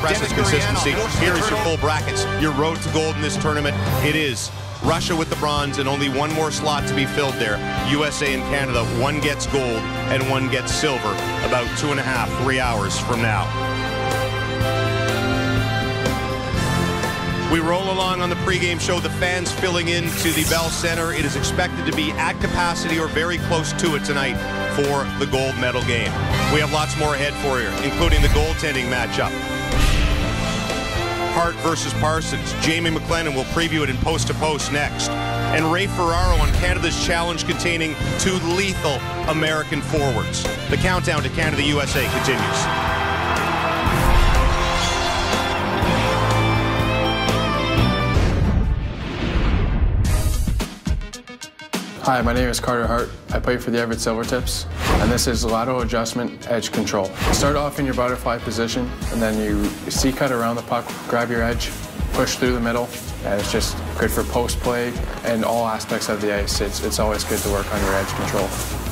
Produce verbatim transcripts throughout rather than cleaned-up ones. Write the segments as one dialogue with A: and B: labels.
A: impressive consistency. Here is your full brackets. Your road to gold in this tournament. It is Russia with the bronze and only one more slot to be filled there. U S A and Canada, one gets gold and one gets silver about two and a half, three hours from now. We roll along on the pregame show, the fans filling into the Bell Center. It is expected to be at capacity or very close to it tonight for the gold medal game. We have lots more ahead for you, including the goaltending matchup. Hart versus Parsons. Jamie McLennan will preview it in Post to Post next. And Ray Ferraro on Canada's challenge containing two lethal American forwards. The countdown to Canada-U S A continues.
B: Hi, my name is Carter Hart. I play for the Everett Silvertips, and this is lateral adjustment edge control. Start off in your butterfly position, and then you C-cut around the puck, grab your edge, push through the middle, and it's just good for post play and all aspects of the ice. It's, it's always good to work on your edge control.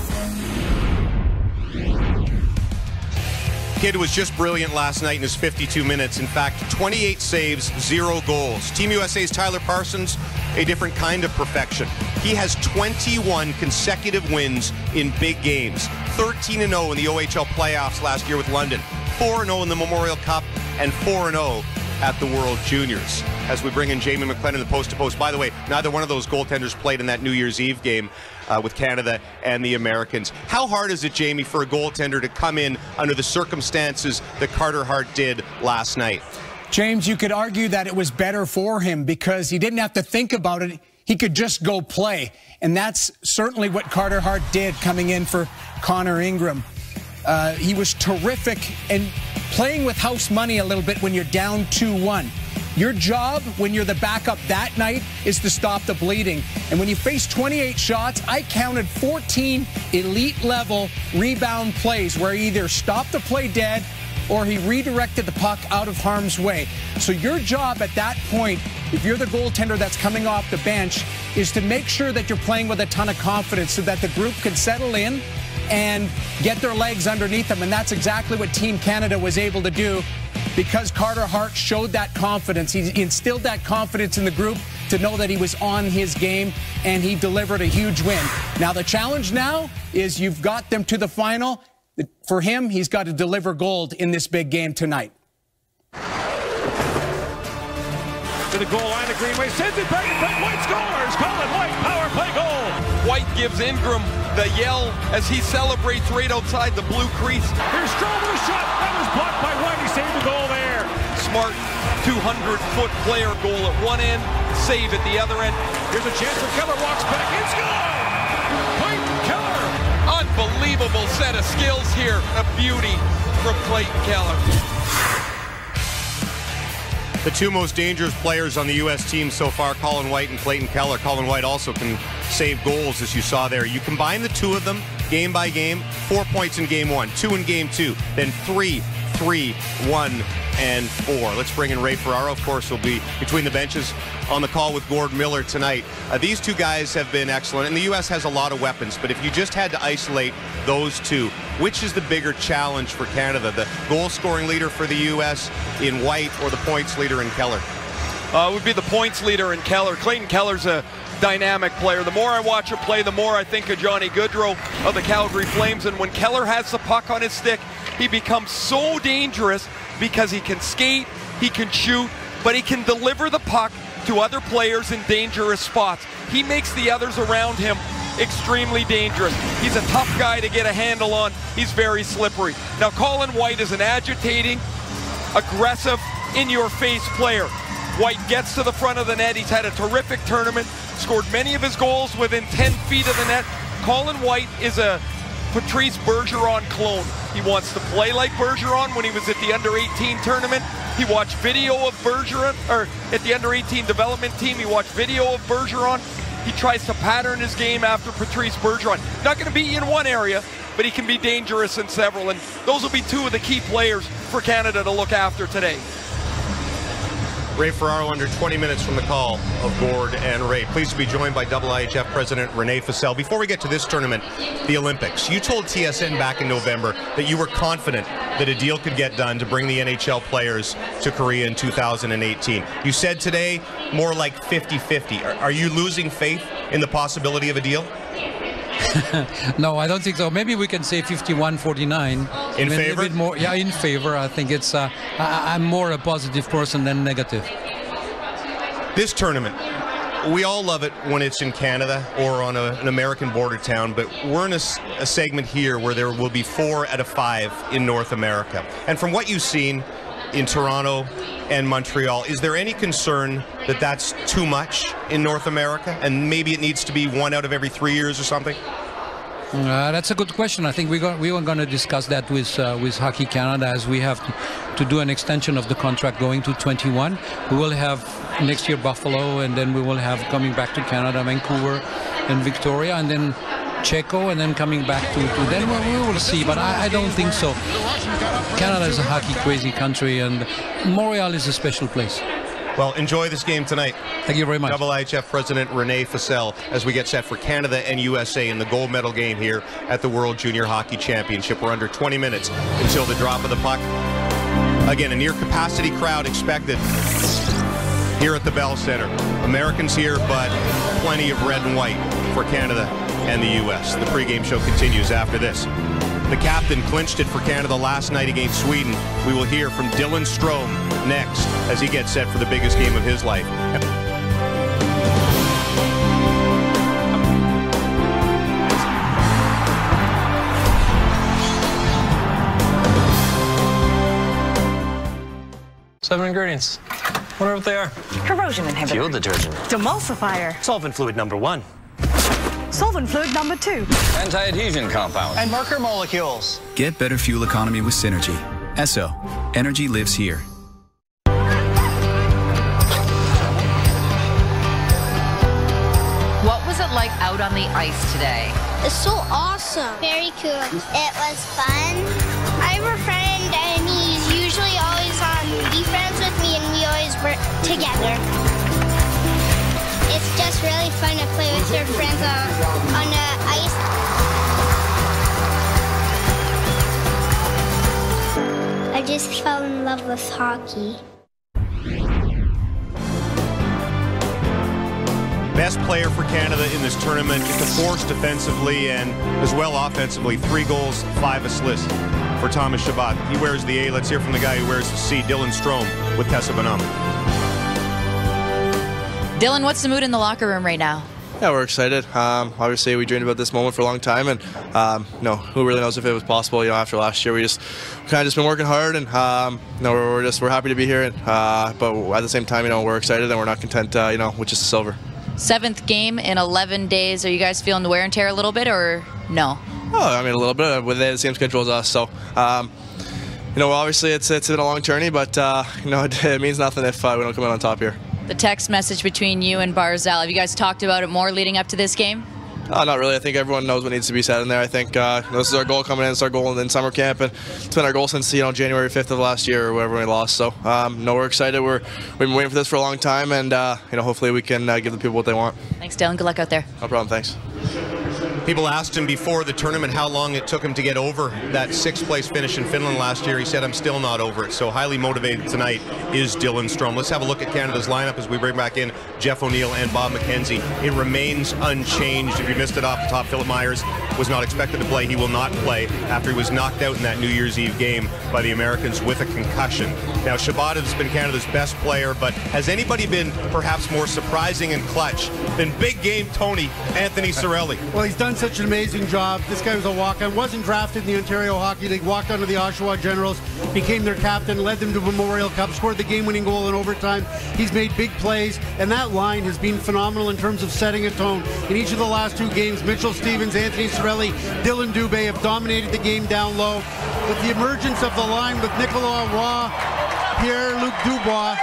A: Kid was just brilliant last night in his fifty-two minutes. In fact, twenty-eight saves, zero goals. Team U S A's Tyler Parsons, a different kind of perfection. He has twenty-one consecutive wins in big games. thirteen and oh in the O H L playoffs last year with London. four and oh in the Memorial Cup and four and oh at the World Juniors. As we bring in Jamie McLennan, the post-to-post. By the way, neither one of those goaltenders played in that New Year's Eve game uh, with Canada and the Americans. How hard is it, Jamie, for a goaltender to come in under the circumstances that Carter Hart did last night?
C: James, you could argue that it was better for him because he didn't have to think about it. He could just go play. And that's certainly what Carter Hart did coming in for Connor Ingram. Uh, he was terrific and playing with house money a little bit when you're down two one. Your job when you're the backup that night is to stop the bleeding. And when you face twenty-eight shots, I counted fourteen elite level rebound plays where he either stopped the play dead or he redirected the puck out of harm's way. So your job at that point, if you're the goaltender that's coming off the bench, is to make sure that you're playing with a ton of confidence so that the group can settle in and get their legs underneath them. And that's exactly what Team Canada was able to do because Carter Hart showed that confidence. He instilled that confidence in the group to know that he was on his game, and he delivered a huge win. Now the challenge now is you've got them to the final. For him, he's got to deliver gold in this big game tonight.
D: To the goal line, the Greenway sends it back, and White scores! Colin White, power play goal!
E: White gives Ingram the yell as he celebrates right outside the blue crease.
D: Here's Strober's shot, that was blocked by White, he saved the goal there.
E: Smart two hundred foot player goal at one end, save at the other end.
D: Here's a chance for Keller, walks back, and score! Clayton Keller!
E: Unbelievable set of skills here, a beauty from Clayton Keller.
A: The two most dangerous players on the U S team so far, Colin White and Clayton Keller. Colin White also can save goals, as you saw there. You combine the two of them game by game, four points in game one, two in game two, then three, three, one, and four. Let's bring in Ray Ferraro. Of course, will be between the benches on the call with Gord Miller tonight. Uh, these two guys have been excellent, and the U S has a lot of weapons, but if you just had to isolate those two, which is the bigger challenge for Canada, the goal-scoring leader for the U S in White or the points leader in Keller?
E: Uh, it would be the points leader in Keller. Clayton Keller's a dynamic player. The more I watch him play, the more I think of Johnny Gaudreau of the Calgary Flames, and when Keller has the puck on his stick, he becomes so dangerous because he can skate, he can shoot, but he can deliver the puck to other players in dangerous spots. He makes the others around him extremely dangerous. He's a tough guy to get a handle on. He's very slippery. Now, Colin White is an agitating, aggressive, in-your-face player. White gets to the front of the net. He's had a terrific tournament, scored many of his goals within ten feet of the net. Colin White is a Patrice Bergeron clone. He wants to play like Bergeron when he was at the under eighteen tournament. He watched video of Bergeron, or at the under eighteen development team, he watched video of Bergeron. He tries to pattern his game after Patrice Bergeron. Not going to beat you in one area, but he can be dangerous in several, and those will be two of the key players for Canada to look after today.
A: Ray Ferraro under twenty minutes from the call of Gord and Ray. Pleased to be joined by I I H F President Renee Fossell. Before we get to this tournament, the Olympics, you told T S N back in November that you were confident that a deal could get done to bring the N H L players to Korea in two thousand eighteen. You said today more like fifty fifty. Are, are you losing faith in the possibility of a deal?
F: No, I don't think so. Maybe we can say fifty-one forty-nine.
A: In
F: Maybe
A: favor?
F: A bit more, yeah, in favor. I think it's. Uh, I, I'm more a positive person than negative.
A: This tournament, we all love it when it's in Canada or on a, an American border town, but we're in a, a segment here where there will be four out of five in North America. And from what you've seen in Toronto and Montreal, is there any concern that that's too much in North America and maybe it needs to be one out of every three years or something?
F: Uh, that's a good question. I think we got, we were going to discuss that with uh, with Hockey Canada as we have to, to do an extension of the contract going to twenty-one. We will have next year Buffalo, and then we will have coming back to Canada, Vancouver, and Victoria, and then Checo, and then coming back to, to then we, we will see. But I, I don't think so. Canada is a hockey crazy country, and Montreal is a special place.
A: Well, enjoy this game tonight.
F: Thank you very much.
A: I I H F President Renee Fossell as we get set for Canada and U S A in the gold medal game here at the World Junior Hockey Championship. We're under twenty minutes until the drop of the puck. Again, a near capacity crowd expected here at the Bell Center. Americans here, but plenty of red and white for Canada and the U S. The pregame show continues after this. The captain clinched it for Canada last night against Sweden. We will hear from Dylan Strome next as he gets set for the biggest game of his life.
G: Seven ingredients. Wonder what they are.
H: Corrosion inhibitor.
G: Fuel detergent.
H: Demulsifier.
G: Solvent fluid number one.
H: Solvent fluid number two.
G: Anti-adhesion compound.
I: And marker molecules.
J: Get better fuel economy with Synergy. Esso. Energy lives here.
K: What was it like out on the ice today?
L: It's so awesome. Very cool. It was fun. I have a friend and he's usually always on defense with me and we always work together. It's just really fun to play with your friends on, on the ice. I just fell in love with hockey.
A: Best player for Canada in this tournament, it's a force defensively and as well offensively. Three goals, five assists for Thomas Chabot. He wears the A. Let's hear from the guy who wears the C, Dylan Strome with Tessa Bonhomme.
K: Dylan, what's the mood in the locker room right now?
M: Yeah, we're excited. Um, obviously, we dreamed about this moment for a long time, and um, you know, who really knows if it was possible? You know, after last year, we just kind of just been working hard, and um, you know, we're, we're just we're happy to be here. And uh, but at the same time, you know, we're excited and we're not content, uh, you know, with just a silver.
K: Seventh game in eleven days. Are you guys feeling the wear and tear a little bit, or no?
M: Oh, I mean, a little bit. With the same schedule as us, so. Um, you know, obviously, it's it's been a long journey, but uh, you know, it, it means nothing if uh, we don't come out on top here.
K: The text message between you and Barzal, have you guys talked about it more leading up to this game?
M: Uh, not really. I think everyone knows what needs to be said in there. I think uh, this is our goal coming in. It's our goal in summer camp, and it's been our goal since you know January fifth of last year or whatever we lost. So, um, no, we're excited. We're we've been waiting for this for a long time, and uh, you know, hopefully we can uh, give the people what they want.
K: Thanks, Dylan. Good luck out there.
M: No problem. Thanks.
A: People asked him before the tournament how long it took him to get over that sixth place finish in Finland last year. He said, I'm still not over it. So highly motivated tonight is Dylan Strome. Let's have a look at Canada's lineup as we bring back in Jeff O'Neill and Bob McKenzie. It remains unchanged. If you missed it off the top, Philip Myers was not expected to play. He will not play after he was knocked out in that New Year's Eve game by the Americans with a concussion. Now, Chabot has been Canada's best player, but has anybody been perhaps more surprising and clutch than big game Tony Anthony Cirelli?
N: Well, he's done such an amazing job. This guy was a walk-on, wasn't drafted in the Ontario Hockey League, walked onto the Oshawa Generals, became their captain, led them to Memorial Cup, scored the game-winning goal in overtime. He's made big plays, and that line has been phenomenal in terms of setting a tone. In each of the last two games, Mitchell Stevens, Anthony Cirelli, Dylan Dubé have dominated the game down low. With the emergence of the line with Nicolas Roy, Pierre-Luc Dubois,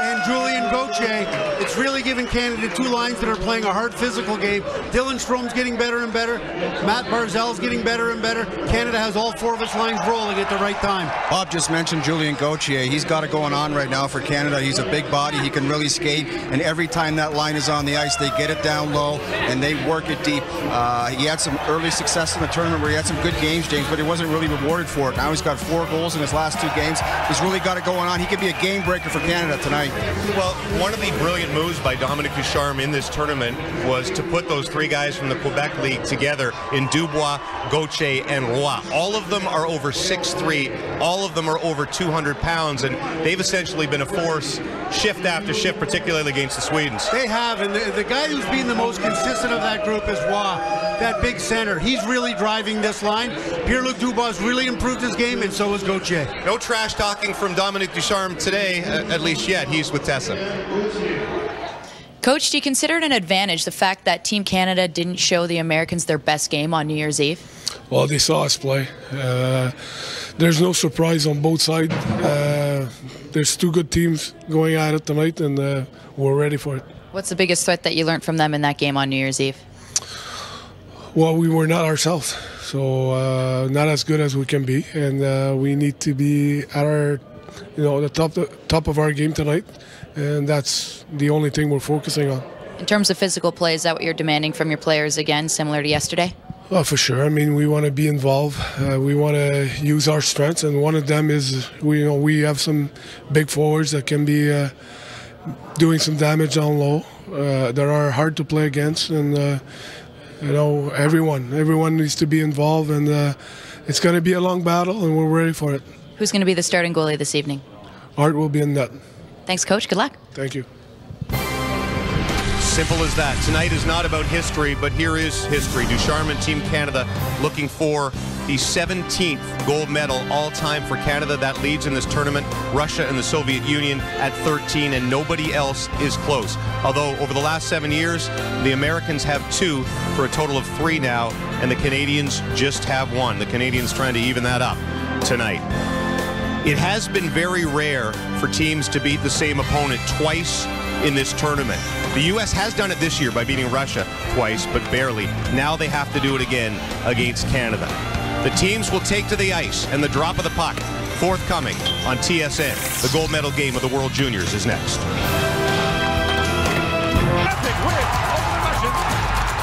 N: and Julien Gauthier. It's really given Canada two lines that are playing a hard physical game. Dylan Strome's getting better and better. Matt Barzal's getting better and better. Canada has all four of its lines rolling at the right time.
I: Bob just mentioned Julien Gauthier. He's got it going on right now for Canada. He's a big body. He can really skate, and every time that line is on the ice, they get it down low and they work it deep. Uh, he had some early success in the tournament where he had some good games, James, but he wasn't really rewarded for it. Now he's got four goals in his last two games. He's really got it going on. He could be a game breaker for Canada tonight.
A: Well, one of the brilliant moves by Dominic Ducharme in this tournament was to put those three guys from the Quebec League together in Dubois, Gauthier, and Roy. All of them are over six three. All of them are over two hundred pounds, and they've essentially been a force shift after shift, particularly against the Swedes.
N: They have, and the, the guy who's been the most consistent of that group is Roy, that big center. He's really driving this line. Pierre-Luc Dubois really improved his game, and so has Gauthier.
A: No trash talking from Dominic Ducharme today, at least yet. He's with Tessa.
K: Coach, do you consider it an advantage, the fact that Team Canada didn't show the Americans their best game on New Year's Eve?
O: Well, they saw us play. Uh, there's no surprise on both sides. Uh, there's two good teams going at it tonight, and uh, we're ready for it.
K: What's the biggest threat that you learned from them in that game on New Year's Eve?
O: Well, we were not ourselves, so uh, not as good as we can be, and uh, we need to be at our, you know, the top the top of our game tonight, and that's the only thing we're focusing on.
K: In terms of physical play, is that what you're demanding from your players again, similar to yesterday?
O: Well, for sure. I mean, we want to be involved. Uh, we want to use our strengths, and one of them is we, you know, we have some big forwards that can be uh, doing some damage down low. Uh, that are hard to play against, and uh, you know, everyone, everyone needs to be involved, and uh, it's going to be a long battle, and we're ready for it.
K: Who's going to be the starting goalie this evening?
O: Art will be in net.
K: Thanks, Coach. Good luck.
O: Thank you.
A: Simple as that. Tonight is not about history, but here is history. Ducharme and Team Canada looking for the seventeenth gold medal all-time for Canada. That leads in this tournament Russia and the Soviet Union at thirteen, and nobody else is close. Although over the last seven years, the Americans have two for a total of three now, and the Canadians just have one. The Canadians trying to even that up tonight. It has been very rare for teams to beat the same opponent twice in this tournament. The U S has done it this year by beating Russia twice, but barely. Now they have to do it again against Canada. The teams will take to the ice, and the drop of the puck forthcoming on T S N. The gold medal game of the World Juniors is next.
D: Epic win over the Russians.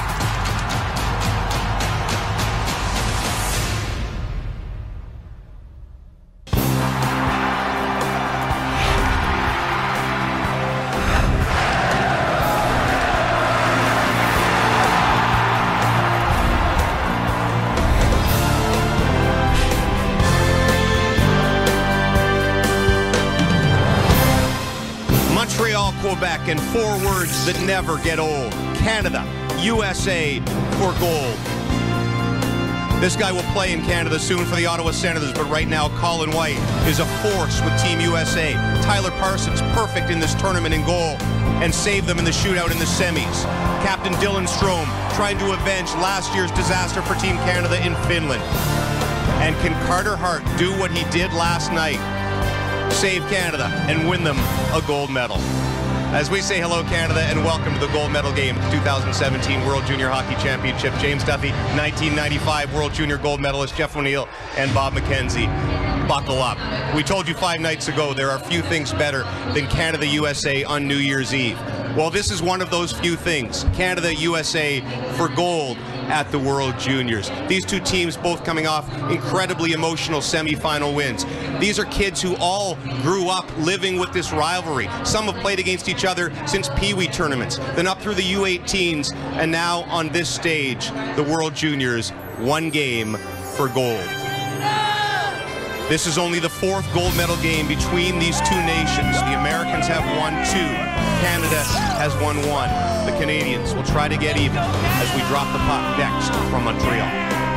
A: Montreal, Quebec, and four words that never get old. Canada, U S A for gold. This guy will play in Canada soon for the Ottawa Senators, but right now Colin White is a force with Team U S A. Tyler Parsons perfect in this tournament in goal and saved them in the shootout in the semis. Captain Dylan Strome trying to avenge last year's disaster for Team Canada in Finland. And can Carter Hart do what he did last night? Save Canada and win them a gold medal. As we say hello, Canada, and welcome to the gold medal game of the two thousand seventeen World Junior Hockey Championship. James Duffy, nineteen ninety-five World Junior gold medalist Jeff O'Neill, and Bob McKenzie. Buckle up. We told you five nights ago there are few things better than Canada U S A on New Year's Eve. Well, this is one of those few things. Canada U S A for gold at the World Juniors. These two teams both coming off incredibly emotional semifinal wins. These are kids who all grew up living with this rivalry. Some have played against each other since Pee Wee tournaments, then up through the U eighteens, and now on this stage, the World Juniors, one game for gold. This is only the fourth gold medal game between these two nations. The Americans have won two. Canada has won one. The Canadians will try to get even as we drop the puck next from Montreal.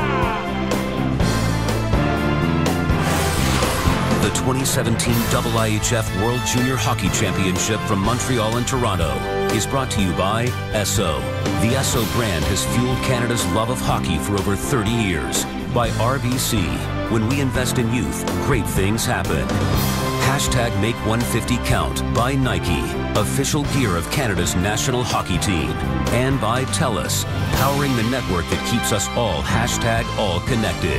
P: The twenty seventeen I I H F World Junior Hockey Championship from Montreal and Toronto is brought to you by Esso. The Esso brand has fueled Canada's love of hockey for over thirty years. By R B C. When we invest in youth, great things happen. Hashtag Make one fifty Count by Nike, official gear of Canada's national hockey team. And by TELUS, powering the network that keeps us all hashtag all connected.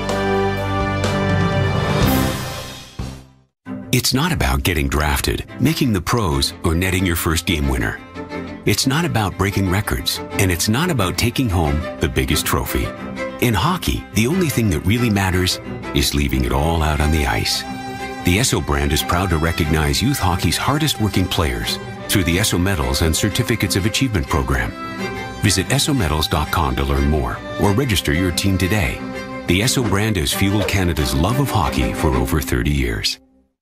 Q: It's not about getting drafted, making the pros, or netting your first game winner. It's not about breaking records, and it's not about taking home the biggest trophy. In hockey, the only thing that really matters is leaving it all out on the ice. The Esso brand is proud to recognize youth hockey's hardest working players through the Esso Medals and Certificates of Achievement program. Visit esso medals dot com to learn more or register your team today. The Esso brand has fueled Canada's love of hockey for over thirty years.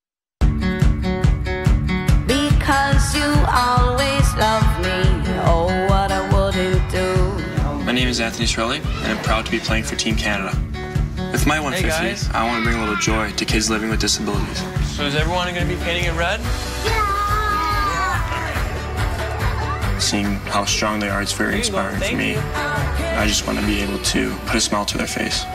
R: Because you always love me, oh what I wouldn't do.
S: My name is Anthony Shirley, and I'm proud to be playing for Team Canada. With my one fifty, hey I want to bring a little joy to kids living with disabilities.
G: So is everyone going to be painting it red?
S: Seeing how strong they are, it's very inspiring for me. I just want to be able to put a smile to their face.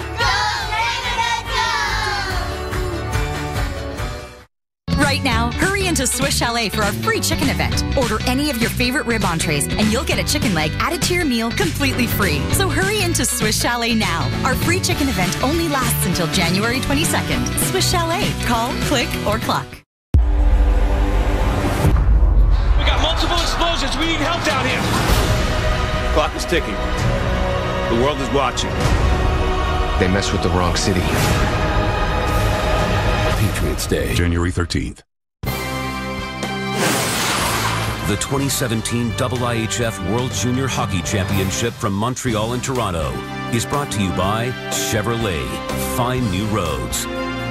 T: Right now, hurry into Swiss Chalet for our free chicken event. Order any of your favorite rib entrees and you'll get a chicken leg added to your meal completely free. So hurry into Swiss Chalet now. Our free chicken event only lasts until January twenty-second. Swiss Chalet. Call, click, or cluck.
D: We got multiple explosions. We need help down here.
U: Clock is ticking. The world is watching.
V: They messed with the wrong city.
W: Patriots Day, January thirteenth.
P: The twenty seventeen I I H F World Junior Hockey Championship from Montreal and Toronto is brought to you by Chevrolet. Find new roads.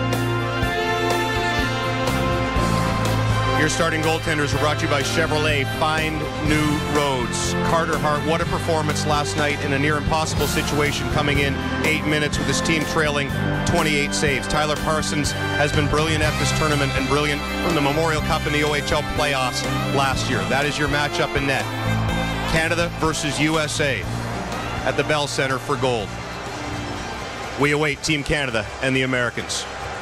A: Your starting goaltenders are brought to you by Chevrolet. Find new roads. Carter Hart, what a performance last night in a near impossible situation, coming in eight minutes with his team trailing twenty-eight saves. Tyler Parsons has been brilliant at this tournament and brilliant from the Memorial Cup and the O H L playoffs last year. That is your matchup in net. Canada versus U S A at the Bell Center for gold. We await Team Canada and the Americans.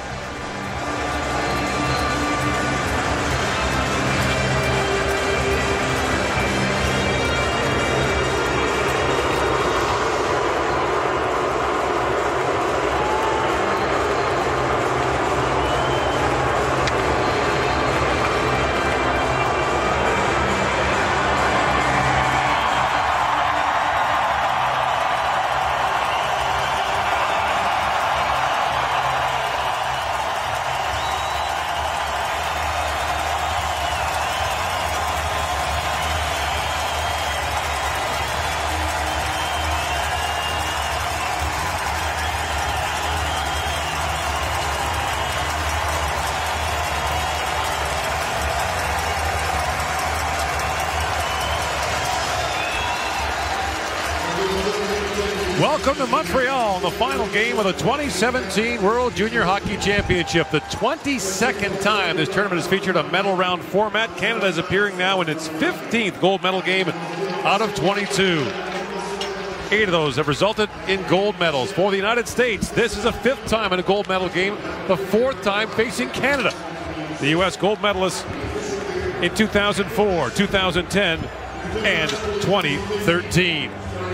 D: Welcome to Montreal in the final game of the twenty seventeen World Junior Hockey Championship. The twenty-second time this tournament has featured a medal round format. Canada is appearing now in its fifteenth gold medal game out of twenty-two. Eight of those have resulted in gold medals. For the United States, this is a fifth time in a gold medal game, the fourth time facing Canada. The U S gold medalists in two thousand four, two thousand ten, and twenty thirteen.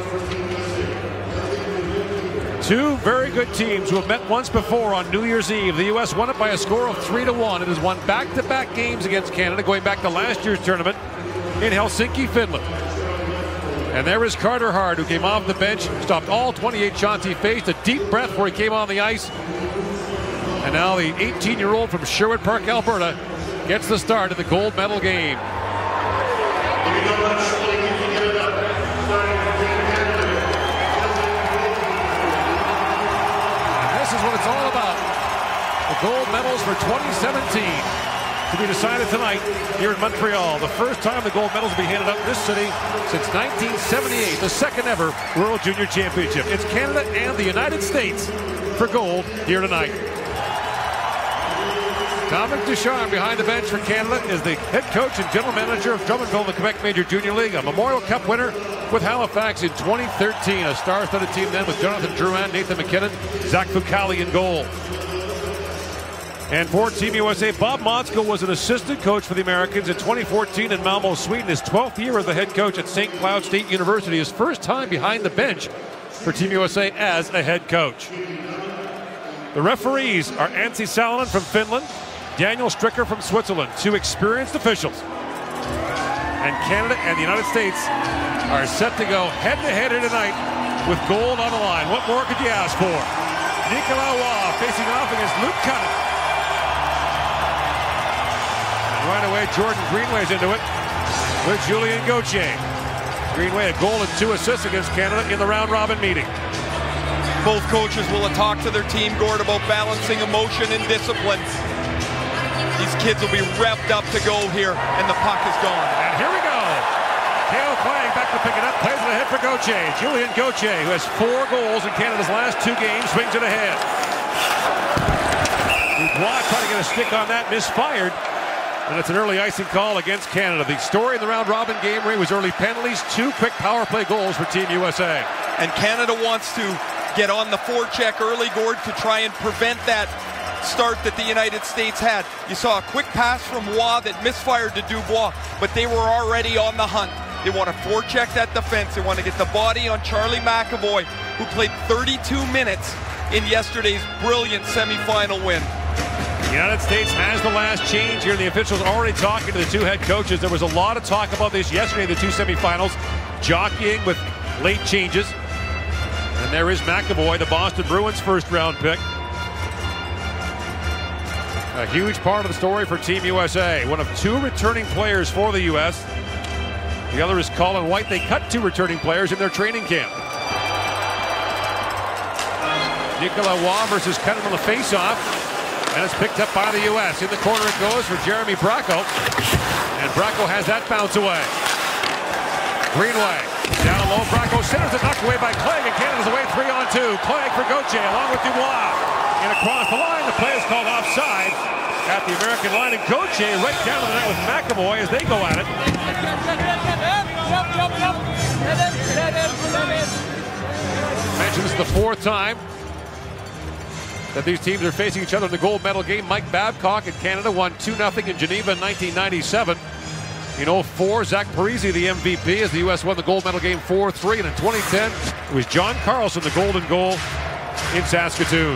D: Two very good teams who have met once before on New Year's Eve. The U S won it by a score of three to one. It has won back-to-back games against Canada, going back to last year's tournament in Helsinki, Finland. And there is Carter Hart, who came off the bench, stopped all twenty-eight shots he faced, a deep breath before he came on the ice. And now the eighteen-year-old from Sherwood Park, Alberta, gets the start of the gold medal game. This is what it's all about. The gold medals for twenty seventeen to be decided tonight here in Montreal. The first time the gold medals will be handed out in this city since nineteen seventy-eight, the second ever World Junior Championship. It's Canada and the United States for gold here tonight. Dominic Ducharme behind the bench for Canada is the head coach and general manager of Drummondville in the Quebec Major Junior League, a Memorial Cup winner with Halifax in twenty thirteen. A star-studded team then with Jonathan Drouin, Nathan McKinnon, Zach Fucali in goal. And for Team U S A, Bob Motzko was an assistant coach for the Americans in twenty fourteen in Malmo, Sweden. His twelfth year as the head coach at Saint Cloud State University. His first time behind the bench for Team U S A as a head coach. The referees are Anssi Salonen from Finland, Daniel Stricker from Switzerland, two experienced officials. And Canada and the United States are set to go head-to-head here tonight with gold on the line. What more could you ask for? Nicolas Roy facing off against Luke Cunningham. Right away, Jordan Greenway's into it with Julien Gauthier. Greenway a goal and two assists against Canada in the round-robin meeting.
B: Both coaches will have talked to their team, Gord, about balancing emotion and discipline. These kids will be revved up to go here, and the puck is gone.
D: And here we go. Cale Clegg back to pick it up, plays it ahead for Gauthier. Julien Gauthier, who has four goals in Canada's last two games, swings it ahead. Dubois trying to get a stick on that, misfired. And it's an early icing call against Canada. The story in the round-robin game, Ray, was early penalties, two quick power play goals for Team U S A.
B: And Canada wants to get on the forecheck early, Gord, to try and prevent that start that the United States had. You saw a quick pass from Roy that misfired to Dubois, but they were already on the hunt. They want to forecheck that defense. They want to get the body on Charlie McAvoy, who played thirty-two minutes in yesterday's brilliant semifinal win.
D: The United States has the last change here. The officials already talking to the two head coaches. There was a lot of talk about this yesterday in the two semifinals, jockeying with late changes. And there is McAvoy, the Boston Bruins first round pick. A huge part of the story for Team U S A. One of two returning players for the U S. The other is Colin White. They cut two returning players in their training camp. Nicolas Roy versus Cunningham on the faceoff. And it's picked up by the U S. In the corner it goes for Jeremy Bracco. And Bracco has that bounce away. Greenway down low. Bracco centers it, knocked away by Clegg. And Canada's away three on two. Clegg for Gauthier along with Dubois. And across the line, the play is called offside at the American line. And Gauthier right down to the net with McAvoy as they go at it. Mentioned this is the fourth time that these teams are facing each other in the gold medal game. Mike Babcock in Canada won two nothing in Geneva in nineteen ninety-seven. In oh four, Zach Parise, the M V P, as the U S won the gold medal game four three. And in twenty ten, it was John Carlson, the golden goal in Saskatoon.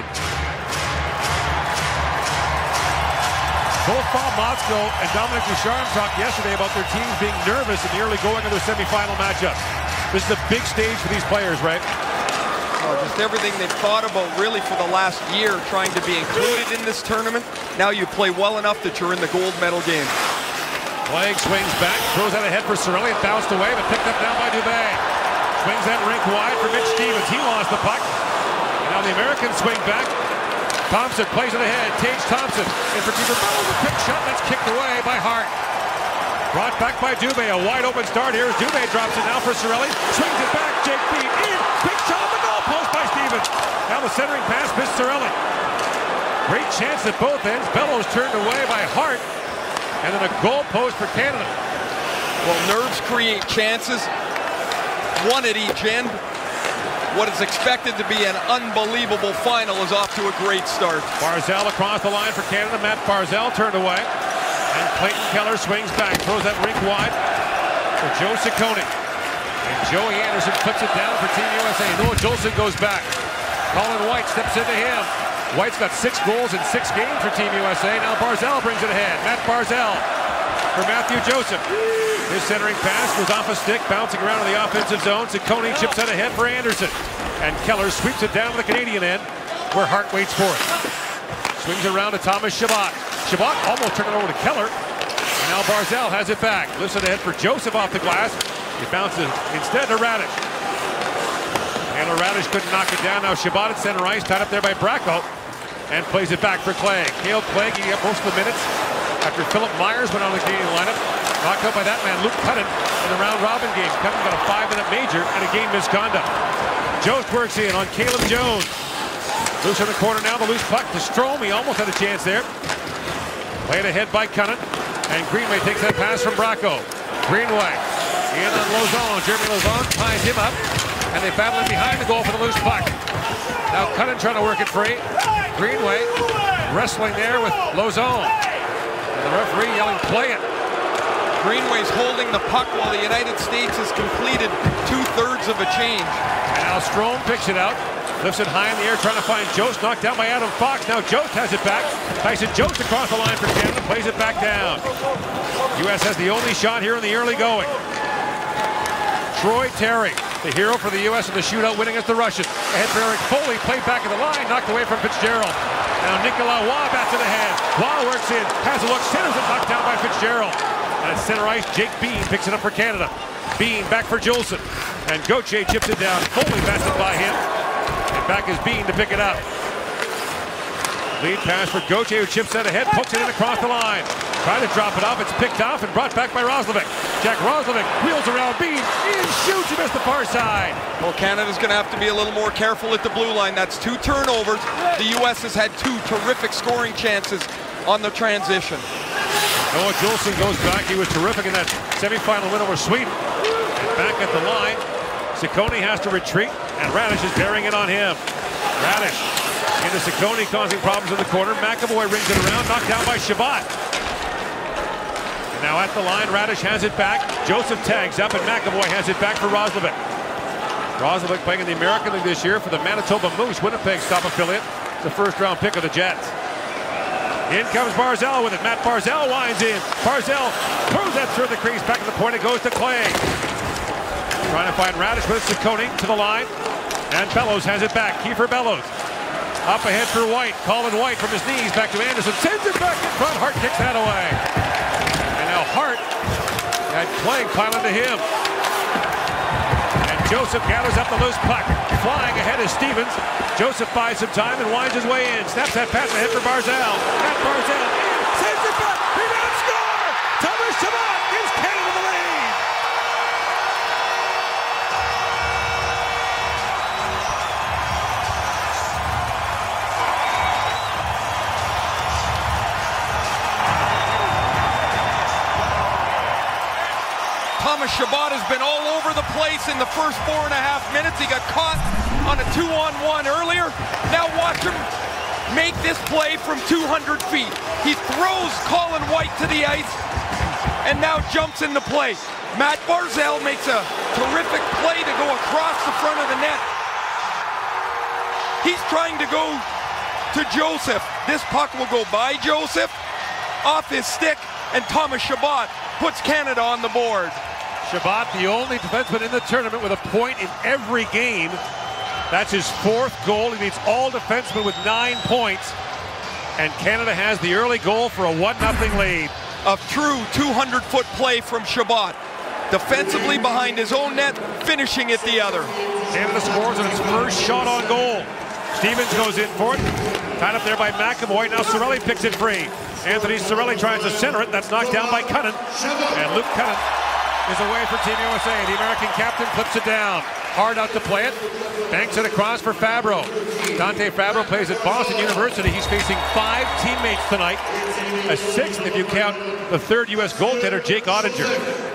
D: Both Bob Motzko and Dominic Ducharme talked yesterday about their teams being nervous in the early going of their semifinal matchup. This is a big stage for these players, right?
B: Oh, just everything they've thought about really for the last year, trying to be included in this tournament. Now you play well enough that you're in the gold medal game.
D: Clegg swings back, throws that ahead for Cirelli. It bounced away, but picked up now by Dubé. Swings that rink wide for Mitch Stevens. He lost the puck. And now the Americans swing back. Thompson plays it ahead. Tage Thompson. In for Teeper Bellows. A quick shot that's kicked away by Hart. Brought back by Dubé. A wide open start here. Dubé drops it now for Cirelli. Swings it back. Jake Bean in. Quick shot on the goal post by Stevens. Now the centering pass missed Cirelli. Great chance at both ends. Bellows turned away by Hart. And then a goal post for Canada.
B: Well, nerves create chances. One at each end. What is expected to be an unbelievable final is off to a great start.
D: Barzal across the line for Canada. Matt Barzal turned away. And Clayton Keller swings back. Throws that rink wide for Joe Ciccone. And Joey Anderson puts it down for Team U S A. Noah Jolson goes back. Colin White steps into him. White's got six goals in six games for Team U S A. Now Barzal brings it ahead. Matt Barzal for Matthew Joseph. His centering pass was off a stick, bouncing around in the offensive zone. Ciccone chips it ahead for Anderson. And Keller sweeps it down to the Canadian end, where Hart waits for it. Swings it around to Thomas Chabot. Chabot almost turned it over to Keller. And now Barzal has it back. Lifts it ahead for Joseph off the glass. He bounces instead to Radish. And Radish couldn't knock it down. Now Chabot at center ice, tied up there by Bracco. And plays it back for Clegg. Cale Clegg, he got most of the minutes after Philip Myers went on the Canadian lineup. Knocked out by that man, Luke Cutton, in the round-robin game. Cutton got a five-minute major and a game misconduct. Jost works in on Caleb Jones. Loose in the corner now, the loose puck to Strome. He almost had a chance there. Played ahead by Cutton. And Greenway takes that pass from Bracco. Greenway in on Lauzon. Jeremy Lauzon ties him up. And they battle in behind the goal for the loose puck. Now Cutton trying to work it free. Greenway wrestling there with Lauzon. And the referee yelling, play it.
B: Greenway's holding the puck while the United States has completed two-thirds of a change.
D: And now Strome picks it out. Lifts it high in the air, trying to find Jost. Knocked down by Adam Fox. Now Jost has it back. Tyson Jost across the line for Canada. Plays it back down. U S has the only shot here in the early going. Troy Terry, the hero for the U S in the shootout, winning against the Russians. Ahead for Eric Foley. Played back at the line. Knocked away from Fitzgerald. Now Nicolas Waugh bats it ahead. Waugh works in. Has a look. Centers it. Knocked down by Fitzgerald. And at center ice, Jake Bean picks it up for Canada. Bean back for Jolson. And Gauthier chips it down. Foley bats it by him. And back is Bean to pick it up. Lead pass for Gauthier, who chips that ahead, pokes it in across the line. Trying to drop it off. It's picked off and brought back by Roslovic. Jack Roslovic wheels around Bean. Ian shoots. He missed the far side.
B: Well, Canada's going to have to be a little more careful at the blue line. That's two turnovers. The U S has had two terrific scoring chances on the transition.
D: Noah Jolson goes back. He was terrific in that semifinal win over Sweden. And back at the line, Ciccone has to retreat, and Radish is bearing it on him. Radish into Ciccone, causing problems in the corner. McAvoy rings it around, knocked down by Shabbat. And now at the line, Radish has it back. Joseph tags up, and McAvoy has it back for Roslovic. Roslovic playing in the American League this year for the Manitoba Moose, Winnipeg stop affiliate. The first round pick of the Jets. In comes Barzal with it. Matt Barzal winds in. Barzal throws that through the crease. Back to the point. It goes to Clay. Trying to find Radish with Ciccone to the line. And Bellows has it back. Kiefer Bellows. Up ahead for White. Colin White from his knees. Back to Anderson. Sends it back in front. Hart kicks that away. And now Hart had Clay piling to him. And Joseph gathers up the loose puck. Flying ahead is Stevens. Joseph buys some time and winds his way in. Snaps that pass ahead for Barzal. Matt Barzal in. Sends it back. Rebound score. Thomas Chabot gives Canada the lead.
B: Thomas Chabot has been all over the place in the first four and a half minutes. He got caught on a two-on-one earlier. Now watch him make this play from two hundred feet. He throws Colin White to the ice and now jumps into play. Matt Barzal makes a terrific play to go across the front of the net. He's trying to go to Joseph. This puck will go by Joseph, off his stick, and Thomas Chabot puts Canada on the board.
D: Chabot, the only defenseman in the tournament with a point in every game. That's his fourth goal. He leads all defensemen with nine points. And Canada has the early goal for a one nothing lead.
B: A true two hundred foot play from Chabot. Defensively behind his own net, finishing it the other.
D: Canada scores on its first shot on goal. Stevens goes in for it. Tied up there by McAvoy. Now Cirelli picks it free. Anthony Cirelli tries to center it. That's knocked down by Cunnin. And Luke Cunnin is away for Team U S A. The American captain clips it down. Hard out to play it. Banks it across for Fabro. Dante Fabro plays at Boston University. He's facing five teammates tonight. A sixth if you count the third U S goaltender, Jake Ottinger.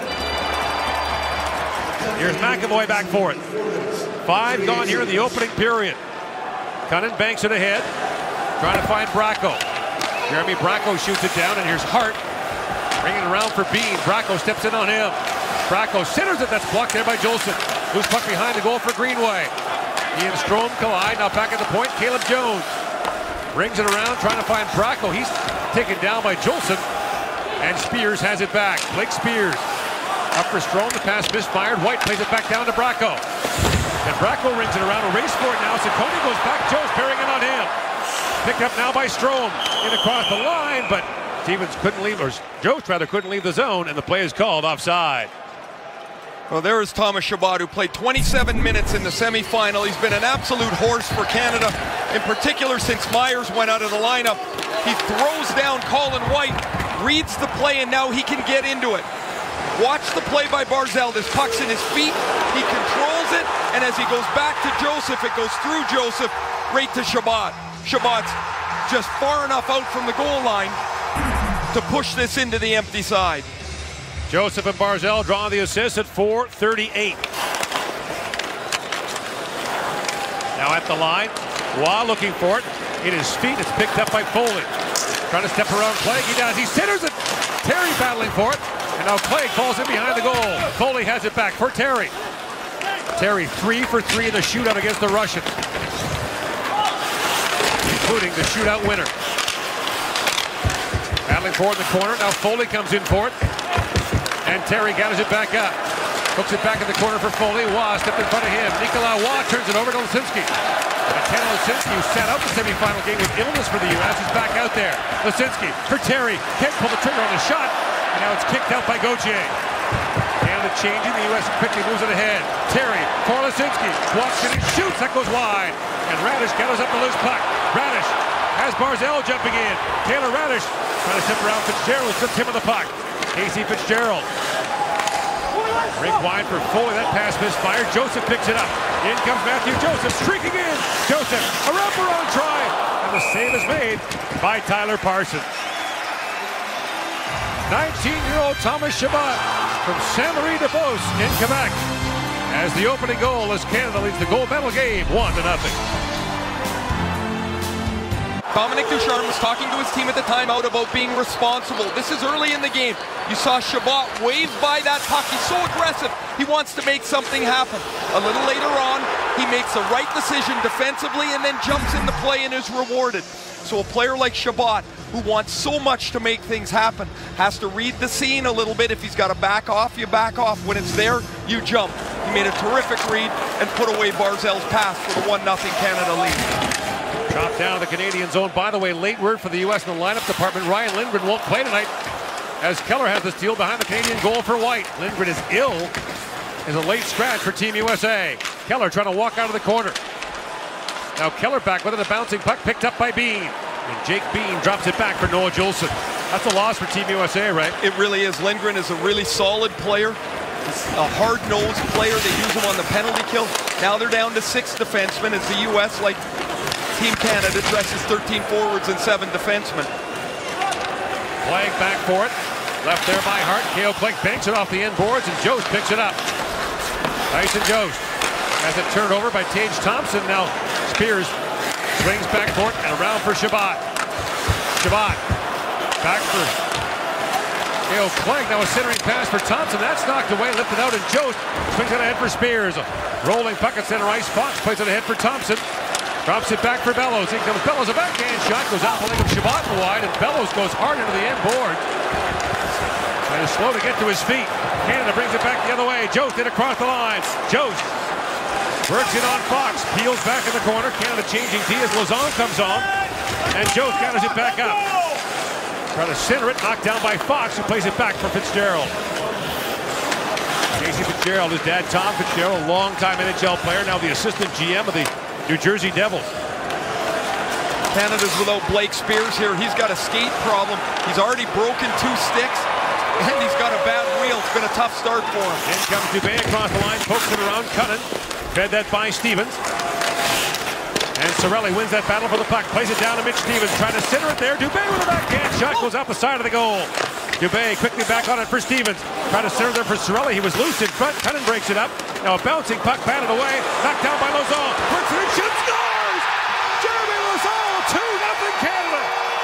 D: Here's McAvoy back for it. Five gone here in the opening period. Cunnin banks it ahead. Trying to find Bracco. Jeremy Bracco shoots it down, and here's Hart. Bringing it around for Bean. Bracco steps in on him. Bracco centers it. That's blocked there by Jolson. Loose puck behind the goal for Greenway. He and Strome collide. Now back at the point, Caleb Jones. Brings it around, trying to find Bracco. He's taken down by Jolson. And Spears has it back. Blake Spears. Up for Strome. The pass misfired. White plays it back down to Bracco. And Bracco rings it around. A race for it now. Ciccone goes back. Jones bearing it on him. Picked up now by Strome. In across the line, but Stevens couldn't leave, or Jost rather couldn't leave the zone, and the play is called offside.
B: Well, there is Thomas Chabot, who played twenty-seven minutes in the semifinal. He's been an absolute horse for Canada, in particular since Myers went out of the lineup. He throws down Colin White, reads the play, and now he can get into it. Watch the play by Barzal. This puck's in his feet. He controls it, and as he goes back to Joseph, it goes through Joseph right to Chabot. Chabot's just far enough out from the goal line to push this into the empty side.
D: Joseph and Barzal draw the assist at four thirty-eight. Now at the line, Waugh looking for it. In his feet, it's picked up by Foley. Trying to step around Clegg. He does. He centers it. Terry battling for it. And now Clegg falls in behind the goal. Foley has it back for Terry. Terry three for three in the shootout against the Russians, including the shootout winner. Battling for it in the corner. Now Foley comes in for it. And Terry gathers it back up. Hooks it back in the corner for Foley. Waugh stepped in front of him. Nicolas Waugh turns it over to Lisinski. Ken Lisinski, who sat out the semifinal game with illness for the U S, is back out there. Lisinski for Terry. Can't pull the trigger on the shot. And now it's kicked out by Gauthier. Canada changing. The U S quickly moves it ahead. Terry for Lisinski. Walks in and shoots. That goes wide. And Radish gathers up the loose puck. Radish has Barzal jumping in. Taylor Radish trying to step around Fitzgerald. Strips him of the puck. Casey Fitzgerald. Rink wide for Foley. That pass misfired. Joseph picks it up. In comes Matthew Joseph, streaking in. Joseph, a wraparound try. And the save is made by Tyler Parsons. nineteen-year-old Thomas Chabot from Saint-Marie-de-Beauce in Quebec as the opening goal as Canada leads the gold medal game one to nothing.
B: Dominic Ducharme was talking to his team at the timeout about being responsible. This is early in the game. You saw Chabot wave by that puck. He's so aggressive. He wants to make something happen. A little later on, he makes the right decision defensively and then jumps into play and is rewarded. So a player like Chabot, who wants so much to make things happen, has to read the scene a little bit. If he's got to back off, you back off. When it's there, you jump. He made a terrific read and put away Barzal's pass for the one nothing Canada lead.
D: Dropped down to the Canadian zone. By the way, late word for the U S in the lineup department. Ryan Lindgren won't play tonight as Keller has the steal behind the Canadian goal for White. Lindgren is ill. Is a late scratch for Team U S A. Keller trying to walk out of the corner. Now Keller back with it. A bouncing puck picked up by Bean. And Jake Bean drops it back for Noah Juleson. That's a loss for Team U S A, right?
B: It really is. Lindgren is a really solid player. He's a hard-nosed player. They use him on the penalty kill. Now they're down to six defensemen as the U S, like Team Canada, dresses thirteen forwards and seven defensemen.
D: Clegg back for it. Left there by Hart. Cale Clegg banks it off the end boards, and Jost picks it up. Tyson Jost has it turned over by Tage Thompson. Now Spears swings back for it and around for Chabot. Chabot back for Cale Clegg. Now a centering pass for Thompson. That's knocked away, lifted out, and Jost swings it ahead for Spears. Rolling puck at center ice. Fox plays it ahead for Thompson. Drops it back for Bellows. In comes Bellows. A backhand shot goes out the leg of Chabot wide, and Bellows goes hard into the end board. And is slow to get to his feet. Canada brings it back the other way. Jost did across the line. Jost works it on Fox. Peels back in the corner. Canada changing D as Lauzon comes on. And Jost gathers it back up. Trying to center it. Knocked down by Fox, who plays it back for Fitzgerald. Casey Fitzgerald, his dad Tom Fitzgerald, longtime N H L player, now the assistant G M of the New Jersey Devils.
B: Canada's without Blake Spears here. He's got a skate problem. He's already broken two sticks, and he's got a bad wheel. It's been a tough start for him.
D: In comes Dubé across the line, pokes it around Cutting. Fed that by Stevens. And Cirelli wins that battle for the puck. Plays it down to Mitch Stevens, trying to center it there. Dubé with a backhand shot goes out the side of the goal. Dubé quickly back on it for Stevens. Trying to center there for Cirelli. He was loose in front. Cutting breaks it up. Now a bouncing puck batted away. Knocked down by Lauzon. Works it in, shoots, scores! Jeremy Lauzon, two nothing Canada.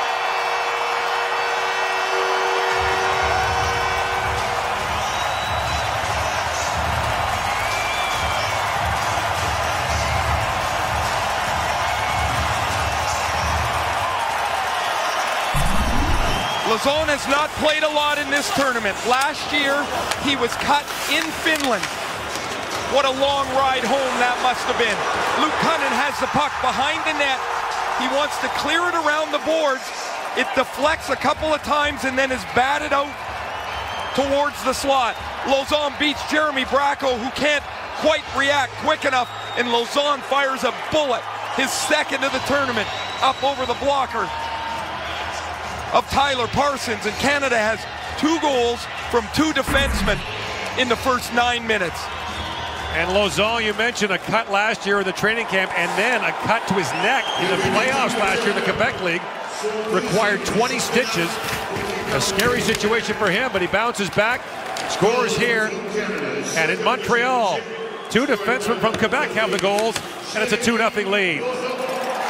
B: Lauzon has not played a lot in this tournament. Last year, he was cut in Finland. What a long ride home that must have been. Luke Cunnin has the puck behind the net. He wants to clear it around the boards. It deflects a couple of times and then is batted out towards the slot. Lauzon beats Jeremy Bracco, who can't quite react quick enough, and Lauzon fires a bullet, his second of the tournament, up over the blocker of Tyler Parsons, and Canada has two goals from two defensemen in the first nine minutes.
D: And Lauzon, you mentioned a cut last year in the training camp, and then a cut to his neck in the playoffs last year in the Quebec League. Required twenty stitches. A scary situation for him, but he bounces back, scores here. And in Montreal, two defensemen from Quebec have the goals, and it's a two nothing lead.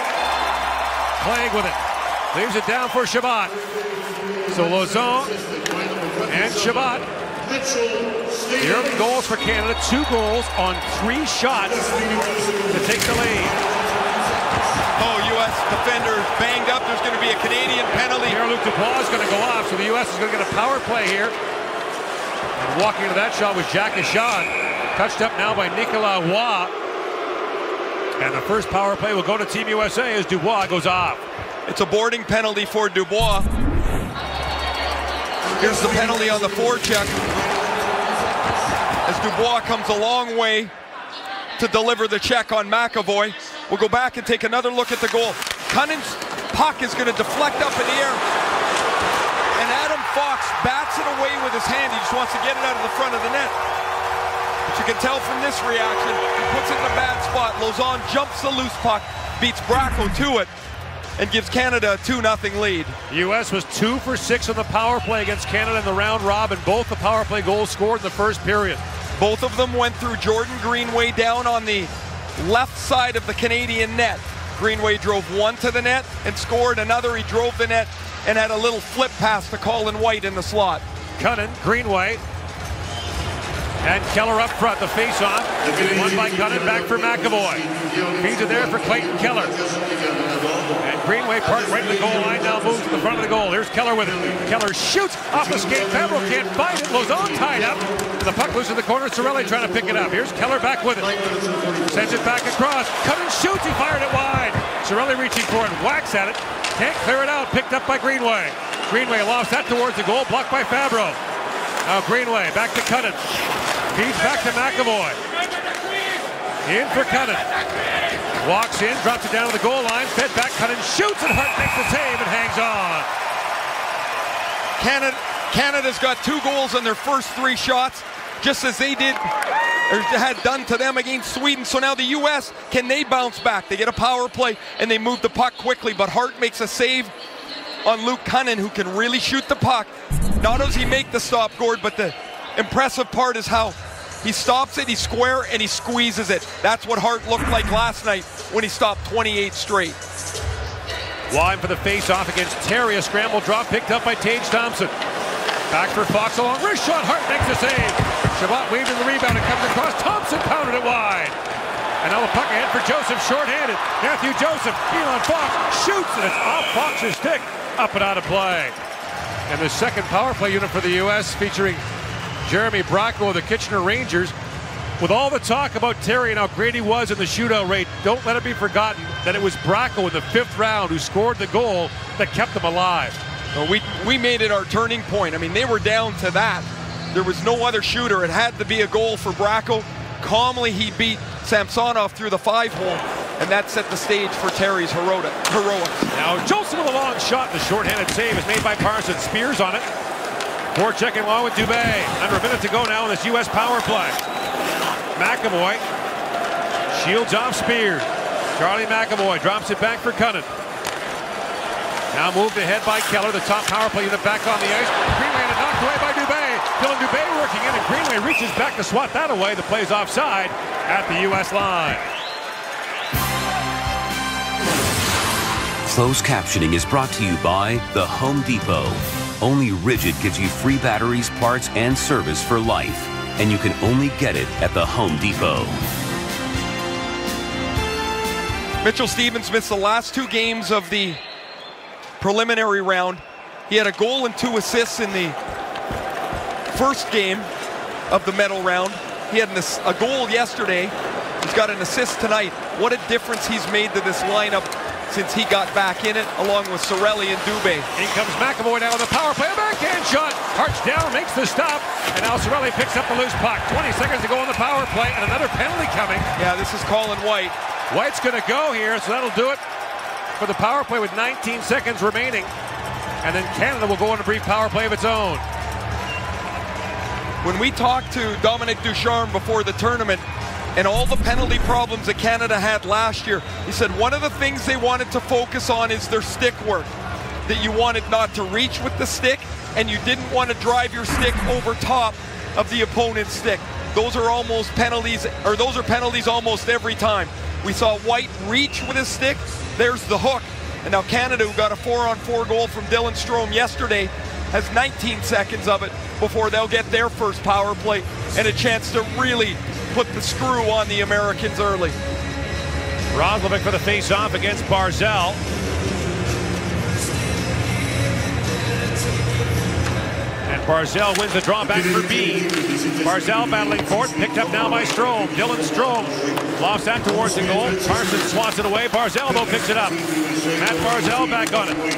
D: playing with it. Leaves it down for Chabot. So Lauzon and Chabot. Here are the goals for Canada. Two goals on three shots to take the lead.
B: Oh, U S defender banged up. There's going to be a Canadian penalty.
D: Pierre-Luc Dubois is going to go off, so the U S is going to get a power play here. And walking into that shot was Jack Echad. Touched up now by Nicolas Roy. And the first power play will go to Team U S A as Dubois goes off.
B: It's a boarding penalty for Dubois. Here's the penalty on the forecheck. As Dubois comes a long way to deliver the check on McAvoy. We'll go back and take another look at the goal. Cunning's puck is going to deflect up in the air. And Adam Fox bats it away with his hand. He just wants to get it out of the front of the net. But you can tell from this reaction, he puts it in a bad spot. Lauzon jumps the loose puck, beats Bracco to it, and gives Canada a two nothing lead.
D: U S was two for six on the power play against Canada in the round robin. Both the power play goals scored in the first period.
B: Both of them went through Jordan Greenway down on the left side of the Canadian net. Greenway drove one to the net and scored another. He drove the net and had a little flip pass to Colin White in the slot.
D: Cunnin, Greenway, and Keller up front. The face-off, won by Cunnin, back for McAvoy. Feeds it there for Clayton Keller. And Greenway parked right to the goal line, now moves to the front of the goal. Here's Keller with it. Keller shoots off the skate. Fabro can't find it. Lauzon tied up. The puck loose in the corner. Cirelli trying to pick it up. Here's Keller back with it. Sends it back across. Cunnin shoots. He fired it wide. Cirelli reaching for it. Whacks at it. Can't clear it out. Picked up by Greenway. Greenway lost that towards the goal. Blocked by Fabro. Now Greenway back to Cunnin. Feeds back to McAvoy. In for Cunnin. Walks in, drops it down to the goal line, fed back, Cunnin shoots, and Hart makes the save and hangs on.
B: Canada, Canada's got two goals on their first three shots, just as they did, or had done to them against Sweden. So now the U S, can they bounce back? They get a power play, and they move the puck quickly, but Hart makes a save on Luke Cunnin, who can really shoot the puck. Not only does he make the stop, Gord, but the impressive part is how he stops it, he's square, and he squeezes it. That's what Hart looked like last night when he stopped twenty-eight straight.
D: Wide for the face-off against Terry. A scramble drop picked up by Tage Thompson. Back for Fox along wrist shot. Hart makes the save. Chabot waved in the rebound. It comes across. Thompson pounded it wide. And now the puck ahead for Joseph, short-handed. Matthew Joseph, Elon Fox shoots, and it's off Fox's stick. Up and out of play. And the second power play unit for the U S featuring Jeremy Bracco of the Kitchener Rangers. With all the talk about Terry and how great he was in the shootout rate, don't let it be forgotten that it was Bracco in the fifth round who scored the goal that kept them alive.
B: Well, we, we made it our turning point. I mean, they were down to that. There was no other shooter. It had to be a goal for Bracco. Calmly, he beat Samsonov through the five hole, and that set the stage for Terry's heroic, heroics.
D: Now, Jolson with a long shot. The shorthanded save is made by Parsons. Spears on it. Four-checking along with Dubé. Under a minute to go now in this U S power play. McAvoy shields off Spears. Charlie McAvoy drops it back for Cunnin. Now moved ahead by Keller. The top power play unit back on the ice. Greenway and knocked away by Dubé. Dylan Dubé working in, and Greenway reaches back to swat that away. The play's offside at the U S line.
P: Closed captioning is brought to you by The Home Depot. Only Rigid gives you free batteries, parts, and service for life. And you can only get it at The Home Depot.
B: Mitchell Stevens missed the last two games of the preliminary round. He had a goal and two assists in the first game of the medal round. He had an, a goal yesterday. He's got an assist tonight. What a difference he's made to this lineup since he got back in it, along with Cirelli and Dubé.
D: In comes McAvoy now on the power play. A backhand shot. Hart's down, makes the stop, and now Cirelli picks up the loose puck. twenty seconds to go on the power play, and another penalty coming.
B: Yeah, this is Colin White.
D: White's going to go here, so that'll do it for the power play with nineteen seconds remaining. And then Canada will go on a brief power play of its own.
B: When we talked to Dominic Ducharme before the tournament, and all the penalty problems that Canada had last year, he said one of the things they wanted to focus on is their stick work. That you wanted not to reach with the stick, and you didn't want to drive your stick over top of the opponent's stick. Those are almost penalties, or those are penalties almost every time. We saw White reach with his stick, there's the hook, And now Canada, who got a four-on-four goal from Dylan Strome yesterday, has nineteen seconds of it before they'll get their first power play and a chance to really put the screw on the Americans early.
D: Roslovic for the face-off against Barzal. And Barzal wins the draw back for Bean. Barzal battling for it, picked up now by Strome. Dylan Strome lofts that towards the goal. Parsons swats it away. Barzal though picks it up. Matt Barzal back on it.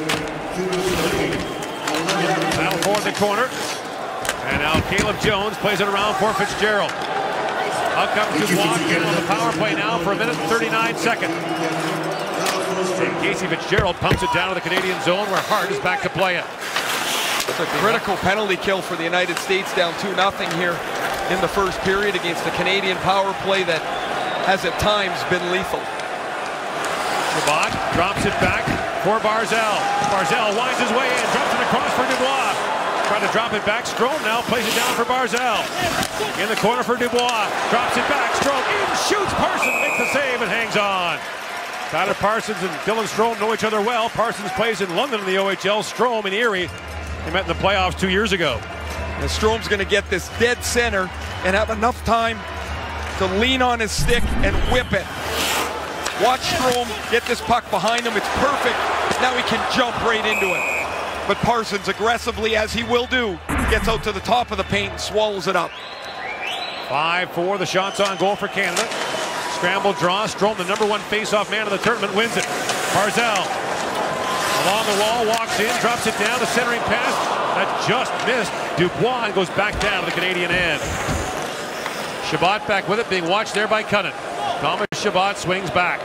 D: Battle for the corner. And now Caleb Jones plays it around for Fitzgerald. Out comes Dubois in on the power play now for a minute and thirty-nine seconds. And Casey Fitzgerald pumps it down to the Canadian zone where Hart is back to play it.
B: It's a critical penalty kill for the United States, down two nothing here in the first period against the Canadian power play that has at times been lethal.
D: Chabot drops it back for Barzal. Barzal winds his way in, drops it across for Dubois. Trying to drop it back. Strome now plays it down for Barzal. In the corner for Dubois. Drops it back. Strome in, shoots. Parsons makes the save and hangs on. Tyler Parsons and Dylan Strome know each other well. Parsons plays in London in the O H L. Strome in Erie. They met in the playoffs two years ago.
B: And Strome's going to get this dead center and have enough time to lean on his stick and whip it. Watch Strome get this puck behind him. It's perfect. Now he can jump right into it. But Parsons, aggressively, as he will do, gets out to the top of the paint and swallows it up.
D: five four, the shots on goal for Canada. Scramble draw. Strome, the number one face-off man of the tournament, wins it. Barzal along the wall, walks in, drops it down. The centering pass that just missed Dubois and goes back down to the Canadian end. Chabot back with it, being watched there by Cunnin. Thomas Chabot swings back.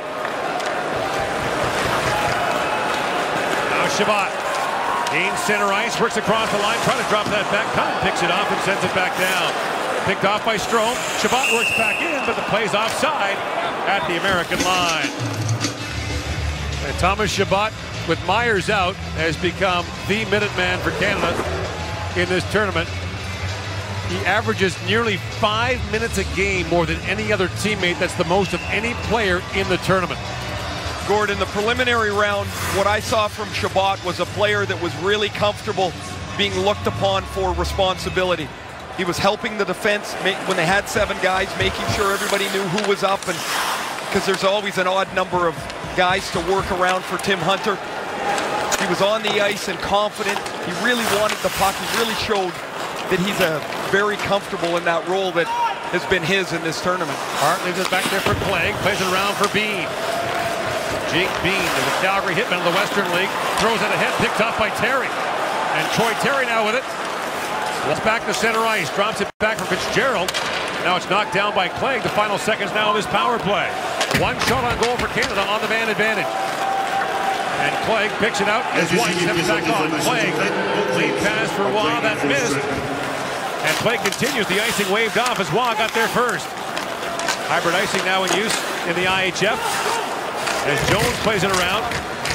D: Now Chabot. Gains center ice, works across the line, trying to drop that back. Cunnin picks it off and sends it back down. Picked off by Strome. Chabot works back in, but the play's offside at the American line. And Thomas Chabot, with Myers out, has become the Minuteman for Canada in this tournament. He averages nearly five minutes a game more than any other teammate. That's the most of any player in the tournament.
B: Gordon, the preliminary round, what I saw from Chabot was a player that was really comfortable being looked upon for responsibility. He was helping the defense make, when they had seven guys, making sure everybody knew who was up, and because there's always an odd number of guys to work around for Tim Hunter. He was on the ice and confident. He really wanted the puck. He really showed that he's a very comfortable in that role that has been his in this tournament.
D: Hart leaves it back there for Clegg, plays it around for Bean. Jake Bean, the Calgary Hitman of the Western League, throws it ahead, picked off by Terry. And Troy Terry now with it. It's back to center ice, drops it back for Fitzgerald. Now it's knocked down by Clegg. The final seconds now of his power play. One shot on goal for Canada on the man advantage. And Clegg picks it out as White steps back on. Clegg, lead pass for Waugh, that missed. And Clegg continues, the icing waved off as Waugh got there first. Hybrid icing now in use in the I H F. As Jones plays it around.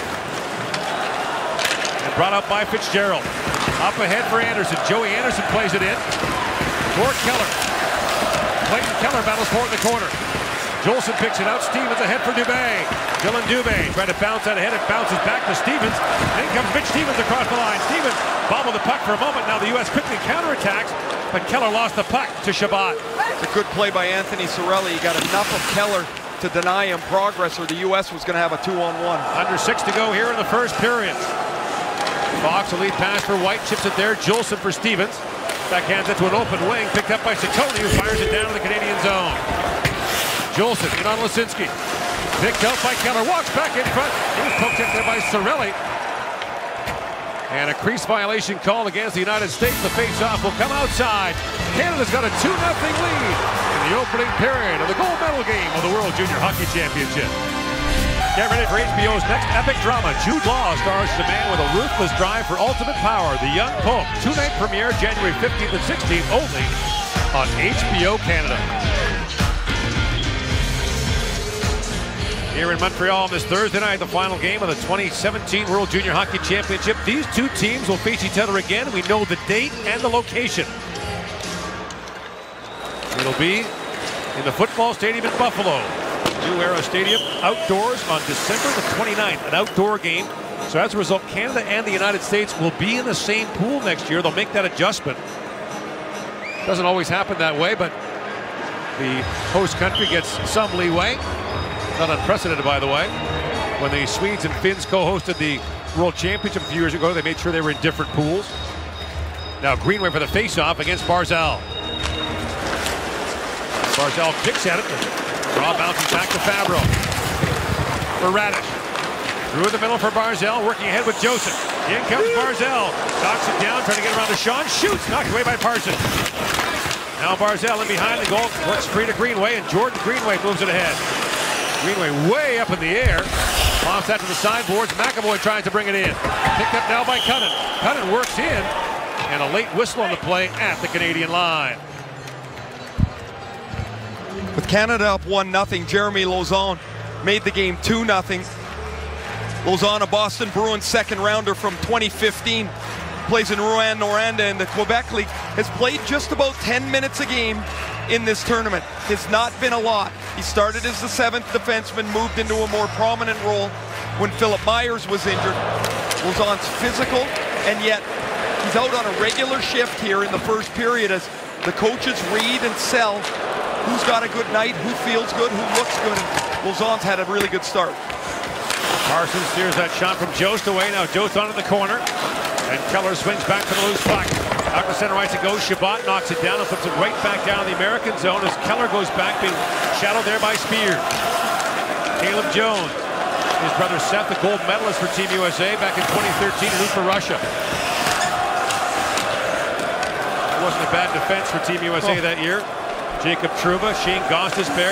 D: And brought up by Fitzgerald. Up ahead for Anderson. Joey Anderson plays it in. For Keller. Clayton Keller battles for it in the corner. Jolson picks it out. Stevens ahead for Dubé. Dylan Dubé trying to bounce out ahead. It bounces back to Stevens. And in comes Mitch Stevens across the line. Stevens bobbled the puck for a moment. Now the U S quickly counterattacks. But Keller lost the puck to Chabot.
B: It's a good play by Anthony Cirelli. He got enough of Keller to deny him progress, or the U S was going to have a two-on-one.
D: Under six to go here in the first period. Fox, a lead pass for White, chips it there. Jolson for Stevens. Backhands it to an open wing, picked up by Ciccone, who fires it down to the Canadian zone. Jolson in on Lisinski. Picked out by Keller, walks back in front. He was poked in there by Cirelli. And a crease violation called against the United States. The face-off will come outside. Canada's got a two nothing lead in the opening period of the gold medal game of the World Junior Hockey Championship. Get ready for H B O's next epic drama. Jude Law stars as a man with a ruthless drive for ultimate power. The Young Pope. Two-night premiere January fifteenth and sixteenth only on H B O Canada. Here in Montreal this Thursday night, the final game of the twenty seventeen World Junior Hockey Championship. These two teams will face each other again. We know the date and the location. It'll be in the football stadium in Buffalo. New Era Stadium outdoors on December the twenty-ninth, an outdoor game. So as a result, Canada and the United States will be in the same pool next year. They'll make that adjustment. Doesn't always happen that way, but the host country gets some leeway. Not unprecedented, by the way. When the Swedes and Finns co-hosted the World Championship a few years ago, they made sure they were in different pools. Now Greenway for the face-off against Barzal. Barzal kicks at it. Draw bounces back to Fabro. For Radish. Through the middle for Barzal, working ahead with Joseph. In comes Barzal. Knocks it down, trying to get around to Sean. Shoots, knocked away by Parsons. Now Barzal in behind the goal. Works free to Greenway, and Jordan Greenway moves it ahead. Greenway way up in the air. Pops that to the sideboards. McAvoy tries to bring it in. Picked up now by Cunnin. Cunnin works in. And a late whistle on the play at the Canadian line.
B: With Canada up one nothing, Jeremy Lauzon made the game two nothing. Lauzon, a Boston Bruins second rounder from twenty fifteen, plays in Rouyn-Noranda in the Quebec League, has played just about ten minutes a game in this tournament. Has not been a lot. He started as the seventh defenseman, moved into a more prominent role when Philip Myers was injured. Lauzon's physical, and yet he's out on a regular shift here in the first period as the coaches read and sell who's got a good night, who feels good, who looks good. And Lauzon's had a really good start.
D: Parsons steers that shot from Jost away. Now Jost onto the corner. And Keller swings back for the loose puck. Out to center ice it goes. Chabot knocks it down and puts it right back down in the American zone as Keller goes back, being shadowed there by Spears. Caleb Jones, his brother Seth, the gold medalist for Team U S A back in twenty thirteen, and for Russia. It wasn't a bad defense for Team U S A oh. that year. Jacob Trouba, Shane Gostisbehere.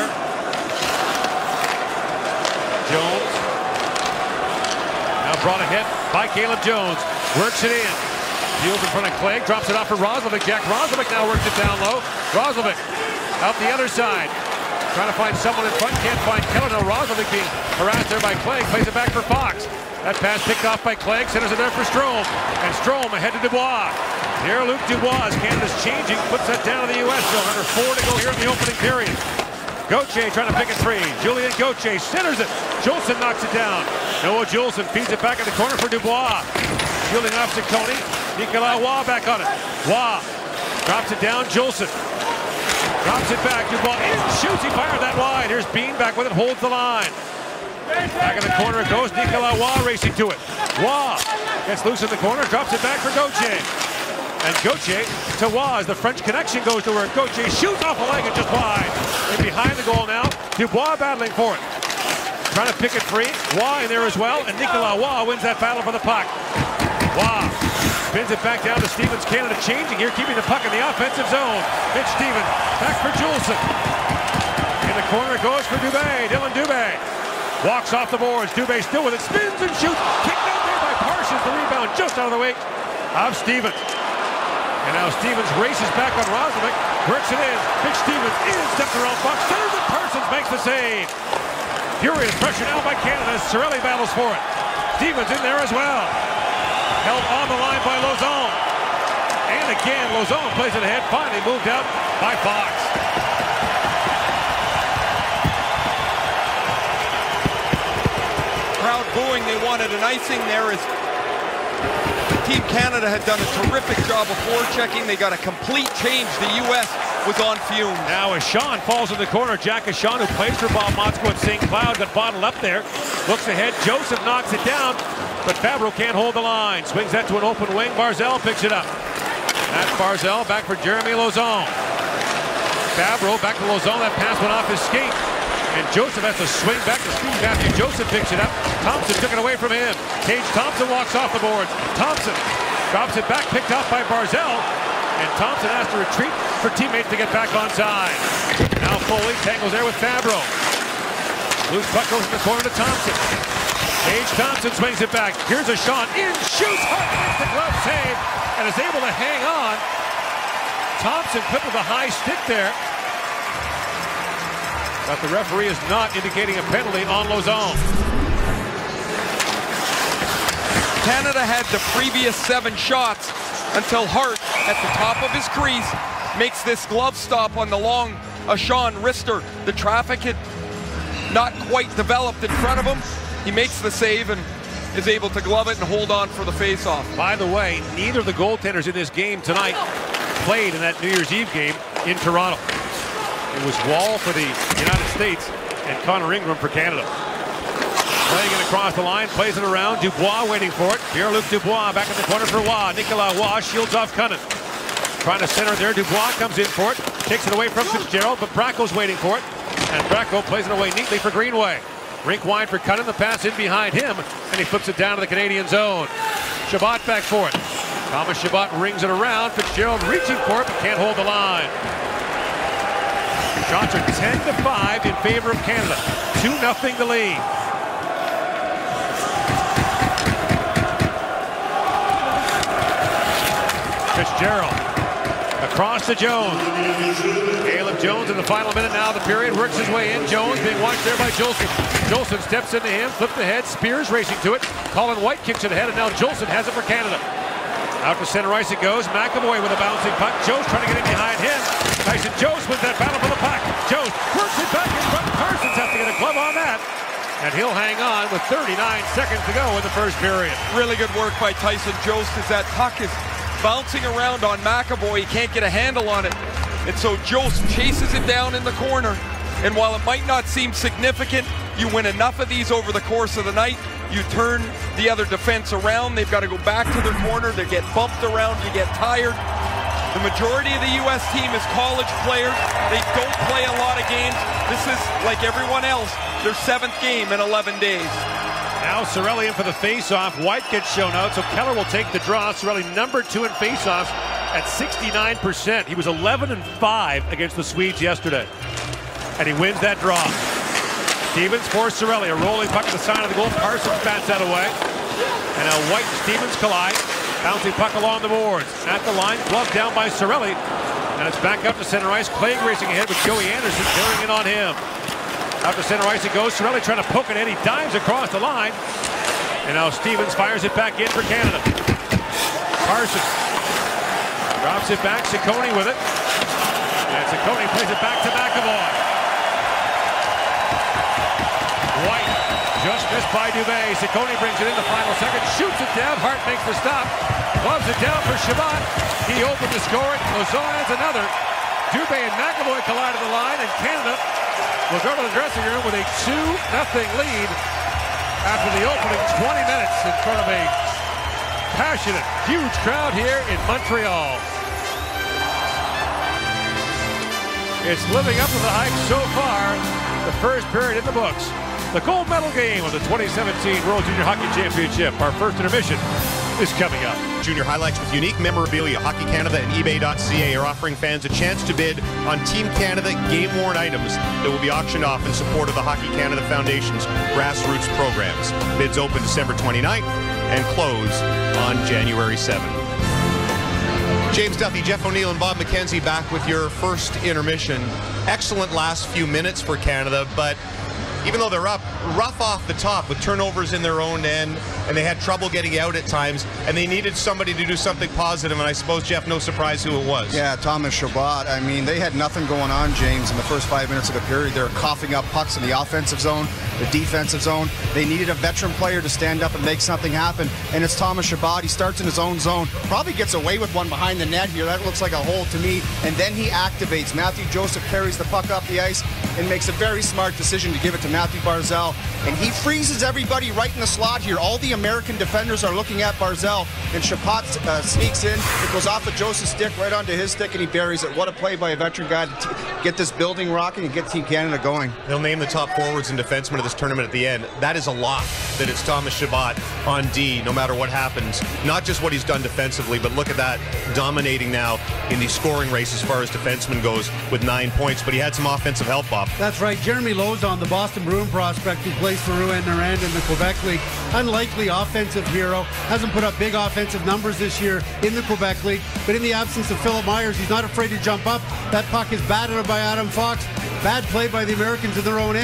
D: Jones. Now brought ahead by Caleb Jones. Works it in. Fields in front of Clegg. Drops it off for Roslovic. Jack Roslovic now works it down low. Roslovic out the other side. Trying to find someone in front. Can't find Keller. No, Roslovic being harassed there by Clegg. Plays it back for Fox. That pass picked off by Clegg. Centers it there for Strome. And Strome ahead to Dubois. Pierre-Luc Dubois, Canada's changing, puts that down to the U S zone. Under four to go here in the opening period. Gauthier trying to pick it free. Julien Gauthier centers it. Jolson knocks it down. Noah Jolson feeds it back in the corner for Dubois. Fielding off Ciccone. Nicolas Waugh back on it. Waugh drops it down. Jolson drops it back. Dubois in, shoots. He fired that wide. Here's Bean back with it, holds the line. Back in the corner it goes. Nicolas Waugh racing to it. Waugh gets loose in the corner, drops it back for Gauthier. And Gauthier to Waugh as the French connection goes to work. Gauthier shoots off a leg and just wide. And behind the goal now, Dubois battling for it. Trying to pick it free. Waugh in there as well, and Nicolas Waugh wins that battle for the puck. Waugh spins it back down to Stevens. Canada changing here, keeping the puck in the offensive zone. Mitch Stevens back for Juleson. In the corner it goes for Dubé. Dylan Dubé walks off the boards. Dubé still with it, spins and shoots. Kicked out there by Parsons. The rebound just out of the way of Stevens. And now Stevens races back on Roslovic, works it in. Mitch Stevens in, steps around Fox, centers it. Parsons makes the save. Furious pressure now by Canada as Cirelli battles for it. Stevens in there as well. Held on the line by Lauzon. And again, Lauzon plays it ahead, finally moved out by Fox.
B: Crowd booing, they wanted an icing there as Team Canada had done a terrific job of forechecking. They got a complete change. The U S was on fumes.
D: Now as Sean falls in the corner, Jack Sean, who plays for Bob Motzko at Saint Cloud, got bottled up there. Looks ahead, Joseph knocks it down, but Fabro can't hold the line. Swings that to an open wing, Barzal picks it up. That's Barzal, back for Jeremy Lauzon. Fabro back to Lauzon, that pass went off his skate. And Joseph has to swing back to Steve Matthew. Joseph picks it up. Thompson took it away from him. Tage Thompson walks off the boards. Thompson drops it back, picked off by Barzal. And Thompson has to retreat for teammates to get back on side. Now Foley tangles there with Fabro. Loose puck goes in the corner to Thompson. Tage Thompson swings it back. Here's a shot. In, shoots, hard, makes the glove save, and is able to hang on. Thompson clipped with a high stick there. But the referee is not indicating a penalty on Lauzon.
B: Canada had the previous seven shots until Hart, at the top of his crease, makes this glove stop on the long uh, Sean Rister. The traffic had not quite developed in front of him. He makes the save and is able to glove it and hold on for the face-off.
D: By the way, neither of the goaltenders in this game tonight played in that New Year's Eve game in Toronto. It was Wall for the United States and Connor Ingram for Canada. Playing it across the line, plays it around. Dubois waiting for it. Pierre-Luc Dubois back in the corner for Waugh. Nicolas Waugh shields off Cunnin. Trying to center there. Dubois comes in for it. Takes it away from Fitzgerald, but Bracco's waiting for it. And Bracco plays it away neatly for Greenway. Rink wide for Cunnin. The pass in behind him, and he flips it down to the Canadian zone. Chabot back for it. Thomas Chabot rings it around. Fitzgerald reaching for it, but can't hold the line. Shots are ten to five in favor of Canada. two nothing the lead. Fitzgerald across to Jones. Caleb Jones in the final minute now of the period works his way in. Jones being watched there by Jolson. Jolson steps into him, flips ahead. Spears racing to it. Colin White kicks it ahead, and now Jolson has it for Canada. Out to center ice it goes. McAvoy with a bouncing puck. Joe's trying to get in behind him. Tyson Jost wins that battle for the puck. Jost works it back in front. Parsons has to get a glove on that. And he'll hang on with thirty-nine seconds to go in the first period.
B: Really good work by Tyson Jost as that puck is bouncing around on McAvoy. He can't get a handle on it. And so Jost chases it down in the corner. And while it might not seem significant, you win enough of these over the course of the night, you turn the other defense around. They've got to go back to their corner. They get bumped around. You get tired. The majority of the U S team is college players. They don't play a lot of games. This is, like everyone else, their seventh game in eleven days.
D: Now Cirelli in for the face-off. White gets shown out, so Keller will take the draw. Cirelli number two in face-offs at sixty-nine percent. He was eleven and five against the Swedes yesterday. And he wins that draw. Stevens for Cirelli. A rolling puck at the side of the goal. Parsons bats that away. And now White and Stevens collide. Bouncing puck along the boards. At the line, gloved down by Cirelli. And it's back up to center ice. Clegg racing ahead with Joey Anderson carrying it on him. Out to center ice it goes. Cirelli trying to poke it in. He dives across the line. And now Stevens fires it back in for Canada. Parsons drops it back. Ciccone with it. And Ciccone plays it back to McAvoy. White just missed by Dubé. Ciccone brings it in the final second. Shoots it down. Hart makes the stop. Gloves it down for Chabot. He opened to score it. Lauzon has another. Dubé and McAvoy collide at the line, and Canada will go to the dressing room with a two nothing lead after the opening twenty minutes in front of a passionate, huge crowd here in Montreal. It's living up to the hype so far. The first period in the books. The gold medal game of the twenty seventeen World Junior Hockey Championship. Our first intermission is coming up.
A: Junior highlights with unique memorabilia. Hockey Canada and eBay dot C A are offering fans a chance to bid on Team Canada game-worn items that will be auctioned off in support of the Hockey Canada Foundation's grassroots programs. Bids open December twenty-ninth and close on January seventh. James Duffy, Jeff O'Neill, and Bob McKenzie back with your first intermission. Excellent last few minutes for Canada, but even though they're up, rough off the top with turnovers in their own end, and they had trouble getting out at times, and they needed somebody to do something positive, and I suppose, Jeff, no surprise who it was.
I: Yeah, Thomas Chabot. I mean, they had nothing going on, James, in the first five minutes of the period. They were coughing up pucks in the offensive zone, the defensive zone. They needed a veteran player to stand up and make something happen, and it's Thomas Chabot. He starts in his own zone, probably gets away with one behind the net here. That looks like a hole to me, and then he activates. Matthew Joseph carries the puck up the ice and makes a very smart decision to give it to Matthew Barzal, and he freezes everybody right in the slot here. All the American defenders are looking at Barzal, and Chabot uh, sneaks in. It goes off of Joseph's stick right onto his stick, and he buries it. What a play by a veteran guy to t get this building rocking and get Team Canada going.
A: They'll name the top forwards and defensemen of this tournament at the end. That is a lot that it's Thomas Chabot on D, no matter what happens. Not just what he's done defensively, but look at that, dominating now in the scoring race as far as defenseman goes with nine points, but he had some offensive help, Bob.
N: That's right. Jeremy Lauzon, the Boston Bruin prospect who plays for Rouen-Noranda in the Quebec League. Unlikely offensive hero. Hasn't put up big offensive numbers this year in the Quebec League, but in the absence of Philip Myers, he's not afraid to jump up. That puck is batted by Adam Fox. Bad play by the Americans in their own end.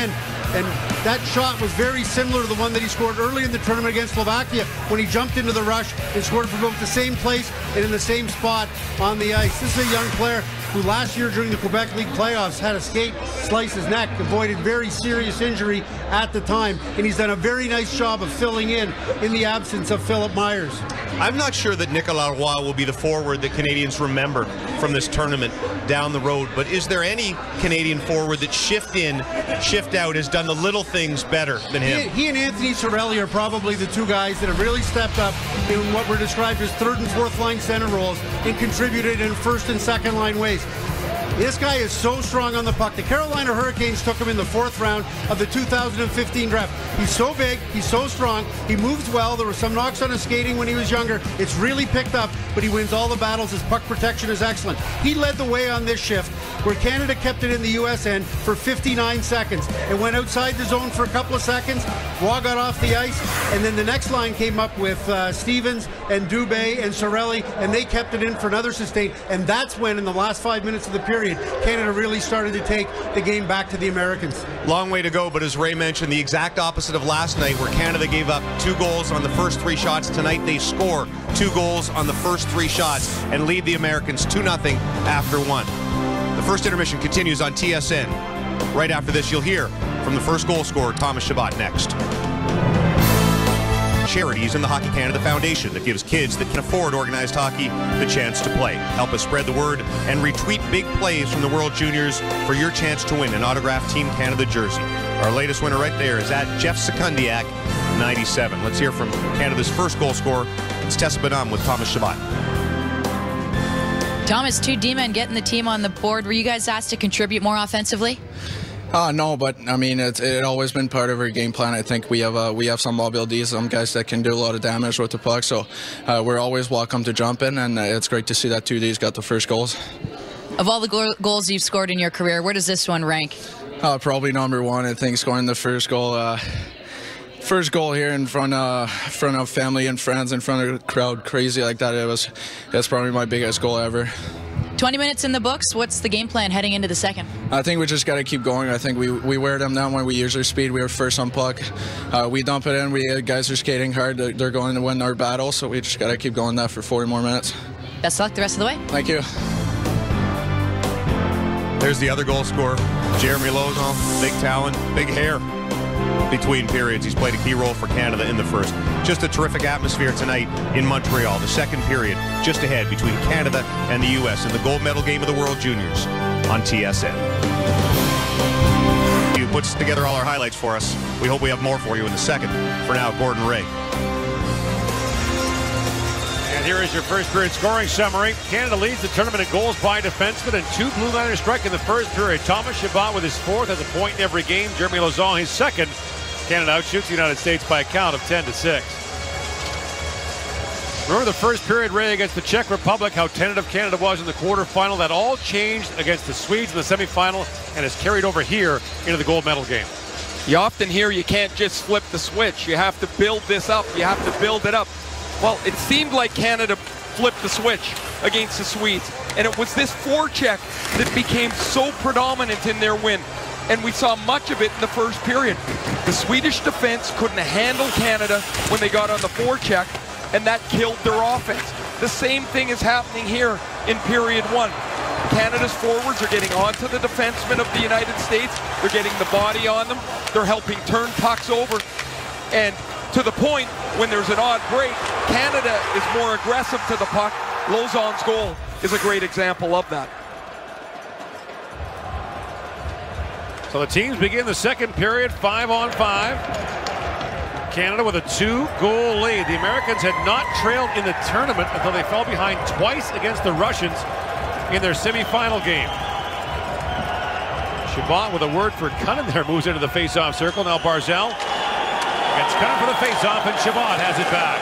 N: And that shot was very similar to the one that he scored early in the tournament against Slovakia when he jumped into the rush and scored from both the same place and in the same spot on the ice. This is a young player who last year during the Quebec League playoffs had a skate slice his neck, avoided very serious injury at the time, and he's done a very nice job of filling in in the absence of Philip Myers.
A: I'm not sure that Nicolas Roy will be the forward that Canadians remember from this tournament down the road, but is there any Canadian forward that shift in, shift out, has done the little things better than him?
N: He, he and Anthony Cirelli are probably the two guys that have really stepped up in what were described as third and fourth line center roles and contributed in first and second line ways. This guy is so strong on the puck. The Carolina Hurricanes took him in the fourth round of the two thousand fifteen draft. He's so big, he's so strong, he moves well. There were some knocks on his skating when he was younger. It's really picked up, but he wins all the battles. His puck protection is excellent. He led the way on this shift, where Canada kept it in the U S end for fifty-nine seconds and went outside the zone for a couple of seconds. Roy got off the ice, and then the next line came up with uh, Stevens and Dubé and Cirelli, and they kept it in for another sustain. And that's when, in the last five minutes of the period, Canada really started to take the game back to the Americans.
A: Long way to go, but as Ray mentioned, the exact opposite of last night, where Canada gave up two goals on the first three shots. Tonight they score two goals on the first three shots and lead the Americans two nothing after one. The first intermission continues on T S N. Right after this, you'll hear from the first goal scorer, Thomas Chabot, next. Charities in the Hockey Canada Foundation that gives kids that can afford organized hockey the chance to play. Help us spread the word and retweet big plays from the World Juniors for your chance to win an autographed Team Canada jersey. Our latest winner right there is at Jeff Sekundiak, ninety-seven. Let's hear from Canada's first goal scorer. It's Tessa Bonhomme with Thomas Chabot.
K: Thomas, two D-men getting the team on the board. Were you guys asked to contribute more offensively?
C: Uh, no, but I mean, it's it always been part of our game plan. I think we have uh, we have some mobility, some guys that can do a lot of damage with the puck. So uh, we're always welcome to jump in, and uh, it's great to see that two Ds got the first goals.
K: Of all the go goals you've scored in your career, where does this one rank?
C: Uh, probably number one. I think scoring the first goal. Uh, First goal here in front of front of family and friends, in front of the crowd, crazy like that. It was that's probably my biggest goal ever.
K: twenty minutes in the books. What's the game plan heading into the second?
C: I think we just got to keep going. I think we we wear them down when we use our speed. We were first on puck. Uh, we dump it in. We uh, guys are skating hard. They're, they're going to win our battle, so we just got to keep going that for forty more minutes.
K: Best of luck the rest of the way.
C: Thank you.
A: There's the other goal scorer, Jeremy Lauzon. Big talent, big hair. Between periods, he's played a key role for Canada in the first. Just a terrific atmosphere tonight in Montreal. The second period just ahead between Canada and the U S in the gold medal game of the World Juniors on T S N. You puts together all our highlights for us. We hope we have more for you in the second. For now, Gordon Ray.
D: And here is your first period scoring summary. Canada leads the tournament in goals by defenseman, and two blue liners strike in the first period. Thomas Chabot with his fourth, has a point in every game. Jeremy Lauzon his second. Canada outshoots the United States by a count of ten to six. Remember the first period, Ray, against the Czech Republic, how tentative Canada was in the quarterfinal. That all changed against the Swedes in the semifinal and has carried over here into the gold medal game.
B: You often hear you can't just flip the switch. You have to build this up. You have to build it up. Well, it seemed like Canada flipped the switch against the Swedes. And it was this forecheck that became so predominant in their win. And we saw much of it in the first period. The Swedish defense couldn't handle Canada when they got on the forecheck, and that killed their offense. The same thing is happening here in period one. Canada's forwards are getting onto the defensemen of the United States. They're getting the body on them. They're helping turn pucks over. And to the point, when there's an odd break, Canada is more aggressive to the puck. Lauzon's goal is a great example of that.
D: So the teams begin the second period, five on five. Canada with a two-goal lead. The Americans had not trailed in the tournament until they fell behind twice against the Russians in their semifinal game. Chabot with a word for Cunnin there, moves into the face-off circle. Now Barzal gets Cunnin for the face-off, and Chabot has it back.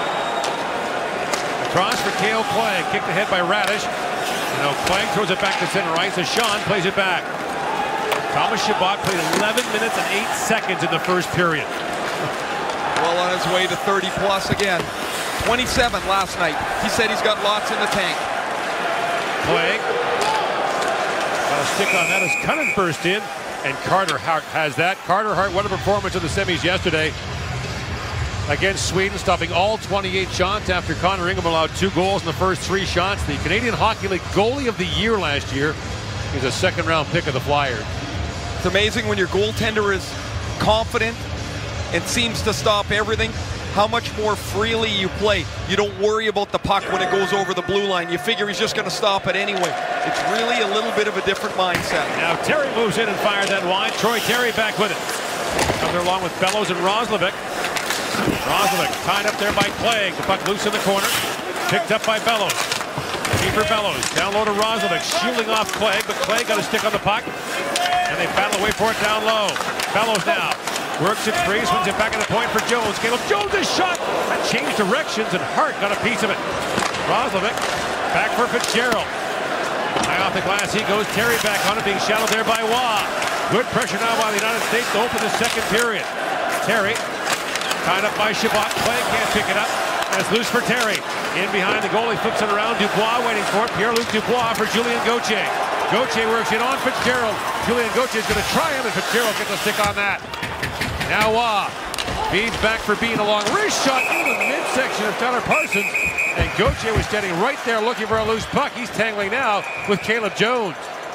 D: Across for Kale Clegg, kicked ahead by Radish. Now Clegg throws it back to center ice as Sean plays it back. Thomas Chabot played eleven minutes and eight seconds in the first period.
B: Well on his way to thirty plus again. twenty-seven last night. He said he's got lots in the tank.
D: Clegg got a stick on that as Cunnin burst in. And Carter Hart has that. Carter Hart, what a performance in the semis yesterday against Sweden, stopping all twenty-eight shots after Connor Ingram allowed two goals in the first three shots. The Canadian Hockey League goalie of the year last year. He's a second round pick of the Flyers.
B: It's amazing when your goaltender is confident and seems to stop everything, how much more freely you play. You don't worry about the puck when it goes over the blue line. You figure he's just going to stop it anyway. It's really a little bit of a different mindset.
D: Now Terry moves in and fires that wide. Troy Terry back with it. Comes there along with Bellows and Roslovic. Roslovic tied up there by Clegg. The puck loose in the corner. Picked up by Bellows. Keeper Bellows. Down low to Roslovic. Shielding off Clegg, but Clegg got a stick on the puck. And they battle away for it down low. Bellows now. Works it free, swings it back at the point for Jones. Caleb Jones' shot! That changed directions, and Hart got a piece of it. Roslovic back for Fitzgerald. High off the glass he goes. Terry back on it, being shadowed there by Waugh. Good pressure now by the United States to open the second period. Terry tied up by Chabot. Clay can't pick it up. And it's loose for Terry. In behind the goalie, flips it around. Dubois waiting for it. Pierre-Luc Dubois for Julien Gauthier. Gauthier works it on Fitzgerald. Julien Gauthier is going to try him, and Fitzgerald gets a stick on that. Now Waugh feeds back for Bean along. Wrist shot into the midsection of Tyler Parsons. And Gauthier was standing right there looking for a loose puck. He's tangling now with Caleb Jones.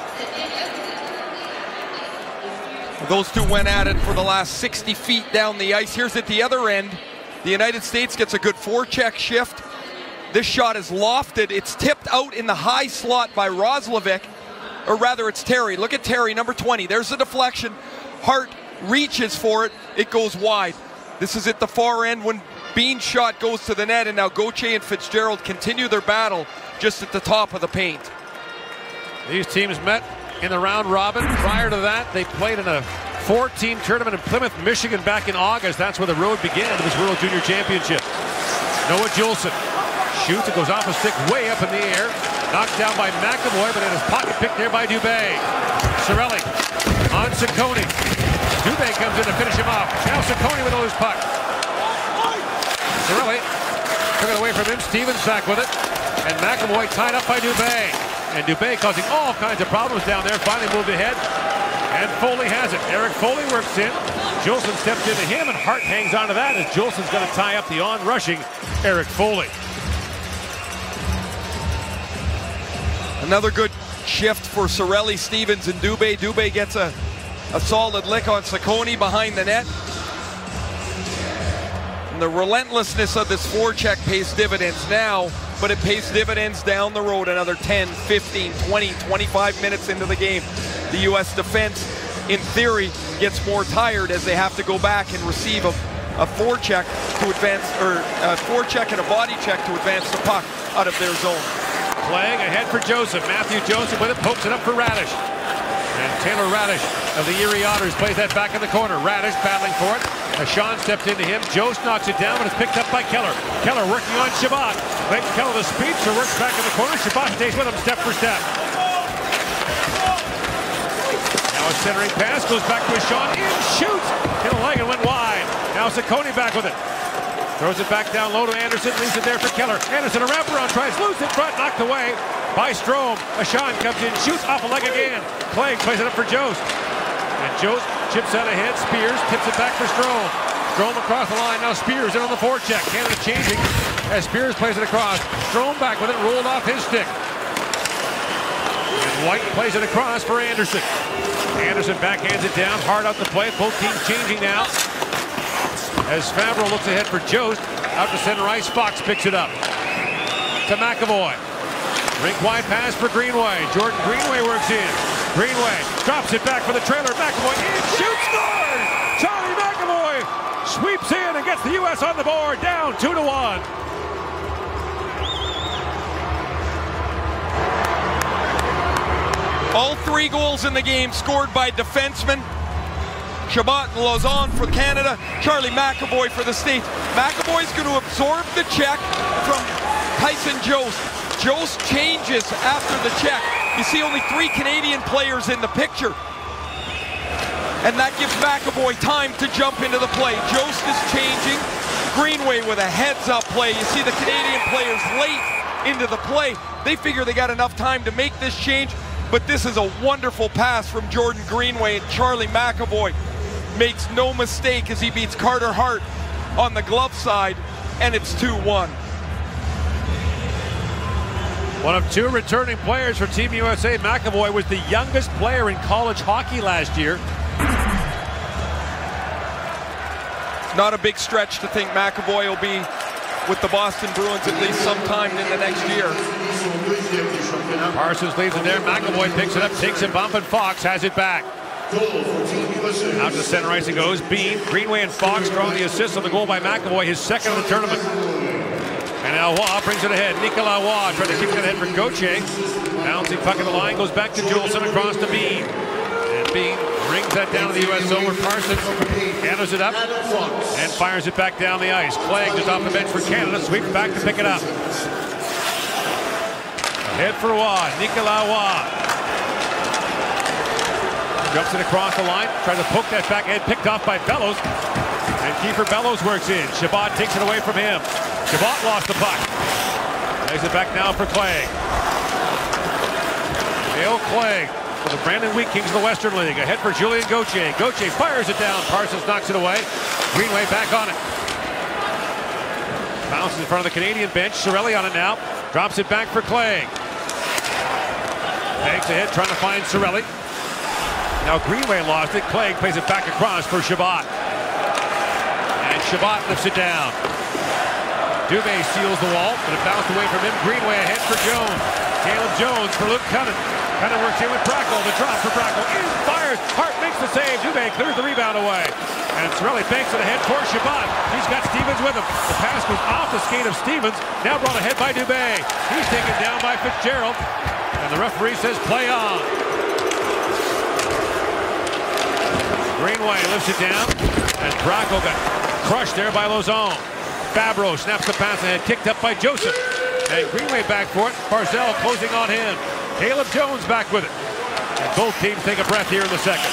B: Those two went at it for the last sixty feet down the ice. Here's at the other end. The United States gets a good forecheck shift. This shot is lofted. It's tipped out in the high slot by Roslovic. Or rather, it's Terry. Look at Terry, number twenty. There's the deflection. Hart reaches for it. It goes wide. This is at the far end when Bean's shot goes to the net, and now Gauthier and Fitzgerald continue their battle just at the top of the paint.
D: These teams met in the round robin. Prior to that, they played in a four-team tournament in Plymouth, Michigan back in August. That's where the road began to this World Junior Championship. Noah Juleson shoots. It goes off a stick way up in the air. Knocked down by McAvoy, but in his pocket picked there by Dubé. Cirelli on Ciccone. Dubé comes in to finish him off. Now Ciccone with a loose puck. Cirelli took it away from him. Stevens back with it. And McAvoy tied up by Dubé. And Dubé causing all kinds of problems down there. Finally moved ahead. And Foley has it. Eric Foley works in. Juleson steps into him, and Hart hangs on to that as Juleson's going to tie up the on-rushing Eric Foley.
B: Another good shift for Cirelli, Stevens, and Dubé. Dubé gets a, a solid lick on Ciccone behind the net. And the relentlessness of this forecheck pays dividends now, but it pays dividends down the road another ten, fifteen, twenty, twenty-five minutes into the game. The U S defense, in theory, gets more tired as they have to go back and receive a, a forecheck to advance, or a forecheck and a body check to advance the puck out of their zone.
D: Playing ahead for Joseph. Matthew Joseph with it, pokes it up for Radish. And Taylor Radish of the Erie Otters plays that back in the corner. Radish battling for it. Sean stepped into him. Jost knocks it down, but it's picked up by Keller. Keller working on Chabot. Makes Keller the speedster, works back in the corner. Chabot stays with him step for step. Now a centering pass goes back to Sean. In, shoots! Hit a leg and went wide. Now Ciccone back with it. Throws it back down low to Anderson, leaves it there for Keller. Anderson, a wraparound, tries loose in front, knocked away by Strome. Ashawn comes in, shoots off a leg again. Clegg plays it up for Jost. And Jost chips out ahead, Spears tips it back for Strome. Strome across the line, now Spears in on the forecheck. Canada changing as Spears plays it across. Strome back with it, rolled off his stick. And White plays it across for Anderson. Anderson backhands it down, hard out the play. Both teams changing now. As Favreau looks ahead for Jost, out to center ice, Fox picks it up. To McAvoy. Rink wide pass for Greenway. Jordan Greenway works in. Greenway drops it back for the trailer. McAvoy in, shoots, scores! Charlie McAvoy sweeps in and gets the U S on the board, down two to one.
B: All three goals in the game scored by defensemen. Chabot and Lauzon for Canada, Charlie McAvoy for the States. McAvoy's going to absorb the check from Tyson Jost. Jost changes after the check. You see only three Canadian players in the picture. And that gives McAvoy time to jump into the play. Jost is changing. Greenway with a heads-up play. You see the Canadian players late into the play. They figure they got enough time to make this change, But this is a wonderful pass from Jordan Greenway, and Charlie McAvoy makes no mistake as he beats Carter Hart on the glove side, and it's two one.
D: One of two returning players for Team U S A. McAvoy was the youngest player in college hockey last year.
B: It's not a big stretch to think McAvoy will be with the Boston Bruins at least sometime in the next year.
D: Parsons leaves it there. McAvoy picks it up, takes a bump, and Fox has it back. Out to the center ice it goes. Bean, Greenway, and Fox drawing the assist on the goal by McAvoy, his second of the tournament. And now Waugh brings it ahead. Nicolas Waugh trying to kick that ahead for Gauthier. Bouncing puck in the line, goes back to Juleson across to Bean. And Bean brings that down to the U S zone where Parsons gathers it up and fires it back down the ice. Clegg just off the bench for Canada, sweeps back to pick it up. Ahead for Waugh, Nicolas Waugh. Jumps it across the line, tries to poke that back end, picked off by Bellows. And Kiefer Bellows works in. Chabot takes it away from him. Chabot lost the puck. Lays it back now for Clegg. Dale Clegg for the Brandon Wheat Kings of the Western League. Ahead for Julien Gauthier. Gauthier fires it down. Parsons knocks it away. Greenway back on it. Bounces in front of the Canadian bench. Cirelli on it now. Drops it back for Clegg. Takes ahead trying to find Cirelli. Now Greenway lost it. Clegg plays it back across for Chabot. And Chabot lifts it down. Dubé seals the wall, but it bounced away from him. Greenway ahead for Jones. Caleb Jones for Luke Cunnin. Cunnin works in with Brackle. The drop for Brackle. In, fires. Hart makes the save. Dubé clears the rebound away. And Cirelli banks it ahead for Chabot. He's got Stevens with him. The pass goes off the skate of Stevens. Now brought ahead by Dubé. He's taken down by Fitzgerald. And the referee says play on. Greenway lifts it down. And Brackle got crushed there by Lauzon. Fabro snaps the pass ahead, kicked up by Joseph. And Greenway back for it. Barzell closing on him. Caleb Jones back with it. And both teams take a breath here in the second.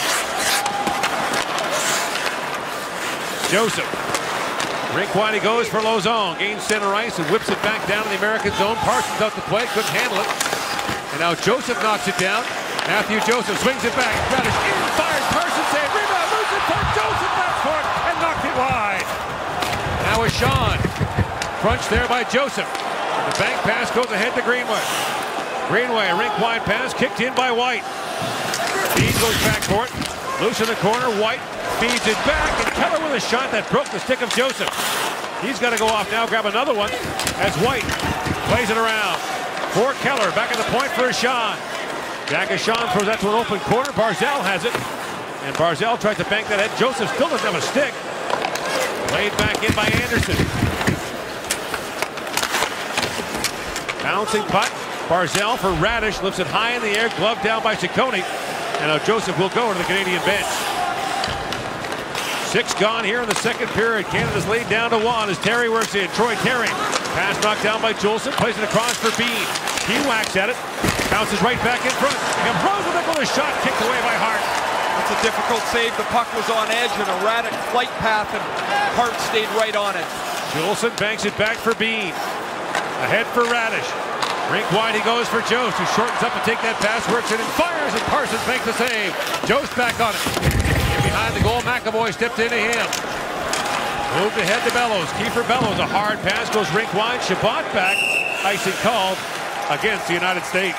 D: Joseph. Rink wide he goes for Lauzon. Gains center ice and whips it back down in the American zone. Parsons out to play, couldn't handle it. And now Joseph knocks it down. Matthew Joseph swings it back. Radish in, fires. Parsons save. Rebound, moves it for Joseph. Back for it and knocked it wide. Now is Sean. Crunched there by Joseph. The bank pass goes ahead to Greenway. Greenway, a rink wide pass kicked in by White. Bean goes back for it. Loose in the corner. White feeds it back. And Keller with a shot that broke the stick of Joseph. He's got to go off now, grab another one as White plays it around. For Keller, back at the point for Sean. Jack Sean throws that to an open corner. Barzell has it. And Barzell tries to bank that head. Joseph still doesn't have a stick. Played back in by Anderson. Bouncing puck. Barzell for Radish. Lifts it high in the air. Glove down by Ciccone. And now Joseph will go to the Canadian bench. Six gone here in the second period. Canada's laid down to one as Terry works in. Troy Terry. Pass knocked down by Juleson. Plays it across for Bean. He whacks at it. Bounces right back in front. And Brozovic with a shot kicked away by Hart.
B: That's a difficult save. The puck was on edge and a erratic flight path, and Hart stayed right on it.
D: Juleson banks it back for Bean. Ahead for Radish. Rink wide he goes for Jost, who shortens up to take that pass, works it and fires, and Parsons makes the save. Jost back on it. Behind the goal, McAvoy stepped into him. Moved ahead to Bellows. Kiefer Bellows, a hard pass, goes rink wide. Chabot back. Icing called against the United States.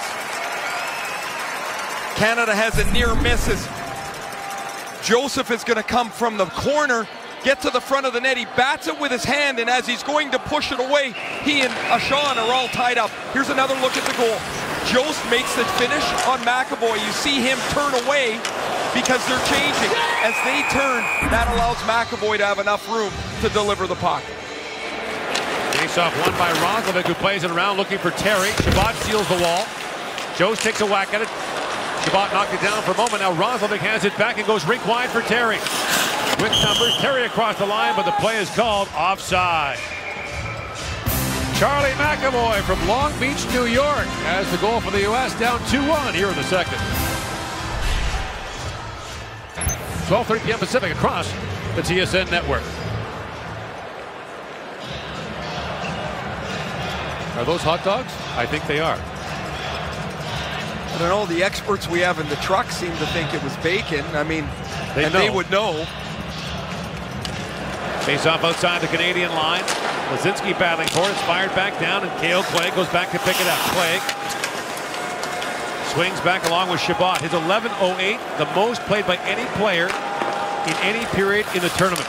B: Canada has a near misses. Joseph is going to come from the corner, get to the front of the net. He bats it with his hand, and as he's going to push it away, he and Ashawn are all tied up. Here's another look at the goal. Jost makes the finish on McAvoy. You see him turn away because they're changing. As they turn, that allows McAvoy to have enough room to deliver the puck.
D: Face-off won by Roslovic, who plays it around looking for Terry. Chabot seals the wall. Jost takes a whack at it. Chabot knocked it down for a moment. Now Roslovic has it back and goes rink wide for Terry. With numbers, Terry across the line, but the play is called offside. Charlie McAvoy from Long Beach, New York, has the goal for the U S down two one here in the second. twelve thirty p m Pacific across the T S N network. Are those hot dogs? I think they are.
B: don't know. The experts we have in the truck seem to think it was bacon. I mean,
D: they
B: and
D: know.
B: they would know.
D: Face off outside the Canadian line. Lazinski battling for it. It's fired back down, and Kale Clague goes back to pick it up. Clague swings back along with Chabot. His eleven oh eight, the most played by any player in any period in the tournament.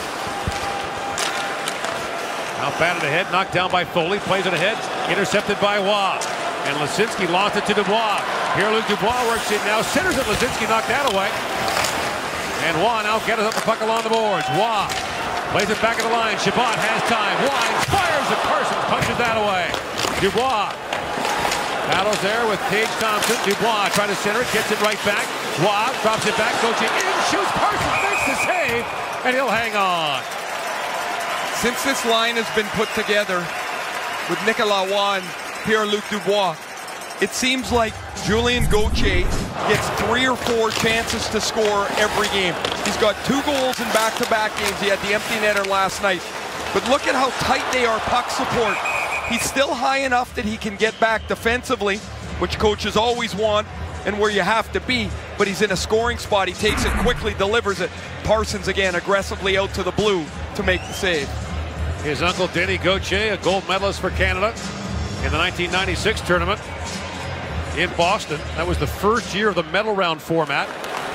D: Now batted ahead, knocked down by Foley. Plays it ahead, intercepted by Waugh. And Lazinski lost it to Dubois. Pierre-Luc Dubois works it now. Centers it. Lazinski knocked that away. And Waugh now gathers up the puck along the boards. Waugh plays it back at the line. Chabot has time. Wines fires and Parsons punches that away. Dubois battles there with Tage Thompson. Dubois trying to center it. Gets it right back. Waugh drops it back. Gauthier in. Shoots. Parsons makes the save. And he'll hang on.
B: Since this line has been put together with Nicolas Waugh and Pierre-Luc Dubois, it seems like Julien Gauthier gets three or four chances to score every game. He's got two goals in back-to-back games. He had the empty netter last night. But look at how tight they are puck support. He's still high enough that he can get back defensively, which coaches always want, and where you have to be. But he's in a scoring spot. He takes it quickly, delivers it. Parsons again aggressively out to the blue to make the save.
D: His uncle Denis Gauthier, a gold medalist for Canada in the nineteen ninety-six tournament in Boston. That was the first year of the medal round format,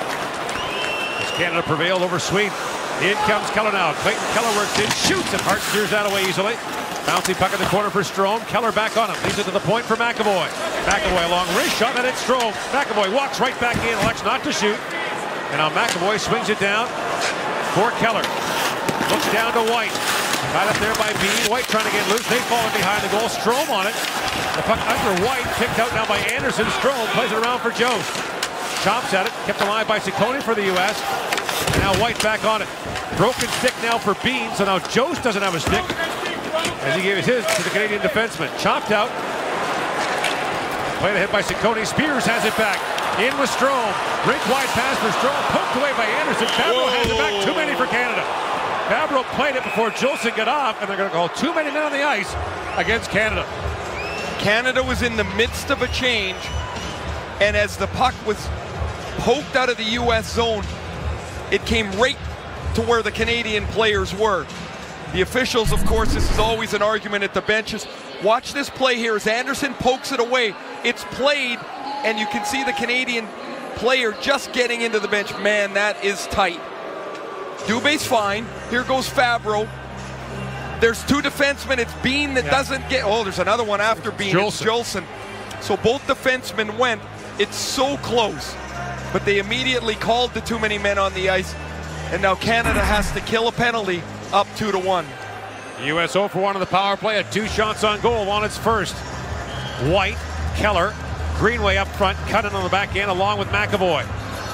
D: as Canada prevailed over Sweden. In comes Keller now. Clayton Keller works in, shoots, and Hart steers that away easily. Bouncing puck in the corner for Strome. Keller back on him. Leaves it to the point for McAvoy. McAvoy along wrist shot, and it's Strome. McAvoy walks right back in, elects not to shoot. And now McAvoy swings it down for Keller. Looks down to White. Tied up there by Bean. White trying to get loose. They fall in behind the goal. Strome on it. The puck under White. Picked out now by Anderson. Strome plays it around for Jost. Chops at it. Kept alive by Ciccone for the U S. And now White back on it. Broken stick now for Bean. So now Jost doesn't have a stick, as he gave his to the Canadian defenseman. Chopped out. Played ahead by Ciccone. Spears has it back. In with Strome. Rink wide pass for Strome. Poked away by Anderson. Fabro has it back. Too many for Canada. Fabro played it before Jolson got off, and they're going to call too many men on the ice against Canada.
B: Canada was in the midst of a change, and as the puck was poked out of the U S zone, it came right to where the Canadian players were. The officials, of course, this is always an argument at the benches. Watch this play here as Anderson pokes it away. It's played, and you can see the Canadian player just getting into the bench. Man, that is tight. Dubé's fine. Here goes Fabro. There's two defensemen. It's Bean that yeah. doesn't get... Oh, there's another one after Bean. Jolson. It's Jolson. So both defensemen went. It's so close. But they immediately called the too many men on the ice. And now Canada has to kill a penalty up two to one.
D: U S oh for one on the power play. Had two shots on goal on its first. White, Keller, Greenway up front, cut it on the back end along with McAvoy.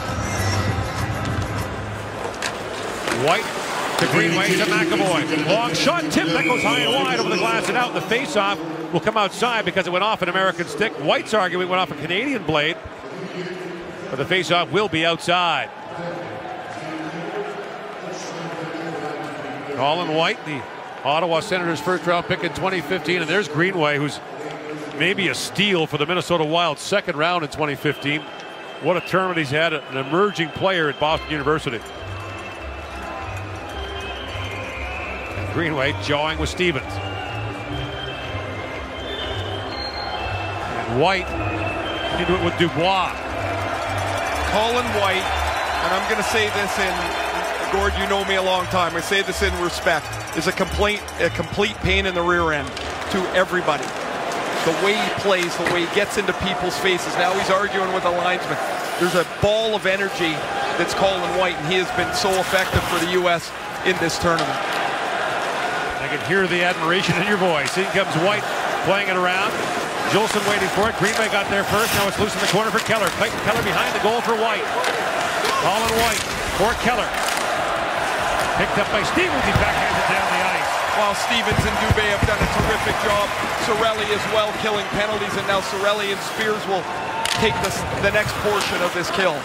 D: White to Greenway to McAvoy. Long shot, tip that goes high and wide over the glass and out. The face-off will come outside because it went off an American stick. White's arguing it went off a Canadian blade, but the face-off will be outside. Colin White, the Ottawa Senators first-round pick in twenty fifteen, and there's Greenway, who's maybe a steal for the Minnesota Wild second round in twenty fifteen. What a tournament he's had, an emerging player at Boston University. Greenway jawing with Stevens. And White into it with Dubois.
B: Colin White, and I'm going to say this in, Gord, you know me a long time, I say this in respect, is a complete, a complete pain in the rear end to everybody. The way he plays, the way he gets into people's faces. Now he's arguing with a linesman. There's a ball of energy that's Colin White, and he has been so effective for the U S in this tournament.
D: I can hear the admiration in your voice. In comes White, playing it around. Jolson waiting for it. Greenway got there first. Now it's loose in the corner for Keller. Clayton Keller behind the goal for White. Colin White for Keller. Picked up by Stevens. He backhands it down the ice.
B: While Stevens and Dubé have done a terrific job. Cirelli as well killing penalties, and now Cirelli and Spears will take this, the next portion of this kill.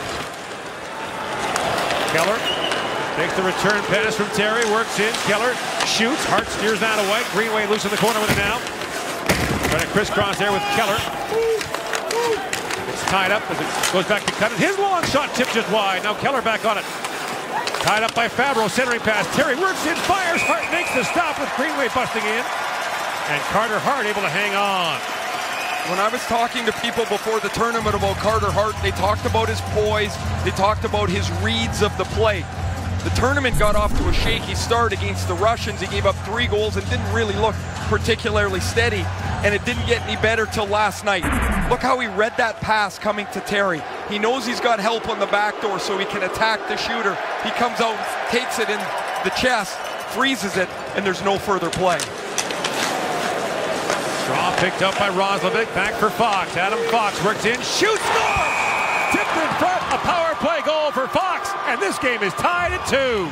D: Keller takes the return pass from Terry, works in, Keller shoots, Hart steers that away, Greenway loose in the corner with it now. Trying to crisscross there with Keller. It's tied up as it goes back to Cutted. His long shot tipped just wide. Now Keller back on it. Tied up by Fabro, centering pass. Terry works in, fires. Hart makes the stop with Greenway busting in. And Carter Hart able to hang on.
B: When I was talking to people before the tournament about Carter Hart, they talked about his poise. They talked about his reads of the play. The tournament got off to a shaky start against the Russians. He gave up three goals and didn't really look particularly steady. And it didn't get any better till last night. Look how he read that pass coming to Terry. He knows he's got help on the back door so he can attack the shooter. He comes out, takes it in the chest, freezes it, and there's no further play.
D: Draw picked up by Roslovic, back for Fox. Adam Fox works in, shoots, scores! Tipped in front, a power play goal for Fox, and this game is tied at two.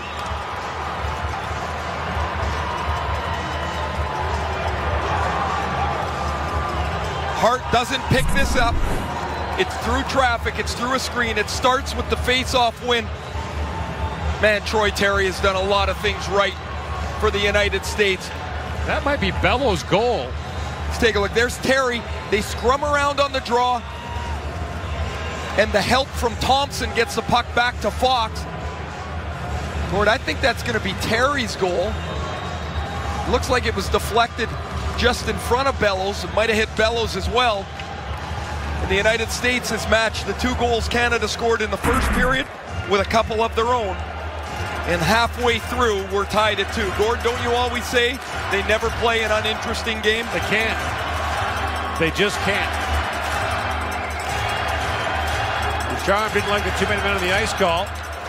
B: Hart doesn't pick this up. It's through traffic, it's through a screen. It starts with the face-off win. Man, Troy Terry has done a lot of things right for the United States.
D: That might be Bellows' goal.
B: Let's take a look. There's Terry. They scrum around on the draw. And the help from Thompson gets the puck back to Fox. Lord, I think that's going to be Terry's goal. Looks like it was deflected just in front of Bellows. It might have hit Bellows as well. And the United States has matched the two goals Canada scored in the first period with a couple of their own. And halfway through, we're tied at two. Gord, don't you always say they never play an uninteresting game?
D: They can't. They just can't. Ducharme didn't like the too many men on the ice call.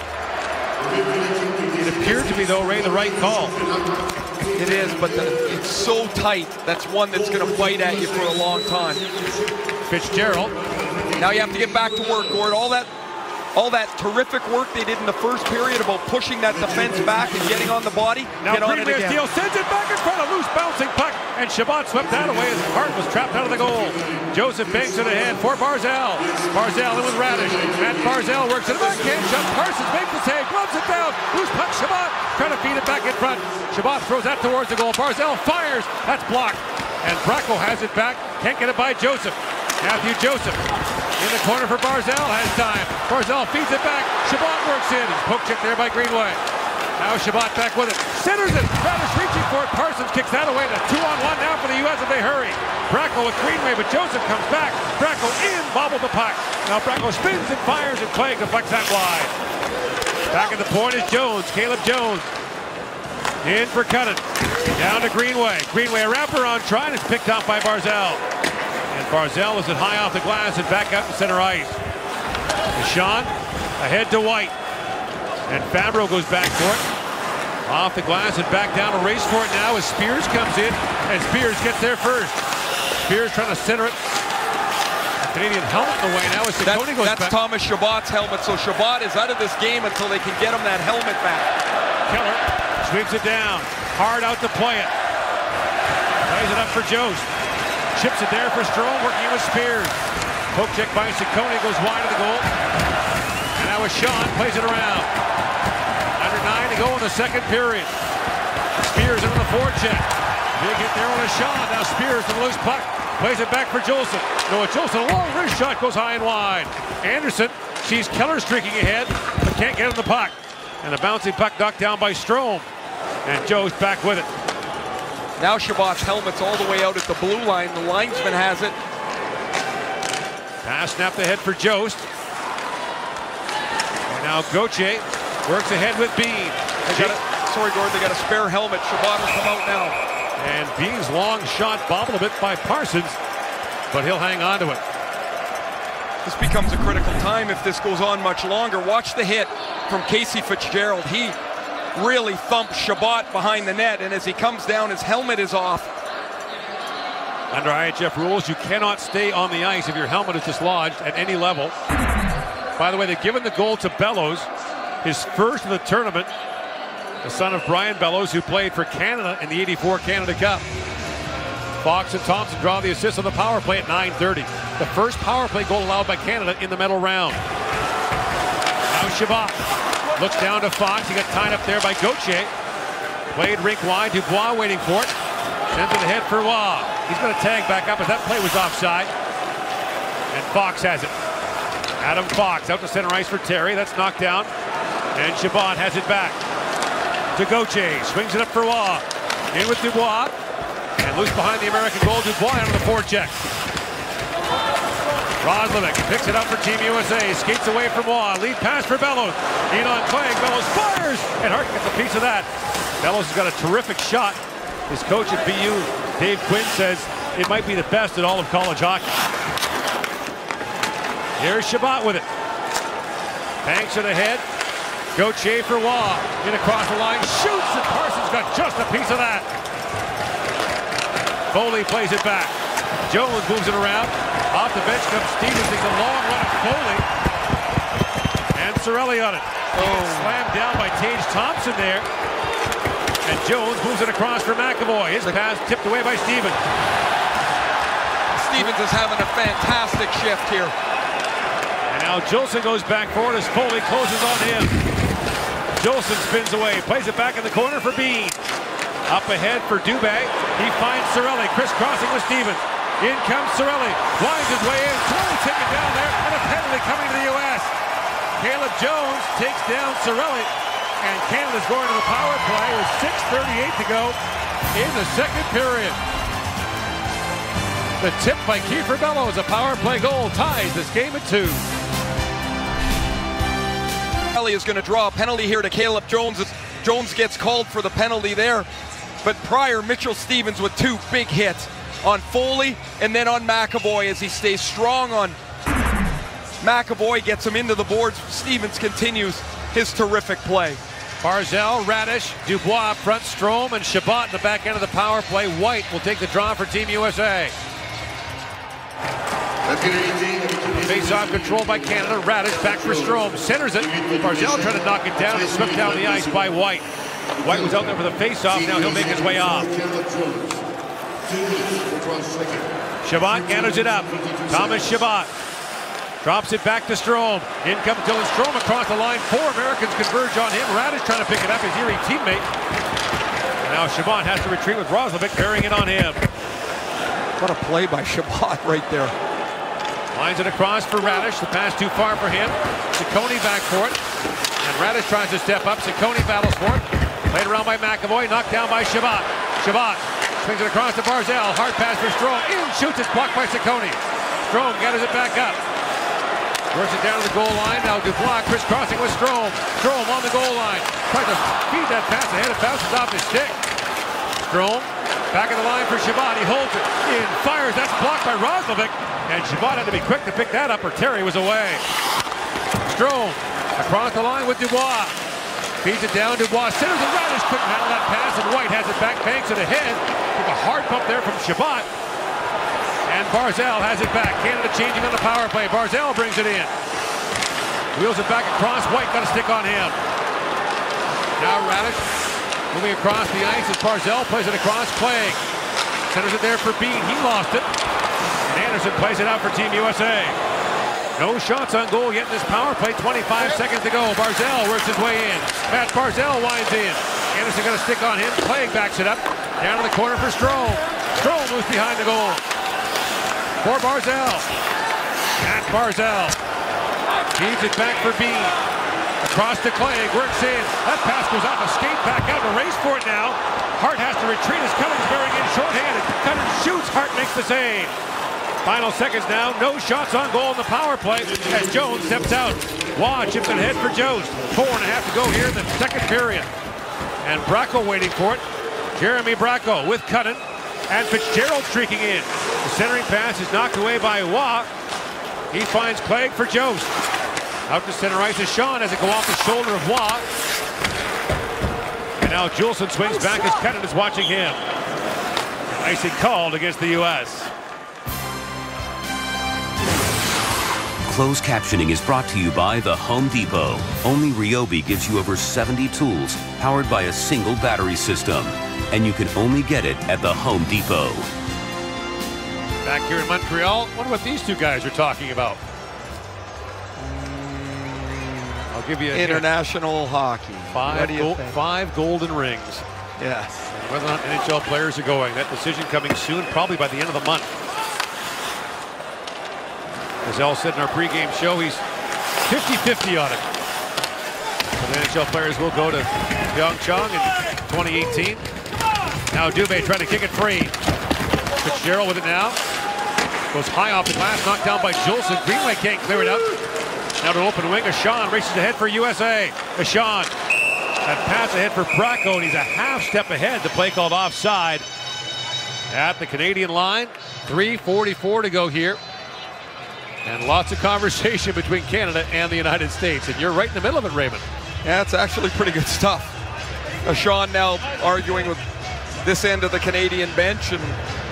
D: It appeared to be, though, Ray, the right call.
B: It is, but the, it's so tight. That's one that's going to bite at you for a long time.
D: Fitzgerald.
B: Now you have to get back to work, Gord. All that All that terrific work they did in the first period about pushing that defense back and getting on the body.
D: Now
B: get on it again.
D: Steele sends it back in front, a loose bouncing puck, and Chabot swept that away as Hart was trapped out of the goal. Joseph banks it ahead for Barzal. Barzal in with Radish. Matt Barzal works it back, can't shot. Parsons makes the save, gloves it down. Loose puck, Chabot trying to feed it back in front. Chabot throws that towards the goal. Barzal fires, that's blocked. And Bracco has it back, can't get it by Joseph. Matthew Joseph in the corner for Barzal, has time. Barzal feeds it back. Chabot works in. Poke check there by Greenway. Now Chabot back with it. Centers it. Radish reaching for it. Parsons kicks that away. To two on one now for the U S if they hurry. Bracco with Greenway, but Joseph comes back. Bracco in, bobbled the puck. Now Bracco spins and fires, and Clay deflects that wide. Back at the point is Jones. Caleb Jones. In for Cutted. Down to Greenway. Greenway a wraparound try, and it's picked off by Barzal. And Barzal is it high off the glass and back out in center ice. Sean ahead to White. And Fabro goes back for it. Off the glass and back down, a race for it now as Spears comes in. And Spears gets there first. Spears trying to center it. A Canadian helmet in the way now as Ciccone goes
B: that's
D: back.
B: That's Thomas Chabot's helmet, so Chabot is out of this game until they can get him that helmet back.
D: Keller sweeps it down. Hard out to play it. Plays it up for Jost. Chips it there for Strome, working with Spears. Poke check by Ciccone, goes wide of the goal. And now with Sean, plays it around. Under nine to go in the second period. Spears into the forecheck. Big hit there on a Sean. Now Spears with a loose puck. Plays it back for Jolson. Noah Jolson, a long wrist shot, goes high and wide. Anderson sees Keller streaking ahead, but can't get him the puck. And a bouncing puck knocked down by Strome. And Jost back with it.
B: Now Chabot's helmet's all the way out at the blue line. The linesman has it.
D: Pass snapped ahead for Jost. And now Gauthier works ahead with Bean.
B: They got a, sorry, Gord, they got a spare helmet. Chabot will come out now.
D: And Bean's long shot bobbled a bit by Parsons, but he'll hang on to it.
B: This becomes a critical time if this goes on much longer. Watch the hit from Casey Fitzgerald. He really thumps Chabot behind the net, and as he comes down, his helmet is off.
D: Under I H F rules, you cannot stay on the ice if your helmet is dislodged at any level. By the way, they've given the goal to Bellows, his first of the tournament, the son of Brian Bellows, who played for Canada in the eighty-four Canada Cup. Fox and Thompson draw the assist on the power play at nine thirty. The first power play goal allowed by Canada in the medal round. Now Chabot looks down to Fox. He got tied up there by Gauthier. Played rink wide. Dubois waiting for it. Sends it ahead for Waugh. He's going to tag back up as that play was offside. And Fox has it. Adam Fox out to center ice for Terry. That's knocked down. And Chabot has it back to Gauthier. Swings it up for Waugh. In with Dubois. And loose behind the American goal. Dubois out of the forecheck. Roslovic picks it up for Team U S A. Skates away from Waugh. Lead pass for Bellows. In on Clegg. Bellows fires. And Hart gets a piece of that. Bellows has got a terrific shot. His coach at B U, Dave Quinn, says it might be the best in all of college hockey. Here's Chabot with it. Banks it ahead. Gauthier for Waugh. In across the line. Shoots, and Parsons got just a piece of that. Foley plays it back. Jones moves it around. Off the bench comes Stevens. Takes a long run at Foley. And Cirelli on it. Oh. Slammed down by Tage Thompson there. And Jones moves it across for McAvoy. His pass tipped away by Stevens.
B: Stevens is having a fantastic shift here.
D: And now Jolson goes back forward as Foley closes on him. Jolson spins away, plays it back in the corner for Bean. Up ahead for Dubé. He finds Cirelli, crisscrossing with Stevens. In comes Cirelli, winds his way in. Cirelli taken down there, and a penalty coming to the U S. Caleb Jones takes down Cirelli, and Canada's going to the power play with six thirty-eight to go in the second period. The tip by Kiefer Bellows, a power play goal, ties this game at two.
B: Cirelli is going to draw a penalty here to Caleb Jones. Jones gets called for the penalty there. But prior, Mitchell Stevens with two big hits on Foley and then on McAvoy as he stays strong on McAvoy, gets him into the boards. Stevens continues his terrific play.
D: Barzal, Radish, Dubois up front, Strome, and Chabot in the back end of the power play. White will take the draw for Team U S A. Face-off controlled by Canada. Radish back for Strome. Centers it. Barzal trying to knock it down and swept down the ice by White. White was out there for the face-off. Now he'll make his way off. Chabot gathers it up. Thomas Chabot drops it back to Strome. In comes Dylan Strome across the line. Four Americans converge on him. Radish trying to pick it up, his Erie teammate. And now Chabot has to retreat with Roslovic bearing it on him.
B: What a play by Chabot right there.
D: Lines it across for Radish. The pass too far for him. Ciccone back for it. And Radish tries to step up. Ciccone battles for it. Played around by McAvoy. Knocked down by Chabot. Chabot swings it across to Barzal. Hard pass for Strome. In shoots. It's blocked by Ciccone. Strome gathers it back up. Works it down to the goal line. Now Dubois crisscrossing with Strome. Strome on the goal line. Tries to feed that pass ahead. It bounces off his stick. Strome back of the line for Chabot. He holds it. In. Fires. That's blocked by Roslovic. And Chabot had to be quick to pick that up or Terry was away. Strome across the line with Dubois. Feeds it down. Dubois centers and Radish couldn't handle that pass, and White has it back. Banks it ahead. Took a hard bump there from Chabot. And Barzal has it back. Canada changing on the power play. Barzal brings it in. Wheels it back across. White got a stick on him. Now Radish moving across the ice as Barzal plays it across. Clegg centers it there for Bean. He lost it. And Anderson plays it out for Team U S A. No shots on goal yet in this power play. twenty-five seconds to go. Barzal works his way in. Matt Barzal winds in. Anderson got a stick on him. Clegg backs it up. Down to the corner for Strome. Strome moves behind the goal. For Barzal. Matt Barzal. Feeds it back for Bean. Across to Clegg. Works in. That pass goes off a skate back out. A race for it now. Hart has to retreat as Cummings bearing in shorthanded. Cummings shoots. Hart makes the save. Final seconds now, no shots on goal in the power play as Jones steps out. Waugh chips it ahead for Jost. Four and a half to go here in the second period. And Bracco waiting for it. Jeremy Bracco with Cuttin and Fitzgerald streaking in. The centering pass is knocked away by Waugh. He finds Clegg for Jost. Out to center ice is Sean as it go off the shoulder of Waugh. And now Juleson swings back as Cuttin is watching him. Icing called against the U S
P: Closed captioning is brought to you by The Home Depot. Only Ryobi gives you over seventy tools powered by a single battery system. And you can only get it at The Home Depot.
D: Back here in Montreal, wonder what these two guys are talking about. I'll give you a
B: international hint. Hockey.
D: Five, gold, five golden rings.
B: Yes.
D: And whether or not N H L players are going, that decision coming soon, probably by the end of the month. As El said in our pregame show, he's fifty fifty on it. So the N H L players will go to Pyeongchang in twenty eighteen. Now Dubé trying to kick it free. Fitzgerald with it now. Goes high off the glass, knocked down by Juleson. Greenway can't clear it out. Now to open wing, Ashawn races ahead for U S A. Ashawn, that pass ahead for Bracco, and he's a half step ahead. The play called offside at the Canadian line. three forty-four to go here. And lots of conversation between Canada and the United States. And you're right in the middle of it, Raymond.
B: Yeah, it's actually pretty good stuff. Ashawn now arguing with this end of the Canadian bench, and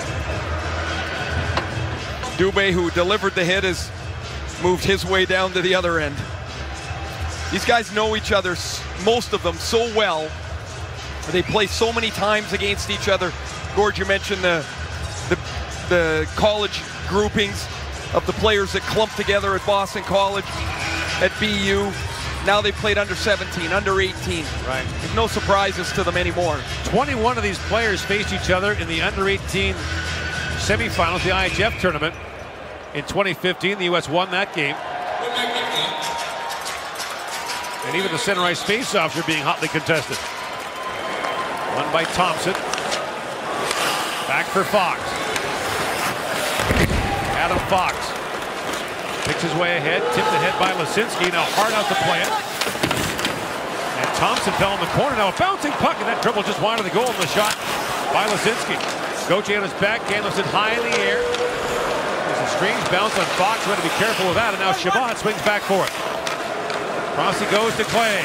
B: Dubé, who delivered the hit, has moved his way down to the other end. These guys know each other, most of them, so well. They play so many times against each other. Gord, you mentioned the, the, the college groupings of the players that clumped together at Boston College, at B U. Now they played under seventeen, under eighteen.
D: Right.
B: There's no surprises to them anymore.
D: twenty-one of these players faced each other in the under eighteen semifinals, the I H F tournament. In twenty fifteen, the U S won that game. And even the center ice faceoffs are being hotly contested. Won by Thompson. Back for Fox. Adam Fox picks his way ahead, tipped ahead by Lisinski. Now hard out to play it. And Thompson fell in the corner. Now a bouncing puck, and that dribble just wide of the goal, and the shot by Lisinski. Gauthier on his backhand, lifts it high in the air. There's a strange bounce on Fox. We're going to be careful with that. And now Chabot swings back for it. Across he goes to Clay.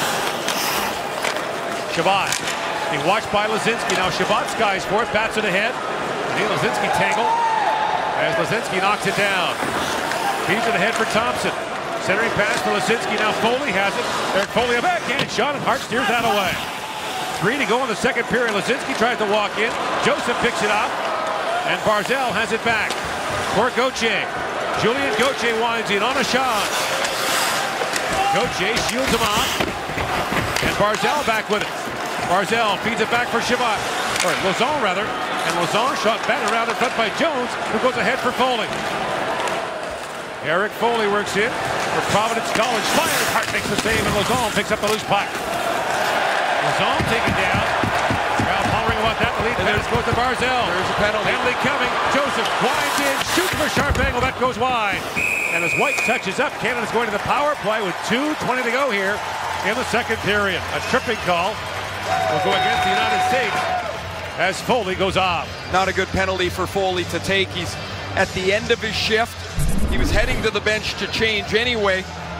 D: Chabot being watched by Lisinski. Now Chabot skies for it, bats it ahead. And Lisinski tangle as Lisinski knocks it down. Feeds it ahead for Thompson. Centering pass for Lisinski. Now Foley has it. Eric Foley a backhand shot, and Hart steers that away. Three to go in the second period. Lisinski tries to walk in. Joseph picks it up, and Barzal has it back for Gauthier. Julien Gauthier winds in on a shot. Gauthier shields him off, and Barzal back with it. Barzal feeds it back for Chabot, or Lauzon rather, and Lauzon shot batted around in front by Jones, who goes ahead for Foley. Eric Foley works in for Providence College. Fires, Hart makes the save, and Lauzon picks up the loose puck. Lauzon taken down. Crowd hollering about that. The lead pass goes to Barzal. There's a penalty. Penalty coming. Joseph winds in, shoots for a sharp angle. That goes wide. And as White touches up, Canada's going to the power play with two twenty to go here in the second period. A tripping call will go against the United States as Foley goes off.
B: Not a good penalty for Foley to take. He's at the end of his shift. He was heading to the bench to change anyway.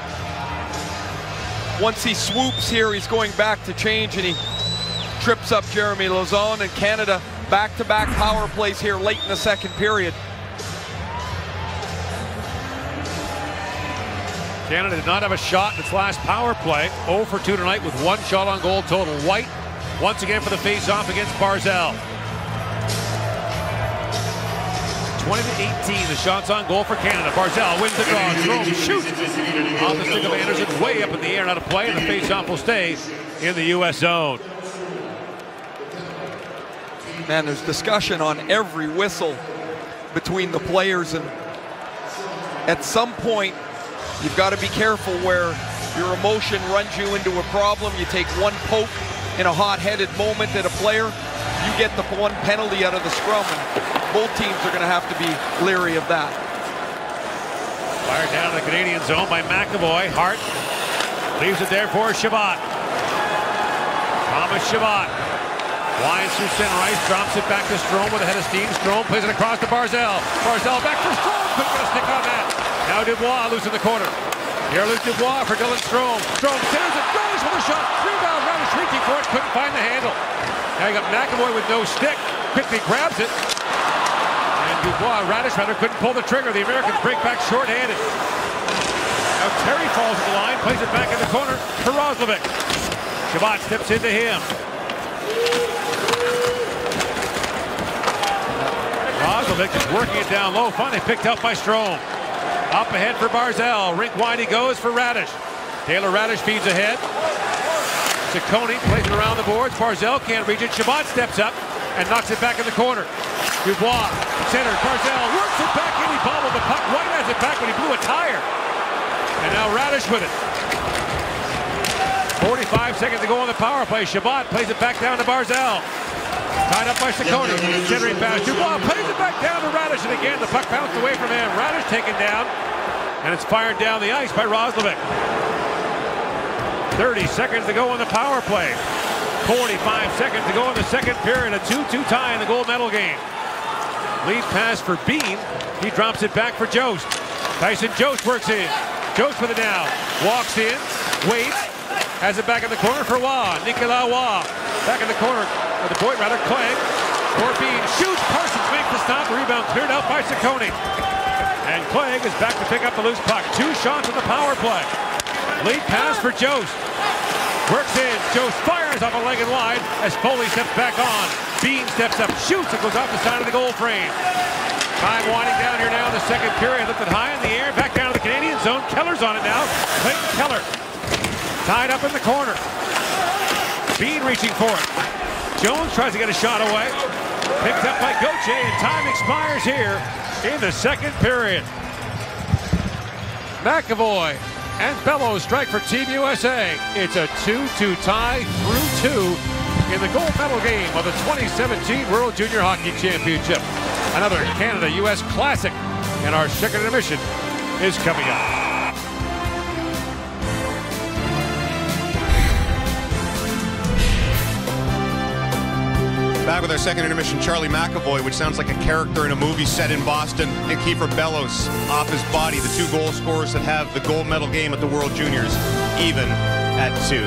B: Once he swoops here, he's going back to change, and he trips up Jeremy Lauzon. And Canada back-to-back power plays here late in the second period.
D: Canada did not have a shot in its last power play. oh for two tonight with one shot on goal total. White once again for the face-off against Barzal. twenty to eighteen, the shots on goal for Canada. Barzal wins the draw. Strome shoots off the stick of Anderson, way up in the air and out of play, and the face-off will stay in the U S zone.
B: Man, there's discussion on every whistle between the players, and at some point, you've got to be careful where your emotion runs you into a problem. You take one poke in a hot-headed moment at a player, you get the one penalty out of the scrum, and both teams are going to have to be leery of that.
D: Fired down in the Canadian zone by McAvoy. Hart leaves it there for Chabot. Thomas Chabot winds through center ice, drops it back to Strome with a head of steam. Strome plays it across to Barzal. Barzal back for Strome. Couldn't get a stick on that. Now Dubois loose in the corner. Here loose Dubois for Dylan Strome. Strome centers it, goes with a shot. Rebound, Radish reaching for it, couldn't find the handle. Now you got McAvoy with no stick. Quickly grabs it. And Dubois, Radish rather, couldn't pull the trigger. The Americans break back short-handed. Now Terry falls at the line, plays it back in the corner for Roslovic. Chabot steps into him. Roslovic is working it down low, finally picked up by Strome. Up ahead for Barzal. Rink wide he goes for Radish. Taylor Radish feeds ahead. Ciccone plays it around the boards. Barzal can't reach it. Chabot steps up and knocks it back in the corner. Dubois, center. Barzal works it back in. He bobbled the puck. White has it back when he blew a tire. And now Radish with it. forty-five seconds to go on the power play. Chabot plays it back down to Barzal. Tied up by Ciccone. Generating pass. Dubois plays it back down to Radish. And again, the puck bounced away from him. Radish taken down. And it's fired down the ice by Roslovic. thirty seconds to go on the power play. forty-five seconds to go in the second period. A two two tie in the gold medal game. Lead pass for Bean. He drops it back for Jost. Tyson Jost works in. Jost with it now. Walks in. Waits. Has it back in the corner for Waugh. Nicolas Waugh. Back in the corner. Or the point rather. Clegg. For Bean. Shoots. Parsons makes the stop. The rebound cleared out by Ciccone. And Clegg is back to pick up the loose puck. Two shots on the power play. Lead pass for Jost. Works in. Jost fires off a leg and wide as Foley steps back on. Bean steps up, shoots. It goes off the side of the goal frame. Time winding down here now in the second period. Lifted high in the air. Back down to the Canadian zone. Keller's on it now. Clayton Keller. Tied up in the corner. Bean reaching for it. Jones tries to get a shot away. Picked up by Gauthier, and time expires here in the second period. McAvoy and Bellows strike for Team U S A. It's a two two tie through two in the gold medal game of the twenty seventeen World Junior Hockey Championship. Another Canada U S classic, and our second intermission is coming up.
A: Back with our second intermission, Charlie McAvoy, which sounds like a character in a movie set in Boston, and Kiefer Bellows off his body, the two goal scorers that have the gold medal game at the World Juniors, even at two.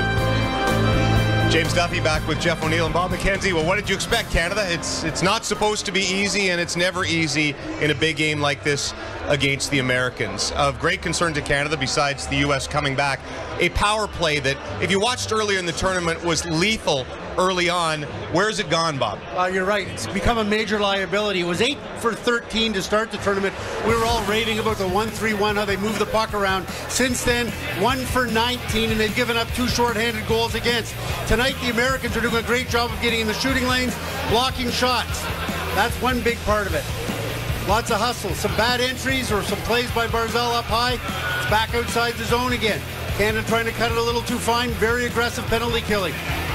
A: James Duffy back with Jeff O'Neill and Bob McKenzie. Well, what did you expect, Canada? It's it's not supposed to be easy, and it's never easy in a big game like this against the Americans. Of great concern to Canada, besides the U S coming back, a power play that, if you watched earlier in the tournament, was lethal early on. Where's it gone, Bob?
N: Uh, you're right. It's become a major liability. It was eight for thirteen to start the tournament. We were all raving about the one three one, how they move the puck around. Since then, one for nineteen, and they've given up two shorthanded goals against. Tonight, the Americans are doing a great job of getting in the shooting lanes, blocking shots. That's one big part of it. Lots of hustle. Some bad entries or some plays by Barzal up high. It's back outside the zone again. Canada trying to cut it a little too fine. Very aggressive penalty killing.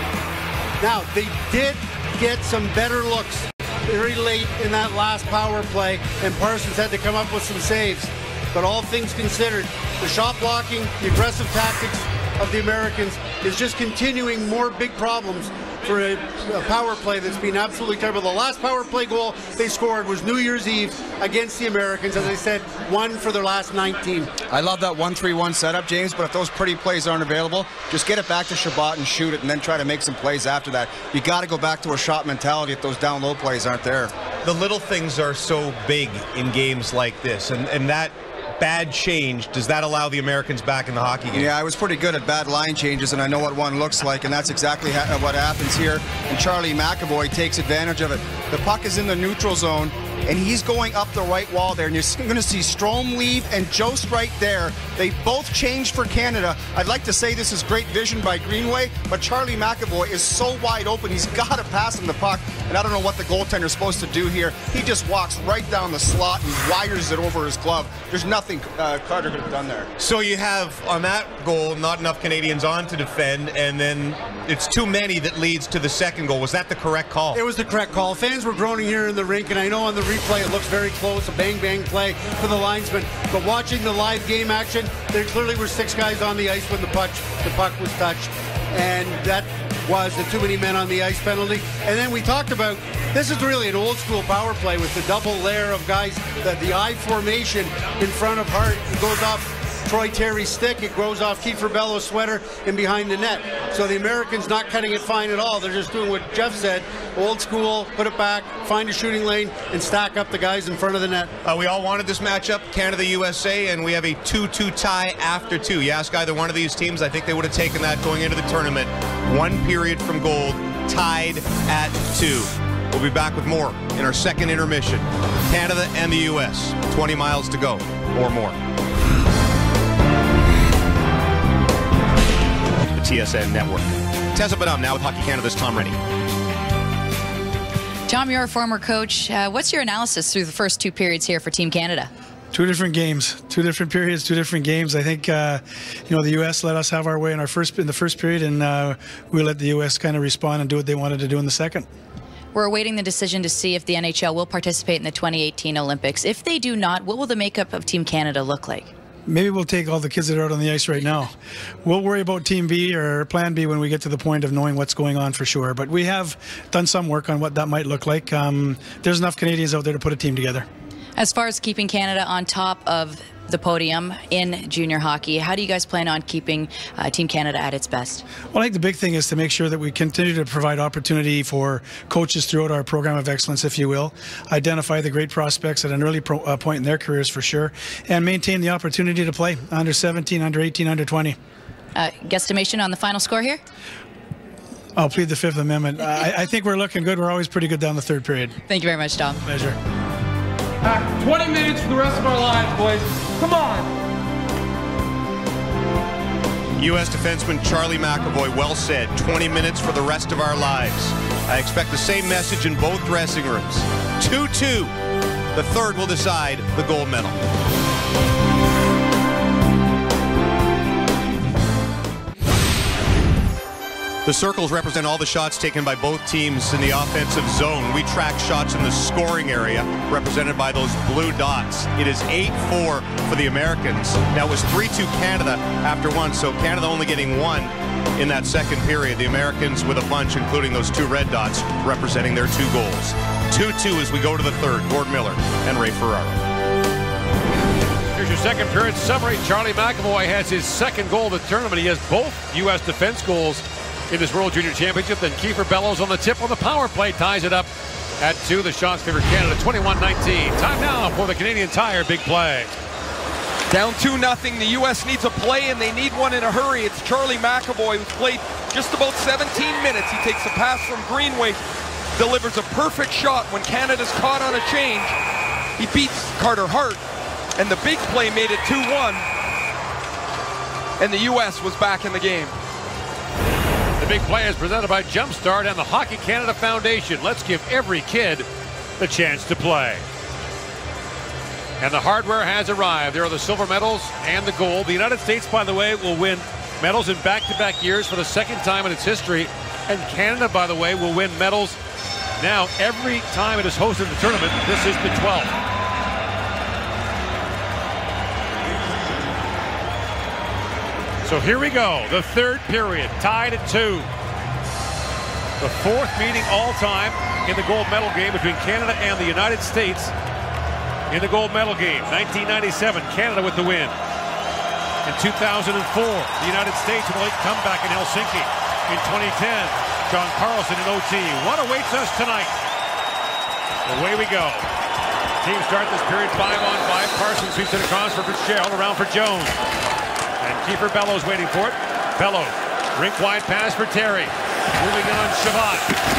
N: Now, they did get some better looks very late in that last power play, and Parsons had to come up with some saves. But all things considered, the shot blocking, the aggressive tactics of the Americans is just continuing more big problems for a, a power play that's been absolutely terrible. The last power play goal they scored was New Year's Eve against the Americans. As I said, one for their last nineteen.
I: I love that one three one setup, James, but if those pretty plays aren't available, just get it back to Chabot and shoot it, and then try to make some plays after that. You got to go back to a shot mentality if those down low plays aren't there.
A: The little things are so big in games like this, and, and that bad change, does that allow the Americans back in the hockey game?
I: Yeah, I was pretty good at bad line changes, and I know what one looks like, and that's exactly ha what happens here. And Charlie McAvoy takes advantage of it. The puck is in the neutral zone, and he's going up the right wall there, and you're going to see Strome leave and Jost right there. They both changed for Canada. I'd like to say this is great vision by Greenway, but Charlie McAvoy is so wide open, he's got to pass him the puck, and I don't know what the goaltender's supposed to do here. He just walks right down the slot and wires it over his glove. There's nothing uh, Carter could have done there.
A: So you have, on that goal, not enough Canadians on to defend, and then it's too many that leads to the second goal. Was that the correct call?
N: It was the correct call. Fans were groaning here in the rink, and I know on the replay it looks very close, a bang-bang play for the linesman. But watching the live game action, there clearly were six guys on the ice when the puck, the puck was touched. And that was the too many men on the ice penalty. And then we talked about, this is really an old school power play with the double layer of guys, that the I formation in front of Hart. It goes off Troy Terry's stick, it goes off Kiefer Bellows' sweater and behind the net. So the Americans not cutting it fine at all. They're just doing what Jeff said, old school, put it back, find a shooting lane, and stack up the guys in front of the net.
A: Uh, we all wanted this matchup, Canada U S A, and we have a two two tie after two. You ask either one of these teams, I think they would have taken that going into the tournament. One period from gold, tied at two. We'll be back with more in our second intermission. Canada and the U S, twenty miles to go, or more. T S N Network. Tessa Badam now with Hockey Canada's Tom Rennie.
K: Tom, you're a former coach. Uh, what's your analysis through the first two periods here for Team Canada?
E: Two different games, two different periods, two different games. I think uh, you know the U S let us have our way in our first in the first period, and uh, we let the U S kind of respond and do what they wanted to do in the second.
K: We're awaiting the decision to see if the N H L will participate in the twenty eighteen Olympics. If they do not, what will the makeup of Team Canada look like?
E: Maybe we'll take all the kids that are out on the ice right now. We'll worry about Team B or Plan B when we get to the point of knowing what's going on for sure. But we have done some work on what that might look like. Um, there's enough Canadians out there to put a team together.
K: As far as keeping Canada on top of the podium in junior hockey, how do you guys plan on keeping uh, Team Canada at its best?
E: Well, I think the big thing is to make sure that we continue to provide opportunity for coaches throughout our program of excellence, if you will, identify the great prospects at an early pro, uh, point in their careers for sure, and maintain the opportunity to play under seventeen, under eighteen, under twenty.
K: Uh, guesstimation on the final score here?
E: I'll plead the Fifth Amendment. I, I think we're looking good. We're always pretty good down the third period.
K: Thank you very much, Tom.
E: Pleasure.
B: Uh, twenty minutes for the rest of our lives, boys. Come on.
A: U S defenseman Charlie McAvoy well said, twenty minutes for the rest of our lives. I expect the same message in both dressing rooms. two two. The third will decide the gold medal. The circles represent all the shots taken by both teams in the offensive zone. We track shots in the scoring area, represented by those blue dots. It is eight four for the Americans. Now, it was three two Canada after one, so Canada only getting one in that second period. The Americans with a bunch, including those two red dots, representing their two goals. two two as we go to the third. Gord Miller and Ray Ferraro.
D: Here's your second period summary. Charlie McAvoy has his second goal of the tournament. He has both U S defense goals in this World Junior Championship. Then Kiefer Bellows on the tip on the power play ties it up at two. The shots favor Canada, twenty-one nineteen. Time now for the Canadian Tire big play.
B: Down two nothing. The U S needs a play, and they need one in a hurry. It's Charlie McAvoy, who's played just about seventeen minutes. He takes a pass from Greenway, delivers a perfect shot when Canada's caught on a change. He beats Carter Hart, and the big play made it two one, and the U S was back in the game.
D: The big play is presented by Jumpstart and the Hockey Canada Foundation. Let's give every kid the chance to play. And the hardware has arrived. There are the silver medals and the gold. The United States, by the way, will win medals in back-to-back years for the second time in its history. And Canada, by the way, will win medals now every time it is hosted the tournament. This is the twelfth. So here we go, the third period, tied at two. The fourth meeting all time in the gold medal game between Canada and the United States in the gold medal game. nineteen ninety-seven, Canada with the win. In two thousand four, the United States with a late comeback in Helsinki. In twenty ten, John Carlson in O T. What awaits us tonight? Away we go. Teams start this period five on five. Parsons sweeps it across for Fitzgerald, around for Jones. And Kiefer Bellows waiting for it. Bellows, rink wide pass for Terry. Moving on Shabbat.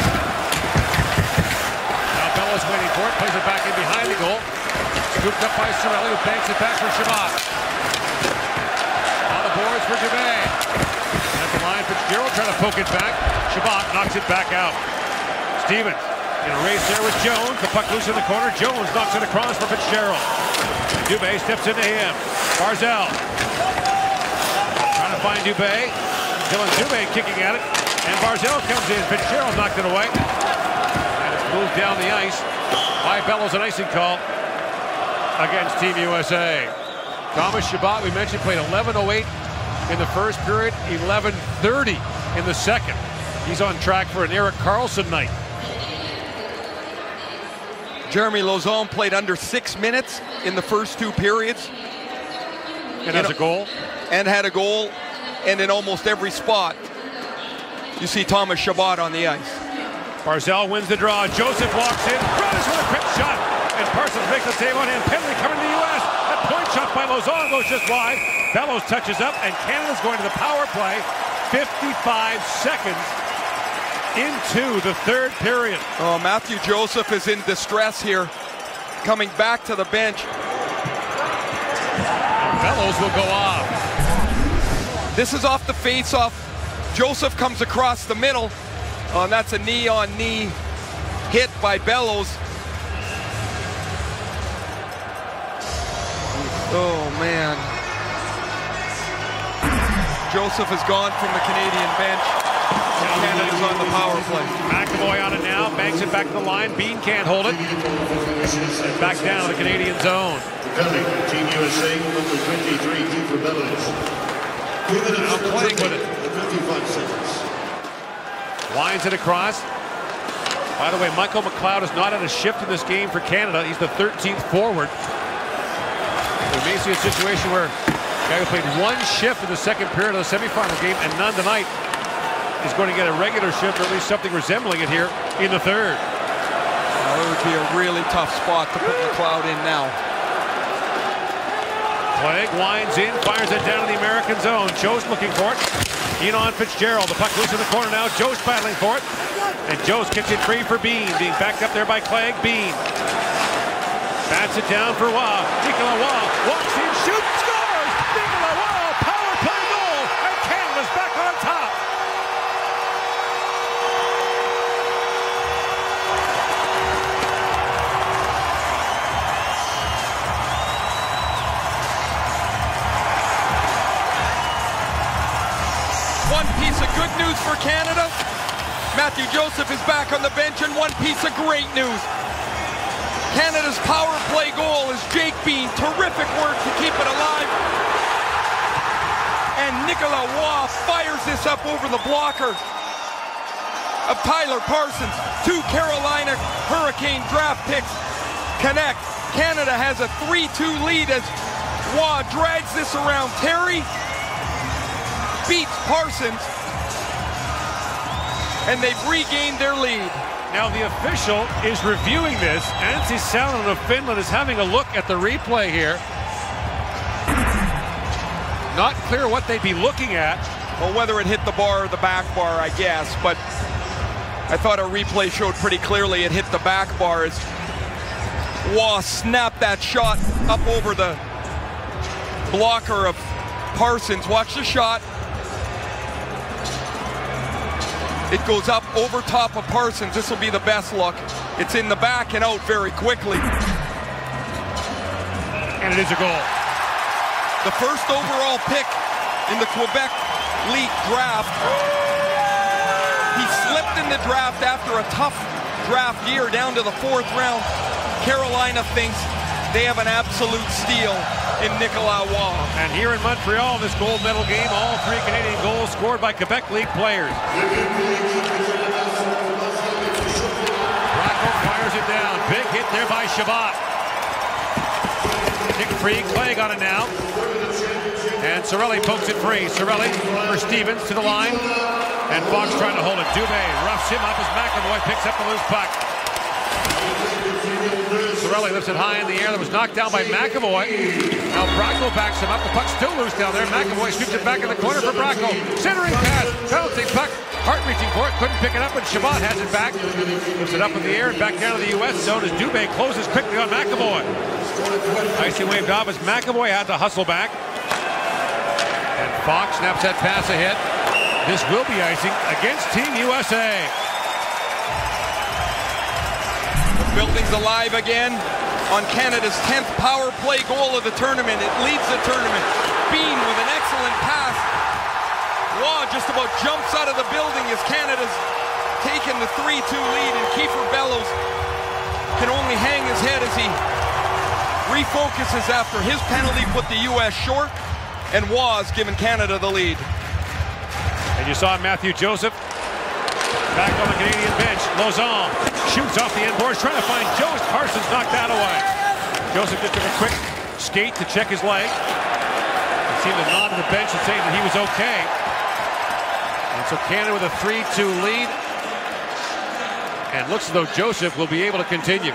D: Now Bellows waiting for it, plays it back in behind the goal. Scooped up by Cirelli, who banks it back for Shabbat. On the boards for Dubé. At the line, Fitzgerald trying to poke it back. Shabbat knocks it back out. Stevens in a race there with Jones. The puck loose in the corner. Jones knocks it across for Fitzgerald. Dubé steps into him. Barzal. Trying to find Dubé. Dylan Dubé kicking at it. And Barzal comes in. Fitzgerald knocked it away. And it's moved down the ice by Bellows, an icing call against Team U S A. Thomas Chabot, we mentioned, played eleven oh eight in the first period, eleven thirty in the second. He's on track for an Erik Karlsson night.
B: Jeremy Lauzon played under six minutes in the first two periods.
D: And has a goal.
B: And had a goal. And in almost every spot, you see Thomas Chabot on the ice.
D: Barzal wins the draw. Joseph walks in, runs with a quick shot. And Parsons makes the save on him. Penalty coming to the U S. That point shot by Lauzon goes just wide. Bellows touches up, and Canada's going to the power play. fifty-five seconds into the third period.
B: Oh, Matthew Joseph is in distress here, coming back to the bench.
D: And Bellows will go off.
B: This is off the face-off. Joseph comes across the middle. Oh, and that's a knee-on-knee hit by Bellows. Oh, man. Joseph has gone from the Canadian bench. Canada's on the power play.
D: McAvoy on it now, banks it back to the line. Bean can't hold it. And back down to the Canadian zone.
F: Team U S A, number twenty-three, Kiefer Bellows.
D: Now playing with it.
F: fifty-five seconds.
D: Winds it across. By the way, Michael McLeod has not had a shift in this game for Canada. He's the thirteenth forward. We may see a situation where a guy who played one shift in the second period of the semifinal game and none tonight is going to get a regular shift, or at least something resembling it here in the third.
B: Now, it would be a really tough spot to put McLeod in now.
D: Clegg winds in, fires it down to the American zone. Joe's looking for it. In on Fitzgerald. The puck loose in the corner now. Joe's battling for it. And Joe's kicks it free for Bean. Being backed up there by Clegg. Bean bats it down for Waugh. Nicolas Waugh walks in, shoots, scores! Nicolas Waugh, power play goal! And Canada's back on top.
B: One piece of good news for Canada. Matthew Joseph is back on the bench, and one piece of great news. Canada's power play goal is Jake Bean. Terrific work to keep it alive. And Nicolas Waugh fires this up over the blocker of Tyler Parsons. Two Carolina Hurricane draft picks connect. Canada has a three two lead as Waugh drags this around Terry. Beats Parsons, and they've regained their lead.
D: Now the official is reviewing this. Antti Salonen of Finland is having a look at the replay here. Not clear what they'd be looking at.
B: Well, whether it hit the bar or the back bar, I guess, but I thought a replay showed pretty clearly it hit the back bar as Waugh snapped that shot up over the blocker of Parsons. Watch the shot. It goes up over top of Parsons. This will be the best look. It's in the back and out very quickly.
D: And it is a goal.
B: The first overall pick in the Quebec League draft. He slipped in the draft after a tough draft year down to the fourth round. Carolina thinks they have an absolute steal in Nicolas Waugh.
D: And here in Montreal, this gold medal game, all three Canadian goals scored by Quebec League players. Bracco fires it down. Big hit there by Chabot. Kick free, Clegg on it now. And Cirelli pokes it free. Cirelli for Stevens to the line. And Fox trying to hold it. Dubé roughs him up as McAvoy picks up the loose puck. Cirelli lifts it high in the air. That was knocked down by McAvoy. Now Bracco backs him up. The puck's still loose down there. McAvoy sweeps it back in the corner for Bracco. Centering pass. Bouncing puck. Hart reaching for it. Couldn't pick it up, and Chabot has it back. Lifts it up in the air and back down to the U S zone as Dubé closes quickly on McAvoy. Icing waved off as McAvoy had to hustle back. And Fox snaps that pass ahead. This will be icing against Team U S A.
B: Building's alive again on Canada's tenth power play goal of the tournament. It leads the tournament. Bean with an excellent pass. Waugh just about jumps out of the building as Canada's taken the three two lead, and Kiefer Bellows can only hang his head as he refocuses after his penalty put the U S short, and Waugh's given Canada the lead.
D: And you saw Matthew Joseph back on the Canadian bench. Lauzon shoots off the end boards, trying to find Joe. Parsons knocked that away. Joseph just took a quick skate to check his leg. He seemed to nod to the bench and say that he was okay. And so Canada with a three two lead. And looks as though Joseph will be able to continue.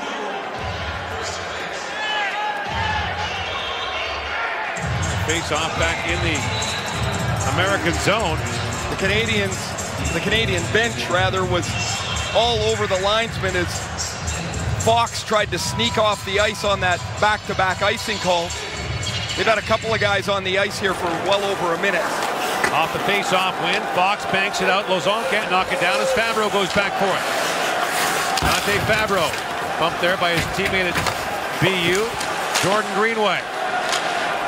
D: Face off back in the American zone.
B: The Canadians, the Canadian bench rather, was all over the linesman as Fox tried to sneak off the ice on that back-to-back icing call. They've had a couple of guys on the ice here for well over a minute.
D: Off the face-off win, Fox banks it out. Lauzon can't knock it down as Fabro goes back for it. Dante Fabro bumped there by his teammate at B U, Jordan Greenway.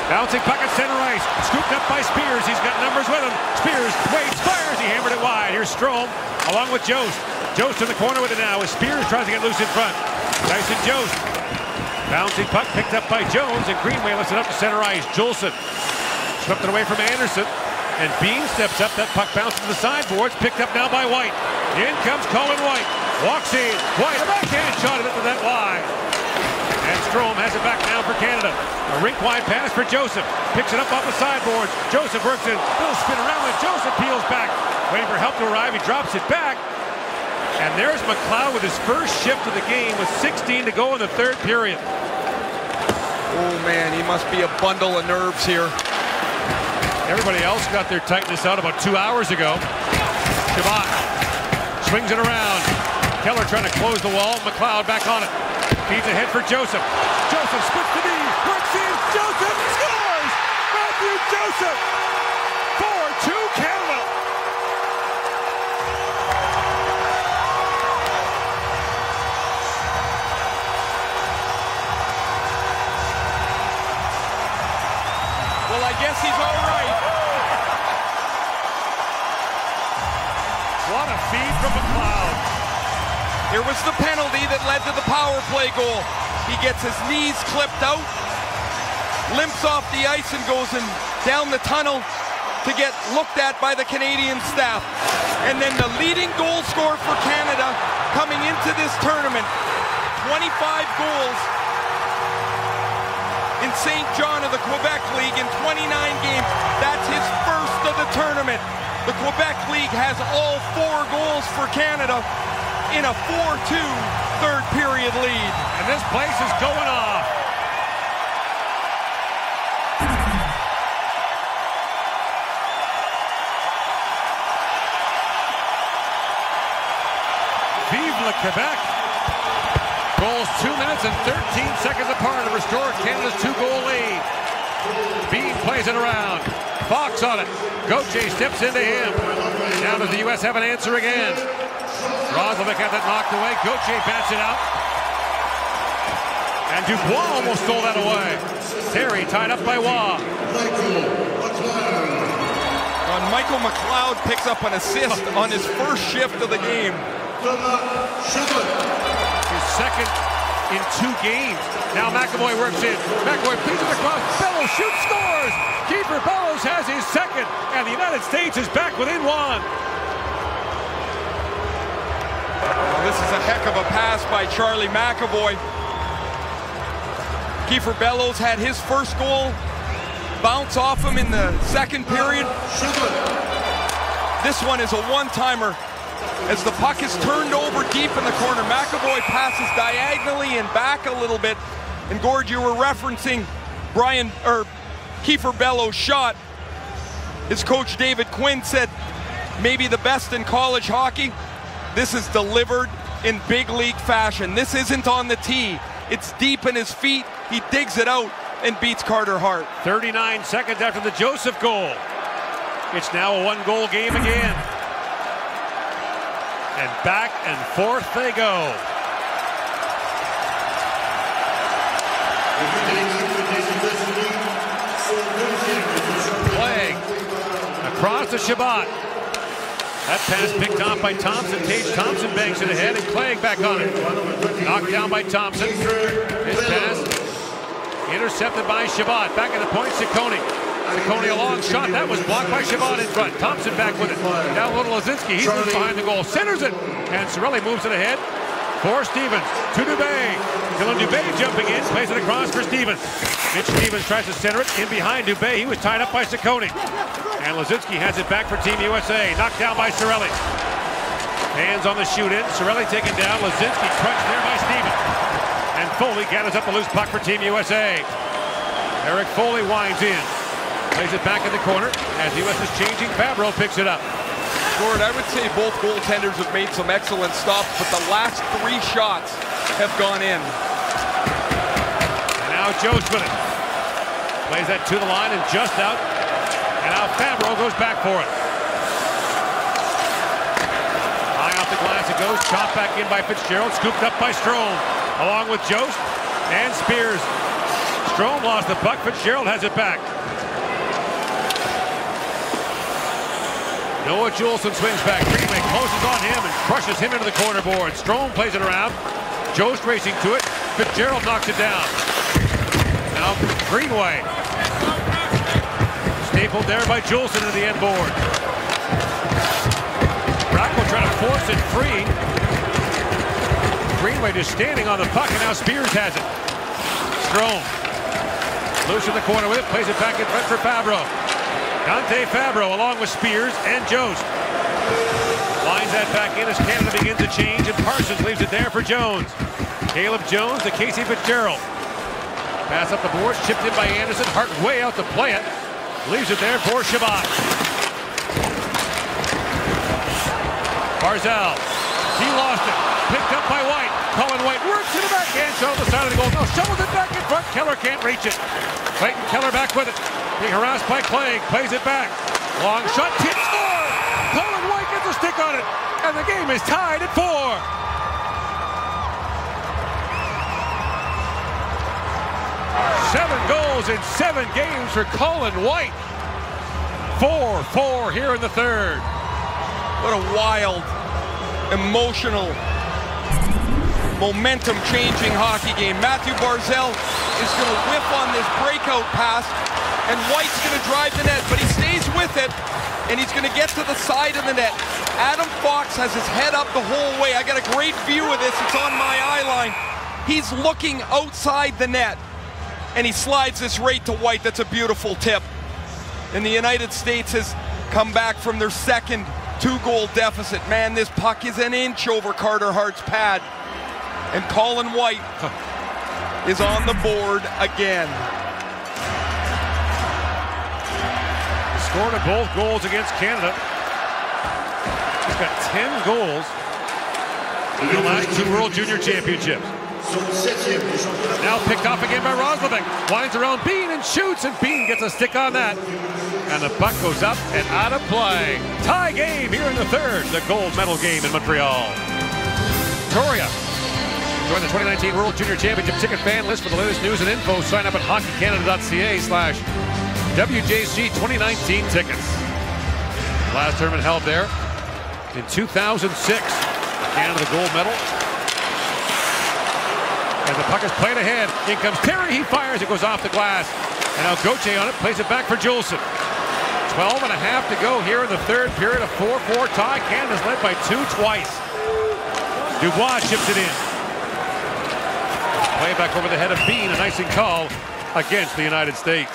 D: Bouncing puck at center ice. Scooped up by Spears. He's got numbers with him. Spears waits, fires. He hammered it wide. Here's Strome along with Jost. Jost in the corner with it now as Spears tries to get loose in front. Tyson Jost. Bouncing puck picked up by Jones, and Greenway lifts it up to center ice. Juleson swept it away from Anderson. And Bean steps up. That puck bounces to the sideboards. Picked up now by White. In comes Colin White. Walks in. White, a backhand shot at it to that wide. And Strome has it back now for Canada. A rink-wide pass for Joseph. Picks it up off the sideboards. Joseph works in. Little spin around and Joseph peels back. Waiting for help to arrive. He drops it back. And there's McLeod with his first shift of the game with sixteen to go in the third period.
B: Oh, man, he must be a bundle of nerves here.
D: Everybody else got their tightness out about two hours ago. Chabot swings it around. Keller trying to close the wall. McLeod back on it. Feeds ahead for Joseph. Joseph splits the knee. Works in. Joseph scores! Matthew Joseph! four two Canada.
B: Well, I guess he's all right.
D: What a feed from McLeod.
B: Here was the penalty that led to the power play goal. He gets his knees clipped out, limps off the ice and goes in down the tunnel to get looked at by the Canadian staff. And then the leading goal scorer for Canada coming into this tournament, twenty-five goals in Saint John of the Quebec League in twenty-nine games. That's his first of the tournament. The Quebec League has all four goals for Canada in a four two third period lead.
D: And this place is going off. Vive le Quebec. Goals two minutes and thirteen seconds apart to restore Canada's two-goal lead. Bean plays it around. Fox on it. Gauthier steps into him. Now does the U S have an answer again? Roslovic had that knocked away. Gauthier bats it out. And Dubois almost stole that away. Terry tied up by Waugh.
B: And Michael McLeod picks up an assist on his first shift of the game.
D: His second in two games. Now McAvoy works in. McAvoy feeds it across. Bellows shoots, scores! Kiefer Bellows has his second, and the United States is back within one.
B: Well, this is a heck of a pass by Charlie McAvoy. Kiefer Bellows had his first goal bounce off him in the second period. This one is a one-timer. As the puck is turned over deep in the corner, McAvoy passes diagonally and back a little bit. And Gord, you were referencing Brian or Kiefer Bellows' shot. His coach David Quinn said maybe the best in college hockey. This is delivered in big league fashion. This isn't on the tee. It's deep in his feet. He digs it out and beats Carter Hart.
D: thirty-nine seconds after the Joseph goal. It's now a one-goal game again. And back and forth they go. Playing across to Chabot. That pass picked off by Thompson. Tage Thompson banks it ahead, and Clegg back on it. Knocked down by Thompson. His pass intercepted by Chabot. Back at the point, Ciccone. Ciccone a long shot. That was blocked by Chabot in front. Thompson back with it. Down low to Lazinski. He's moved behind the goal. Centers it. And Cirelli moves it ahead for Stevens. To Dubé. Dylan Dubé jumping in. Plays it across for Stevens. Mitch Stevens tries to center it. In behind Dubé. He was tied up by Ciccone. And Lazinski has it back for Team U S A. Knocked down by Cirelli. Hands on the shoot-in. Cirelli taken down. Lazinski crunched there by Stevens. And Foley gathers up the loose puck for Team U S A. Eric Foley winds in. Plays it back in the corner as U S is changing. Fabro picks it up.
B: Gord, I would say both goaltenders have made some excellent stops, but the last three shots have gone in.
D: And now Jost with it. Plays that to the line and just out. And now Fabro goes back for it. High off the glass it goes. Chopped back in by Fitzgerald. Scooped up by Strome. Along with Jost and Spears. Strome lost the puck. Fitzgerald has it back. Noah Juulsen swings back. Greenway closes on him and crushes him into the corner board. Strome plays it around. Jost racing to it. Fitzgerald knocks it down. Now Greenway. Stapled there by Juulsen to the end board. Bracco trying to force it free. Greenway just standing on the puck, and now Spears has it. Strome. Loose in the corner with it. Plays it back in front for Fabro. Dante Fabro along with Spears and Jost. Lines that back in as Canada begins to change, and Parsons leaves it there for Jones. Caleb Jones to Casey Fitzgerald. Pass up the boards, chipped in by Anderson. Hart way out to play it. Leaves it there for Chabot. Barzal. He lost it. Picked up by White. Colin White works to the backhand, shot on the side of the goal. No, shovels it back in front. Keller can't reach it. Clayton Keller back with it. Being harassed by Clegg. Plays it back. Long shot. Tip score. Colin White gets a stick on it. And the game is tied at four. Seven goals in seven games for Colin White. four four here in the third.
B: What a wild, emotional, momentum-changing hockey game. Matthew Barzal is going to whiff on this breakout pass, and White's going to drive the net, but he stays with it, and he's going to get to the side of the net. Adam Fox has his head up the whole way. I got a great view of this. It's on my eye line. He's looking outside the net, and he slides this right to White. That's a beautiful tip. And the United States has come back from their second two-goal deficit. Man, this puck is an inch over Carter Hart's pad. And Colin White is on the board again.
D: He scored at both goals against Canada. He's got ten goals in the last two World Junior Championships. Now picked off again by Roslovic. Winds around Bean and shoots, and Bean gets a stick on that. And the puck goes up and out of play. Tie game here in the third. The gold medal game in Montreal. Victoria. Join the twenty nineteen World Junior Championship ticket fan list for the latest news and info. Sign up at hockeycanada.ca slash WJC twenty nineteen tickets. Last tournament held there in two thousand six. Canada the gold medal. And the puck is played ahead. In comes Terry. He fires. It goes off the glass. And now Gauthier on it. Plays it back for Juulsen. twelve and a half to go here in the third period. A four four tie. Canada's led by two twice. Dubois chips it in. Play back over the head of Bean. An icing call against the United States.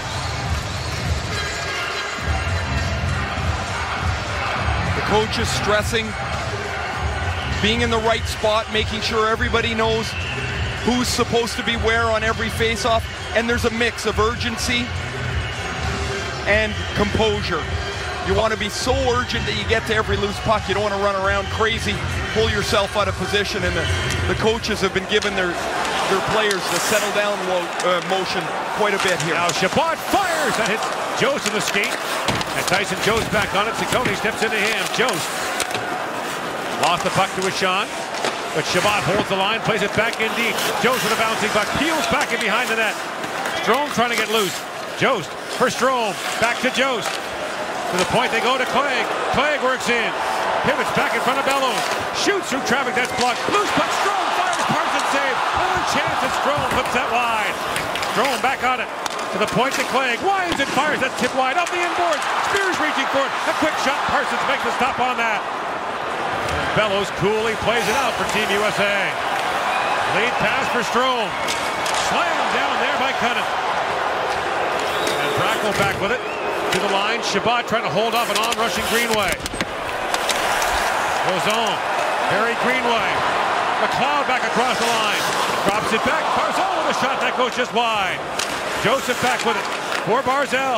B: The coach is stressing being in the right spot, making sure everybody knows who's supposed to be where on every face-off, and there's a mix of urgency and composure. You want to be so urgent that you get to every loose puck. You don't want to run around crazy, pull yourself out of position, and the, the coaches have been given their, their players the settle down lo uh, motion quite a bit here.
D: Now Chabot fires, that hits Jost in the skate, and Tyson Jost back on it. Ciccone steps into him. Jost lost the puck to Ashawn. But Chabot holds the line, plays it back in deep. Jost with a bouncing puck, peels back in behind the net. Strome trying to get loose. Jost for Strome, back to Jost. To the point they go to Clegg. Clegg works in, pivots back in front of Bellows. Shoots through traffic, that's blocked. Loose puck, Strome fires, Parsons save. Another chance, and Strome puts that wide. Strome back on it. To the point to Clegg, winds and fires, that's tip wide, up the inboard. Spears reaching for it, a quick shot, Parsons makes the stop on that. Bellows coolly plays it out for Team U S A. Lead pass for Strome. Slammed down there by Cunnin. And Bracco back with it. To the line. Chabot trying to hold off an on-rushing Greenway. Goes on. Barry Greenway. McLeod back across the line. Drops it back. Barzal with a shot that goes just wide. Joseph back with it for Barzal.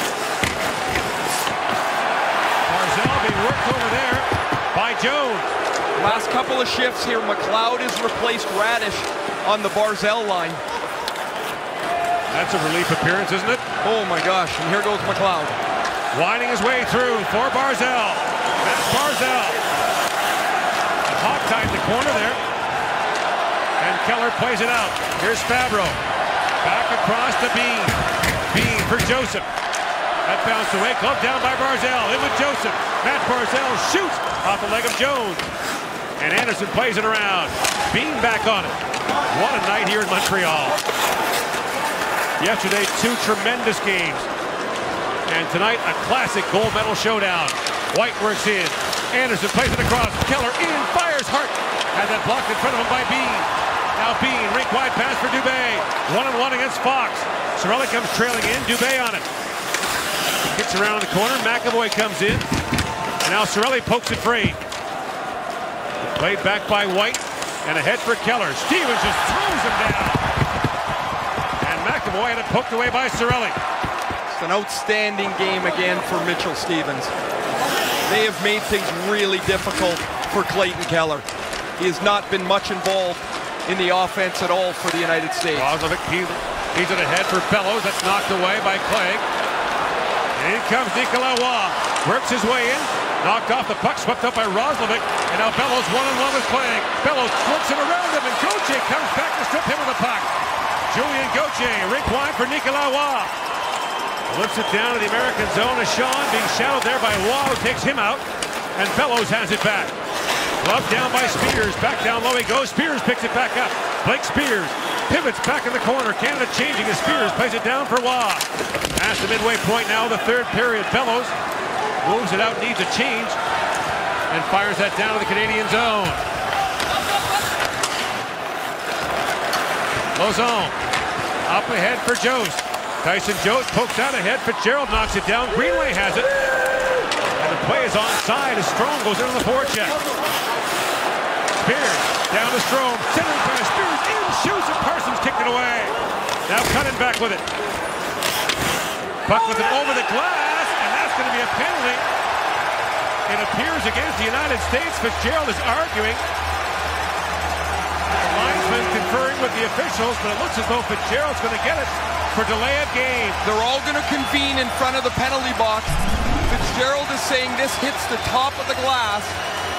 D: Barzal being worked over there by Jones.
B: Last couple of shifts here, McLeod has replaced Radish on the Barzal line.
D: That's a relief appearance, isn't it?
B: Oh my gosh, and here goes McLeod.
D: Winding his way through for Barzal. That's Barzal. Hog tied the corner there. And Keller plays it out. Here's Fabro. Back across to Bean. Bean for Joseph. That bounced away, clubbed down by Barzal. In with Joseph. Matt Barzal shoots off the leg of Jones. And Anderson plays it around. Bean back on it. What a night here in Montreal. Yesterday, two tremendous games. And tonight, a classic gold medal showdown. White works in. Anderson plays it across. Keller in, fires Hart. Had that blocked in front of him by Bean. Now Bean, rink wide pass for Dubé. One on one against Fox. Cirelli comes trailing in, Dubé on it. Kicks around the corner, McAvoy comes in. And now Cirelli pokes it free. Played back by White, and ahead for Keller. Stevens just throws him down. And McAvoy had it poked away by Cirelli.
B: It's an outstanding game again for Mitchell Stevens. They have made things really difficult for Clayton Keller. He has not been much involved in the offense at all for the United States.
D: Roslovic, he, he's at ahead for Bellows. That's knocked away by Clegg. And in comes Nicolas Roy. Works his way in. Knocked off the puck, swept up by Roslovic. And now Bellows one-on-one with Clegg. Bellows flips it around him, and Gauthier comes back to strip him of the puck. Julien Gauthier, rink wide for Nicolas Roy. Lifts it down to the American zone. As Sean being shadowed there by Roy, who takes him out. And Bellows has it back. Gloved down by Spears. Back down low he goes. Spears picks it back up. Blake Spears pivots back in the corner. Canada changing as Spears plays it down for Roy. Past the midway point now, the third period. Bellows moves it out, needs a change, and fires that down to the Canadian zone. Lauzon up ahead for Jost. Tyson Jost pokes out ahead. Fitzgerald knocks it down. Greenway has it. And the play is onside as Strome goes into the forecheck. Spears down to Strome. Centering pass. Spears in, shoots, and Parsons kicked it away. Now Cunnin back with it. Puck with it over the glass, and that's going to be a penalty. It appears against the United States. Fitzgerald is arguing. The linesman conferring with the officials, but it looks as though Fitzgerald's going to get it for delay of game.
B: They're all going to convene in front of the penalty box. Fitzgerald is saying this hits the top of the glass.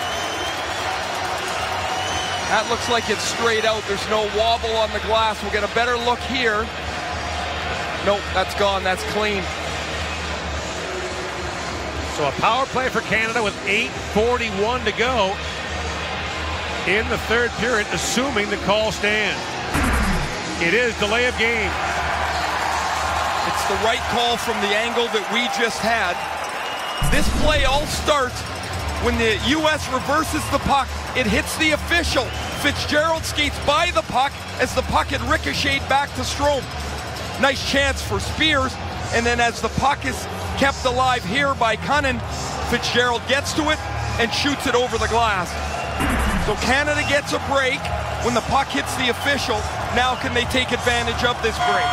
B: That looks like it's straight out. There's no wobble on the glass. We'll get a better look here. Nope, that's gone. That's clean.
D: So a power play for Canada with eight forty-one to go in the third period, assuming the call stands. It is delay of game.
B: It's the right call from the angle that we just had. This play all starts when the U S reverses the puck. It hits the official. Fitzgerald skates by the puck as the puck had ricocheted back to Strome. Nice chance for Spears, and then as the puck is kept alive here by Cunnin, Fitzgerald gets to it and shoots it over the glass. So Canada gets a break when the puck hits the official. Now can they take advantage of this break?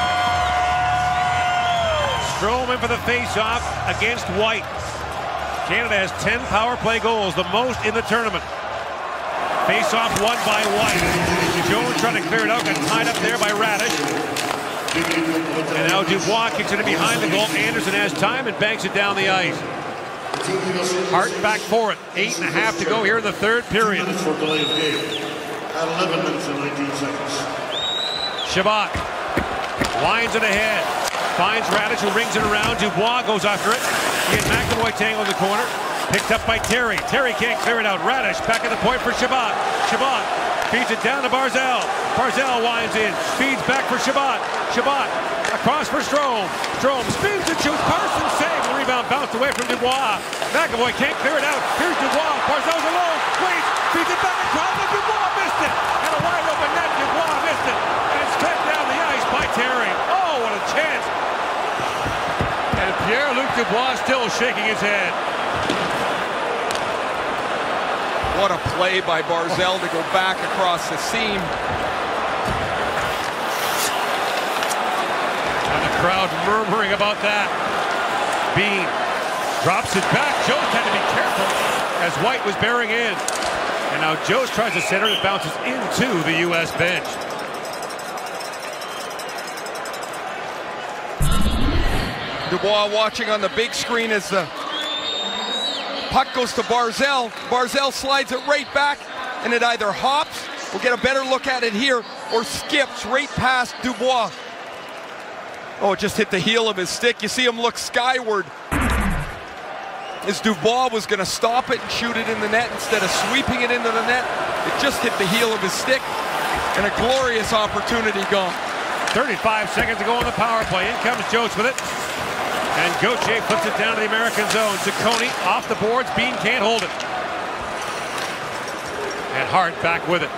D: Strome in for the face-off against White. Canada has ten power play goals, the most in the tournament. Face-off won by White. Jones trying to clear it out, got tied up there by Radish. And now Dubois kicks it in behind the goal. Anderson has time and banks it down the ice. Hart back for it. Eight and a half to go here in the third period.
F: At eleven minutes and nineteen seconds.
D: Shabbat winds it ahead. Finds Radish, who rings it around. Dubois goes after it. He and McAvoy tangle in the corner. Picked up by Terry. Terry can't clear it out. Radish back at the point for Shabbat. Shabbat feeds it down to Barzal. Barzal winds in. Feeds back for Shabbat. Shabbat across for Strome. Strome spins and shoots. Parsons save. The rebound bounced away from Dubois. McAvoy can't clear it out. Here's Dubois. Barzal's alone. Waits. Feeds it back across. And Dubois missed it. And a wide open net. Dubois missed it. And it's fed down the ice by Terry. Oh, what a chance. And Pierre-Luc Dubois still shaking his head.
B: What a play by Barzal to go back across the seam.
D: And the crowd murmuring about that. Bean drops it back. Jost had to be careful as White was bearing in. And now Jost tries to center. It bounces into the U S bench.
B: Dubois watching on the big screen as the puck goes to Barzal. Barzal slides it right back, and it either hops, we'll get a better look at it here, or skips right past Dubois. Oh, it just hit the heel of his stick. You see him look skyward as Dubois was going to stop it and shoot it in the net instead of sweeping it into the net. It just hit the heel of his stick, and a glorious opportunity gone.
D: thirty-five seconds to go on the power play. In comes Jost with it. And Gauthier flips it down to the American zone. Ciccone off the boards. Bean can't hold it. And Hart back with it.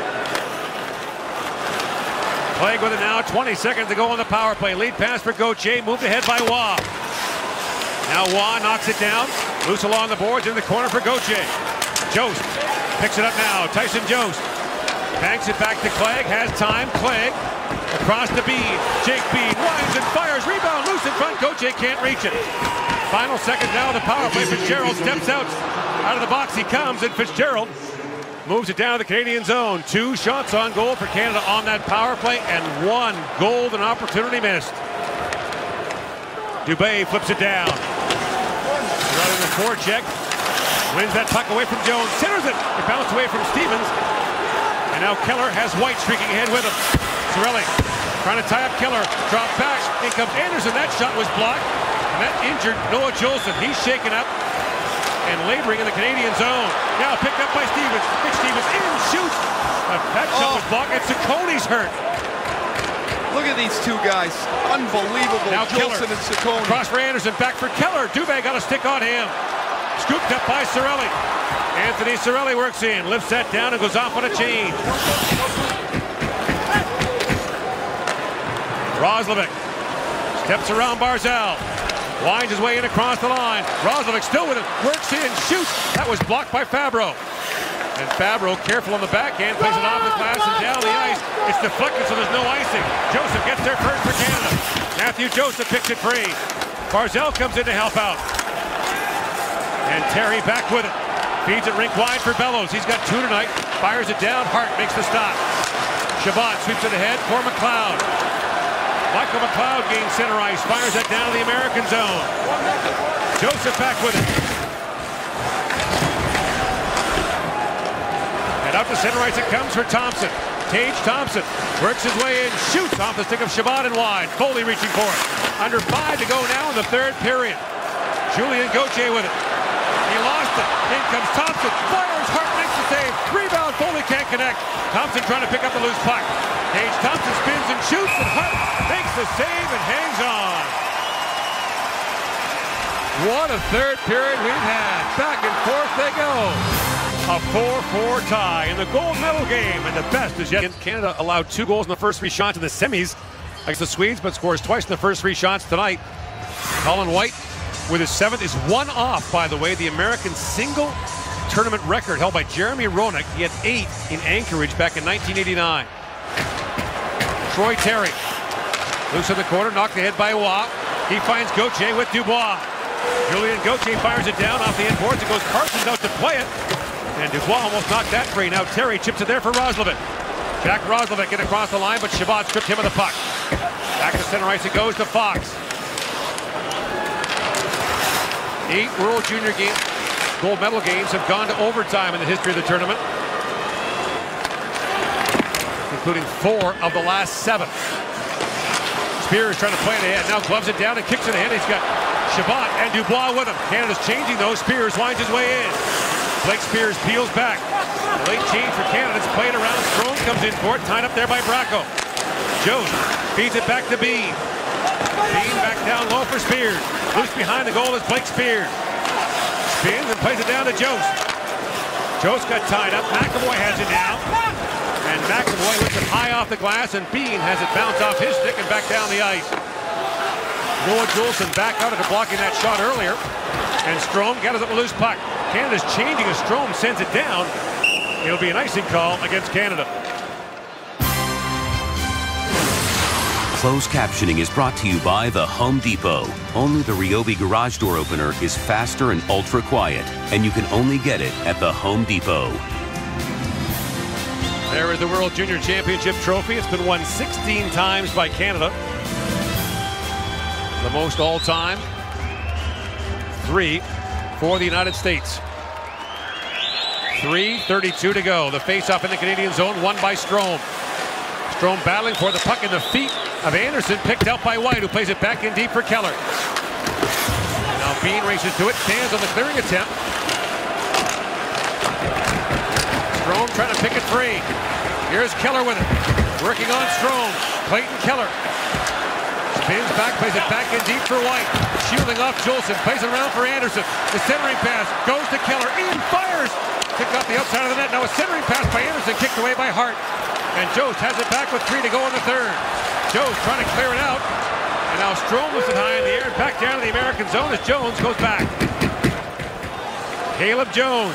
D: Clegg with it now. twenty seconds to go on the power play. Lead pass for Gauthier. Moved ahead by Waugh. Now Waugh knocks it down. Loose along the boards in the corner for Gauthier. Jost picks it up now. Tyson Jost banks it back to Clegg. Has time. Clegg across to Bean. Jake Bean winds and fires. Rebound loose in front. Gauthier can't reach it. Final seconds now of the power play. Fitzgerald steps out. Out of the box he comes, and Fitzgerald moves it down to the Canadian zone. Two shots on goal for Canada on that power play, and one golden opportunity missed. Dubé flips it down. Running the forecheck. Wins that puck away from Jones. Centers it. It bounced away from Stevens. And now Keller has White streaking ahead with him. Cirelli trying to tie up Keller. Drop back. In comes Anderson. That shot was blocked. And that injured Noah Jolson. He's shaken up and laboring in the Canadian zone. Now picked up by Stevens. Mitch Stevens in, shoots. That shot oh. was blocked, and Siccone's hurt.
B: Look at these two guys. Unbelievable.
D: Now
B: Jolson
D: Keller.
B: and Ciccone.
D: Cross for Anderson. Back for Keller. Dubé got a stick on him. Scooped up by Cirelli. Anthony Cirelli works in. Lifts that down and goes off on a change. Roslovic steps around Barzal. Winds his way in across the line. Roslovic still with it. Works in. Shoots. That was blocked by Fabro. And Fabro, careful on the backhand, plays it off the glass and down the ice. It's deflected, so there's no icing. Joseph gets there first for Canada. Matthew Joseph picks it free. Barzal comes in to help out. And Terry back with it. Feeds it rink wide for Bellows. He's got two tonight. Fires it down. Hart makes the stop. Chabot sweeps it ahead for McLeod. Michael McLeod gains center ice. Fires that down to the American zone. Joseph back with it. And up to center ice it comes for Thompson. Tage Thompson works his way in, shoots off the stick of Chabot and wide. Foley reaching for it. Under five to go now in the third period. Julien Gauthier with it. He lost it. In comes Thompson. Fires. Hart makes the save. Rebound. Foley can't connect. Thompson trying to pick up the loose puck. Tage Thompson spins and shoots, and Hart makes the save and hangs on. What a third period we've had. Back and forth they go. A four four tie in the gold medal game, and the best is yet. Canada allowed two goals in the first three shots in the semis against the Swedes, but scores twice in the first three shots tonight. Colin White with his seventh is one off, by the way, the American single tournament record held by Jeremy Roenick. He had eight in Anchorage back in nineteen eighty-nine. Troy Terry loose in the corner, knocked ahead by Waugh. He finds Gauthier with Dubois. Julien Gauthier fires it down off the end boards. It goes Parsons out to play it. And Dubois almost knocked that free. Now Terry chips it there for Roslovic. Jack Roslovic get across the line, but Chabot stripped him of the puck. Back to center ice it goes to Fox. Eight World Junior game, gold medal games have gone to overtime in the history of the tournament, including four of the last seven. Spears trying to play it ahead. Now gloves it down and kicks it ahead. He's got Chabot and Dubois with him. Canada's changing those. Spears winds his way in. Blake Spears peels back. The late change for Canada. It's played around. Strome comes in for it. Tied up there by Bracco. Jones feeds it back to Bean. Bean back down low for Spears. Loose behind the goal is Blake Spears. Spins and plays it down to Jost. Jost got tied up. McAvoy has it now. And McAvoy lifts it high off the glass, and Bean has it bounce off his stick and back down the ice. Noah Jolson back out after blocking that shot earlier. And Strome gathers up a loose puck. Canada's changing as Strome sends it down. It'll be an icing call against Canada.
P: Closed captioning is brought to you by the Home Depot. Only the Ryobi garage door opener is faster and ultra quiet, and you can only get it at the Home Depot.
D: There is the World Junior Championship trophy. It's been won sixteen times by Canada. The most all-time. Three for the United States. three thirty-two to go. The face-off in the Canadian zone, won by Strome. Strome battling for the puck in the feet of Anderson, picked out by White, who plays it back in deep for Keller. Now Bean races to it, stands on the clearing attempt. Strome trying to pick it free. Here's Keller with it. Working on Strome. Clayton Keller. Spins back, plays it back in deep for White. Shielding off Jolson, plays it around for Anderson. The centering pass goes to Keller. Ian fires! Kicked off the outside of the net. Now a centering pass by Anderson, kicked away by Hart. And Jost has it back with three to go in the third. Jost trying to clear it out. And now Strome lifts it high in the air and back down to the American zone as Jones goes back. Caleb Jones.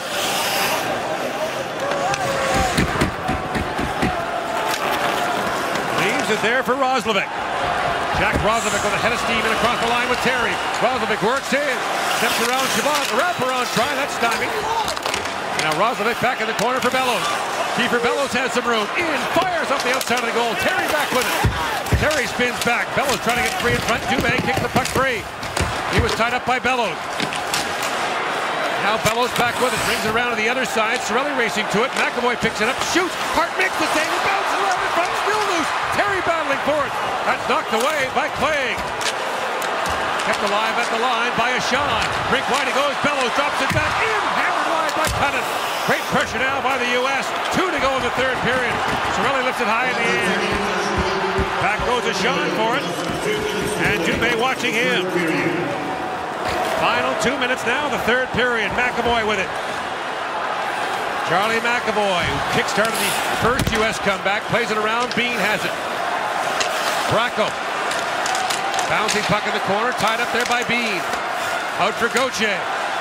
D: Leaves it there for Roslovic. Jack Roslovic with a head of steam and across the line with Terry. Roslovic works in. Steps around Chabot. Wraparound try. That's stymied. And now Roslovic back in the corner for Bellows. Kiefer Bellows has some room. In, fires up the outside of the goal. Terry back with it. Terry spins back. Bellows trying to get free in front. Dubé kicks the puck free. He was tied up by Bellows. Now Bellows back with it. Brings it around to the other side. Cirelli racing to it. McAvoy picks it up. Shoots. Hart makes the save. It bounces around in front. Still loose. Terry battling for it. That's knocked away by Clegg. Kept alive at the line by Ashawn. Brink wide he goes. Bellows drops it back in. Hammered wide by Cutting. Great pressure now by the U S. Two to go in the third period. Cirelli lifts it high in the air. Back goes Ashawn for it. And Dubé watching him. Final two minutes now, the third period. McAvoy with it. Charlie McAvoy, who kickstarted the first U S comeback, plays it around. Bean has it. Bracco. Bouncing puck in the corner, tied up there by Bean. Out for Gauthier.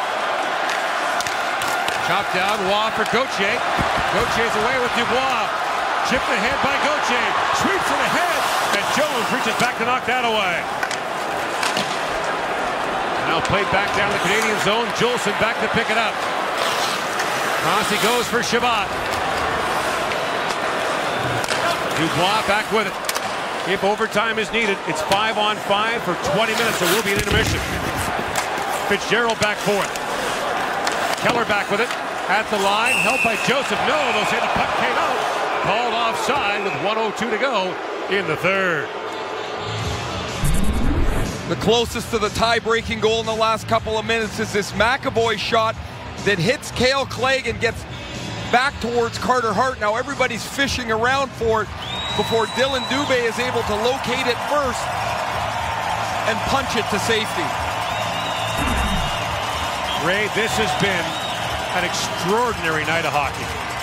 D: Chopped down, Waugh for Gauthier. Gauthier's away with Dubois. Chipped ahead by Gauthier. Sweeps it ahead. And Jones reaches back to knock that away. Now played back down the Canadian zone. Jolson back to pick it up. Rossi goes for Chabot. Dubois back with it. If overtime is needed, it's five on five for twenty minutes, so we'll be in intermission. Fitzgerald back for it. Keller back with it. At the line, helped by Joseph. No, they'll say the puck came out. Called offside with one oh two to go in the third.
B: The closest to the tie-breaking goal in the last couple of minutes is this McAvoy shot that hits Cale Clegg and gets back towards Carter Hart. Now everybody's fishing around for it before Dylan Dubé is able to locate it first and punch it to safety.
D: Ray, this has been an extraordinary night of hockey.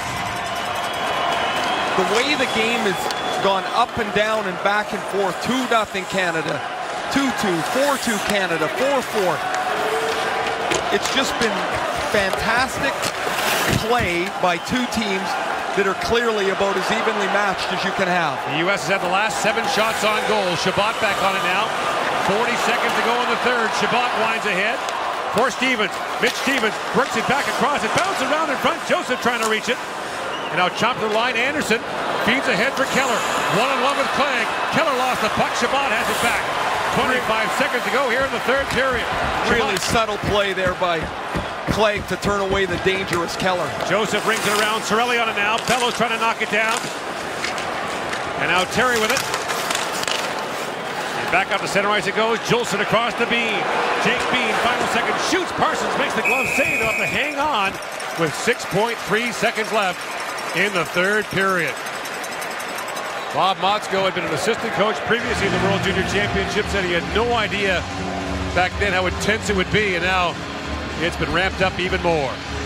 B: The way the game has gone up and down and back and forth, two nothing Canada, two two, four two Canada, four four. It's just been fantastic play by two teams that are clearly about as evenly matched as you can have.
D: The U S has had the last seven shots on goal. Chabot back on it now. forty seconds to go in the third. Chabot winds ahead for Stevens. Mitch Stevens works it back across. It bounces around in front. Joseph trying to reach it. And now chopped to the line. Anderson feeds ahead for Keller. One-on-one with Clegg. Keller lost the puck. Chabot has it back. twenty-five seconds to go here in the third period.
B: Really subtle play there by Clegg to turn away the dangerous Keller.
D: Joseph rings it around. Cirelli on it now. Bellows trying to knock it down. And now Terry with it. And back up the center ice it goes. Jolson across the Bean. Jake Bean, final second, shoots. Parsons makes the glove save. They'll have to hang on with six point three seconds left in the third period. Bob Motzko had been an assistant coach previously in the World Junior Championship. Said he had no idea back then how intense it would be, and now it's been ramped up even more.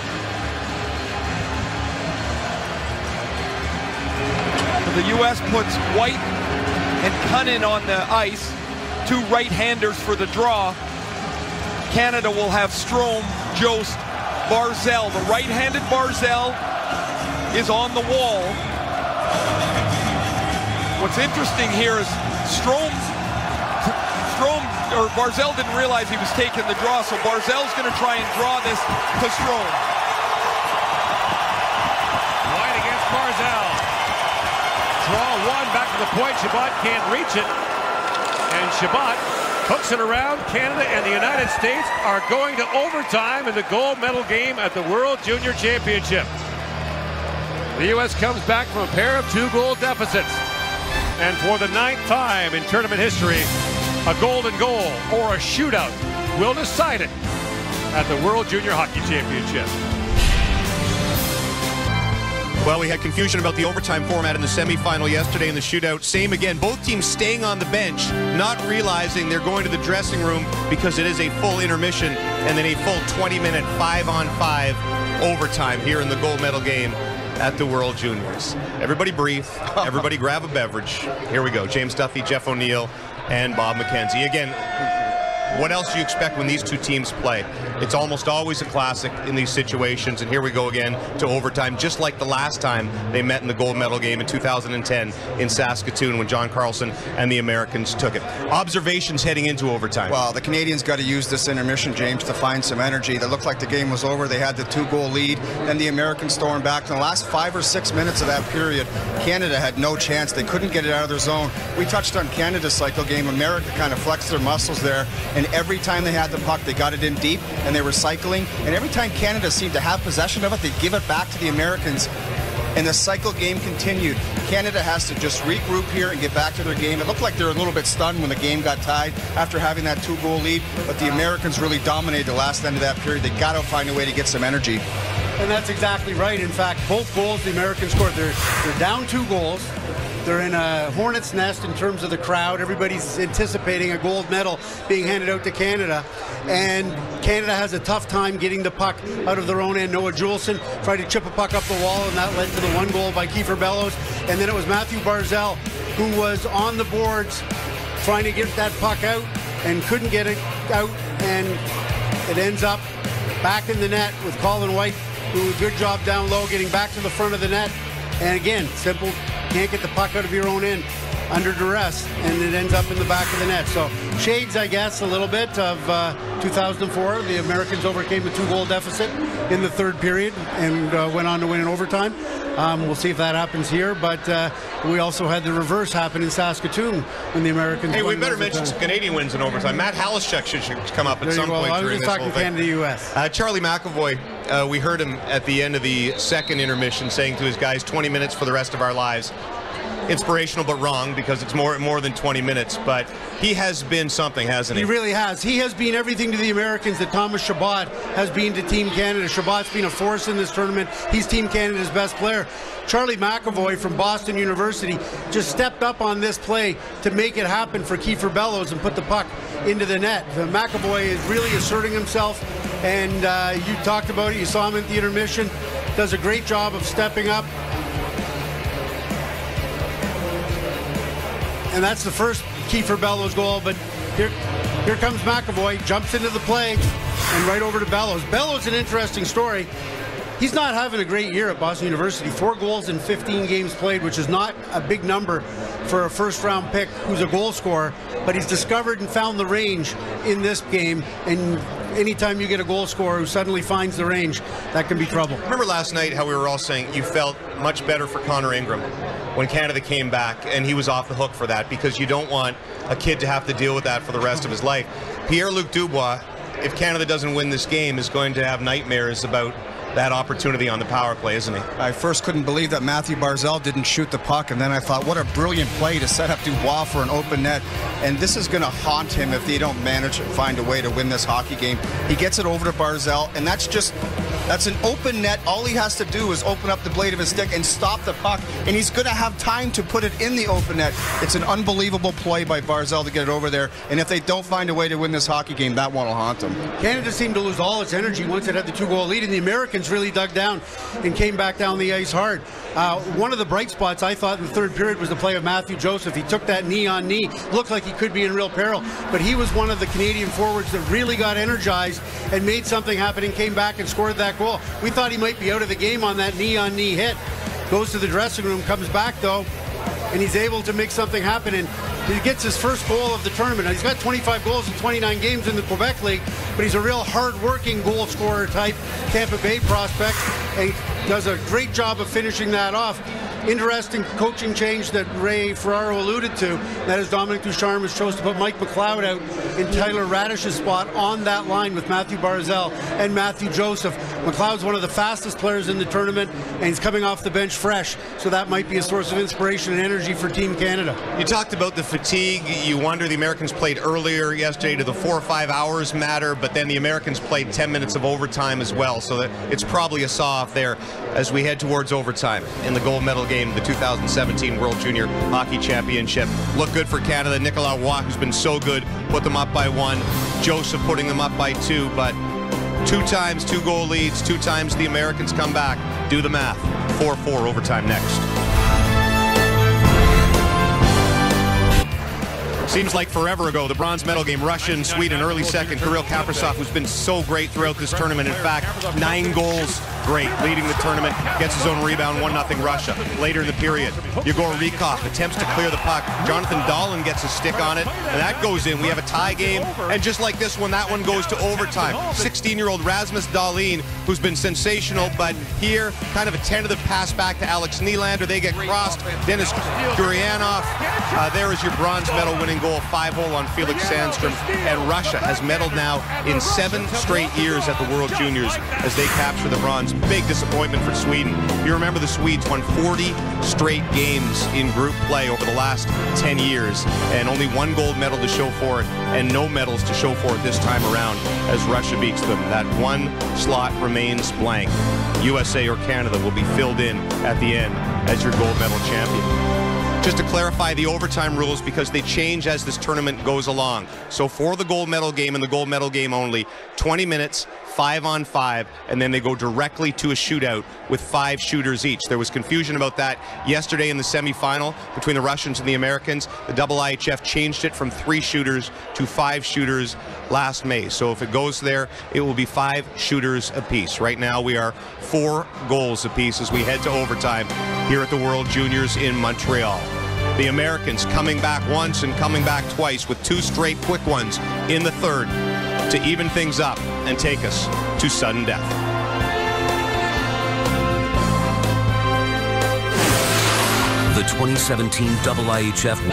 B: The U S puts White and Cunnin on the ice, two right-handers for the draw. Canada will have Strome, Jost, Barzal. The right-handed Barzal is on the wall. What's interesting here is Strome, Strome or Barzal didn't realize he was taking the draw, so Barzal's going to try and draw this to Strome.
D: White against Barzal. Draw one back to the point. Chabot can't reach it. And Chabot hooks it around. Canada and the United States are going to overtime in the gold medal game at the World Junior Championship. The U S comes back from a pair of two-goal deficits. And for the ninth time in tournament history, a golden goal or a shootout will decide it at the World Junior Hockey Championship.
A: Well, we had confusion about the overtime format in the semifinal yesterday in the shootout. Same again, both teams staying on the bench, not realizing they're going to the dressing room because it is a full intermission and then a full twenty minute five on five overtime here in the gold medal game at the World Juniors. Everybody breathe, everybody grab a beverage. Here we go, James Duffy, Jeff O'Neill, and Bob McKenzie. Again, what else do you expect when these two teams play? It's almost always a classic in these situations, and here we go again to overtime, just like the last time they met in the gold medal game in two thousand ten in Saskatoon when John Carlson and the Americans took it. Observations heading into overtime.
I: Well, the Canadians got to use this intermission, James, to find some energy. They looked like the game was over. They had the two-goal lead, then the Americans stormed back. In the last five or six minutes of that period, Canada had no chance. They couldn't get it out of their zone. We touched on Canada's cycle game. America kind of flexed their muscles there, and every time they had the puck, they got it in deep, and they were cycling. And every time Canada seemed to have possession of it, they'd give it back to the Americans. And the cycle game continued. Canada has to just regroup here and get back to their game. It looked like they were a little bit stunned when the game got tied after having that two-goal lead, but the Americans really dominated the last end of that period. They got to find a way to get some energy.
N: And that's exactly right. In fact, both goals the Americans scored, they're, they're down two goals. They're in a hornet's nest in terms of the crowd. Everybody's anticipating a gold medal being handed out to Canada. And Canada has a tough time getting the puck out of their own end. Noah Juleson tried to chip a puck up the wall, and that led to the one goal by Kiefer Bellows. And then it was Matthew Barzal who was on the boards trying to get that puck out and couldn't get it out. And it ends up back in the net with Colin White, who did a good job down low, getting back to the front of the net. And again, simple, can't get the puck out of your own end under duress, and it ends up in the back of the net. So shades, I guess, a little bit of uh, two thousand four. The Americans overcame a two-goal deficit in the third period and uh, went on to win in overtime. Um, we'll see if that happens here, but uh, we also had the reverse happen in Saskatoon when the Americans
A: Hey,
N: won
A: we better
N: overtime.
A: mention some Canadian wins in overtime. Matt Halishchuk should, should come up at
N: There you
A: some
N: go.
A: point
N: I was
A: during
N: just
A: this
N: talking
A: whole thing.
N: Canada U S
A: Uh, Charlie McAvoy, uh, we heard him at the end of the second intermission saying to his guys, twenty minutes for the rest of our lives. Inspirational but wrong, because it's more more than twenty minutes, but he has been something, hasn't he?
N: He really has. He has been everything to the Americans that Thomas Chabot has been to Team Canada. Chabot's been a force in this tournament. He's Team Canada's best player. Charlie McAvoy from Boston University just stepped up on this play to make it happen for Kiefer Bellows and put the puck into the net. Uh, McAvoy is really asserting himself, and uh, you talked about it. You saw him at the intermission. Does a great job of stepping up. And that's the first Kiefer Bellows goal, but here, here comes McAvoy, jumps into the play, and right over to Bellows. Bellows, an interesting story. He's not having a great year at Boston University. Four goals in fifteen games played, which is not a big number for a first-round pick who's a goal scorer, but he's discovered and found the range in this game, and anytime you get a goal scorer who suddenly finds the range, that can be trouble.
A: Remember last night how we were all saying you felt much better for Connor Ingram when Canada came back, and he was off the hook for that, because you don't want a kid to have to deal with that for the rest of his life. Pierre-Luc Dubois, if Canada doesn't win this game, is going to have nightmares about that opportunity on the power play, isn't he?
I: I first couldn't believe that Matthew Barzal didn't shoot the puck, and then I thought, what a brilliant play to set up Dubois for an open net. And this is going to haunt him if they don't manage to find a way to win this hockey game. He gets it over to Barzal, and that's just, that's an open net. All he has to do is open up the blade of his stick and stop the puck, and he's going to have time to put it in the open net. It's an unbelievable play by Barzal to get it over there, and if they don't find a way to win this hockey game, that one will haunt them.
N: Canada seemed to lose all its energy once it had the two-goal lead, and the Americans really dug down and came back down the ice hard. Uh, one of the bright spots I thought in the third period was the play of Matthew Joseph. He took that knee on knee, looked like he could be in real peril, but he was one of the Canadian forwards that really got energized and made something happen and came back and scored that goal. We thought he might be out of the game on that knee on knee hit. Goes to the dressing room, comes back though, and he's able to make something happen. And He gets his first goal of the tournament. He's got twenty-five goals in twenty-nine games in the Quebec League, but he's a real hard-working goal scorer type Tampa Bay prospect, and he does a great job of finishing that off. Interesting coaching change that Ray Ferraro alluded to. That is, Dominic Ducharme has chose to put Mike McLeod out in Tyler Radish's spot on that line with Matthew Barzal and Matthew Joseph. McLeod's one of the fastest players in the tournament, and he's coming off the bench fresh, so that might be a source of inspiration and energy for Team Canada.
A: You talked about the fatigue. You wonder the Americans played earlier yesterday. Do the four or five hours matter? But then the Americans played ten minutes of overtime as well, so that it's probably a saw-off there as we head towards overtime in the gold medal game, the two thousand seventeen World Junior Hockey Championship. Look good for Canada. Nicolas Roy, who's been so good, put them up by one. Joseph putting them up by two, but two times two goal leads, two times the Americans come back. Do the math. four four overtime next. Seems like forever ago, the bronze medal game, Russia and Sweden, early second. Kirill Kaprizov, who's been so great throughout this tournament. In fact, nine goals, great, leading the tournament, gets his own rebound, one nothing Russia. Later in the period, Yegor Rykov attempts to clear the puck. Jonathan Dahlin gets a stick on it, and that goes in. We have a tie game, and just like this one, that one goes to overtime. sixteen-year-old Rasmus Dahlin, who's been sensational, but here, kind of a tentative pass back to Alex Nylander. They get crossed. Denis Gurianov, uh, there is your bronze medal winning goal, five-hole on Felix Sandstrom. And Russia has medaled now in seven straight years at the World Juniors as they capture the bronze. Big disappointment for Sweden. You remember the Swedes won forty straight games in group play over the last ten years, and only one gold medal to show for it, and no medals to show for it this time around as Russia beats them. That one slot remains blank. U S A or Canada will be filled in at the end as your gold medal champion. Just to clarify the overtime rules, because they change as this tournament goes along. So for the gold medal game and the gold medal game only, twenty minutes, five on five, and then they go directly to a shootout with five shooters each. There was confusion about that yesterday in the semifinal between the Russians and the Americans. The I H F changed it from three shooters to five shooters last May. So if it goes there, it will be five shooters apiece. Right now we are four goals apiece as we head to overtime here at the World Juniors in Montreal. The Americans coming back once and coming back twice with two straight quick ones in the third to even things up and take us to sudden death.
P: The twenty seventeen I H F.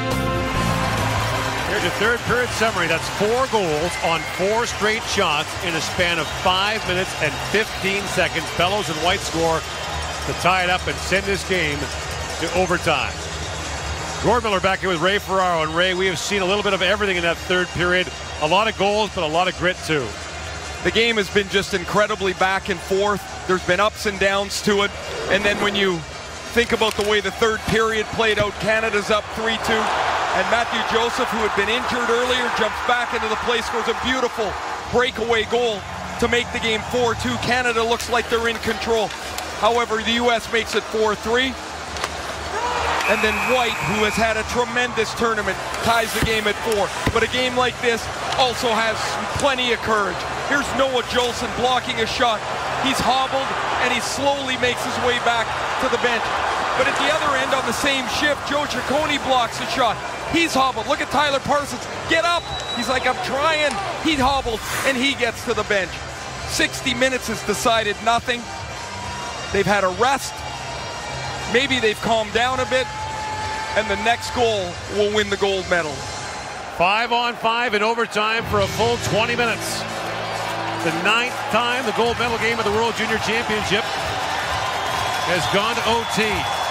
D: Here's your third period summary. That's four goals on four straight shots in a span of five minutes and fifteen seconds. Bellows and White score to tie it up and send this game to overtime. Gord Miller back here with Ray Ferraro. And Ray, we have seen a little bit of everything in that third period. A lot of goals, but a lot of grit too.
B: The game has been just incredibly back and forth. There's been ups and downs to it. And then when you think about the way the third period played out, Canada's up three two. And Matthew Joseph, who had been injured earlier, jumps back into the play, scores a beautiful breakaway goal to make the game four two. Canada looks like they're in control. However, the U S makes it four three. And then White, who has had a tremendous tournament, ties the game at four. But a game like this also has plenty of courage. Here's Noah Jolson blocking a shot. He's hobbled, and he slowly makes his way back to the bench. But at the other end, on the same shift, Joe Ciccone blocks a shot. He's hobbled. Look at Tyler Parsons. Get up! He's like, I'm trying. He hobbled, and he gets to the bench. sixty minutes has decided nothing. They've had a rest. Maybe they've calmed down a bit, and the next goal will win the gold medal.
D: Five on five in overtime for a full twenty minutes. The ninth time the gold medal game of the World Junior Championship has gone to O T.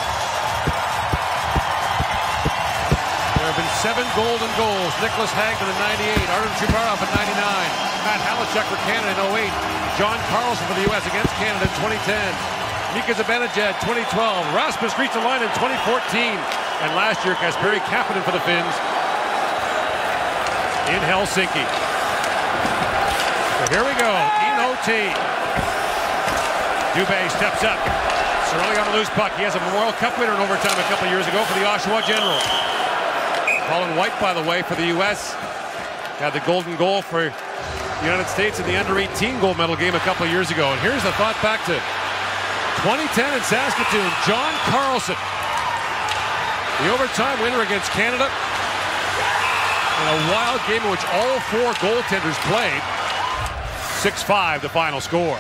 D: There have been seven golden goals. Nicholas Hagman in ninety-eight, Artem Chubarov in ninety-nine, Matt Halachuk for Canada in oh eight, John Carlson for the U S against Canada in twenty ten. Mika Zibanejad, twenty twelve. Rasmus Ristolainen in twenty fourteen. And last year, Kasperi Kapanen for the Finns in Helsinki. So here we go, in O T. Dubé steps up. Cirelli on the loose puck. He has a Memorial Cup winner in overtime a couple years ago for the Oshawa Generals. Colin White, by the way, for the U S had the golden goal for the United States in the under eighteen gold medal game a couple years ago. And here's the thought back to twenty ten in Saskatoon. John Carlson, the overtime winner against Canada. in a wild game in which all four goaltenders played. six five the final score.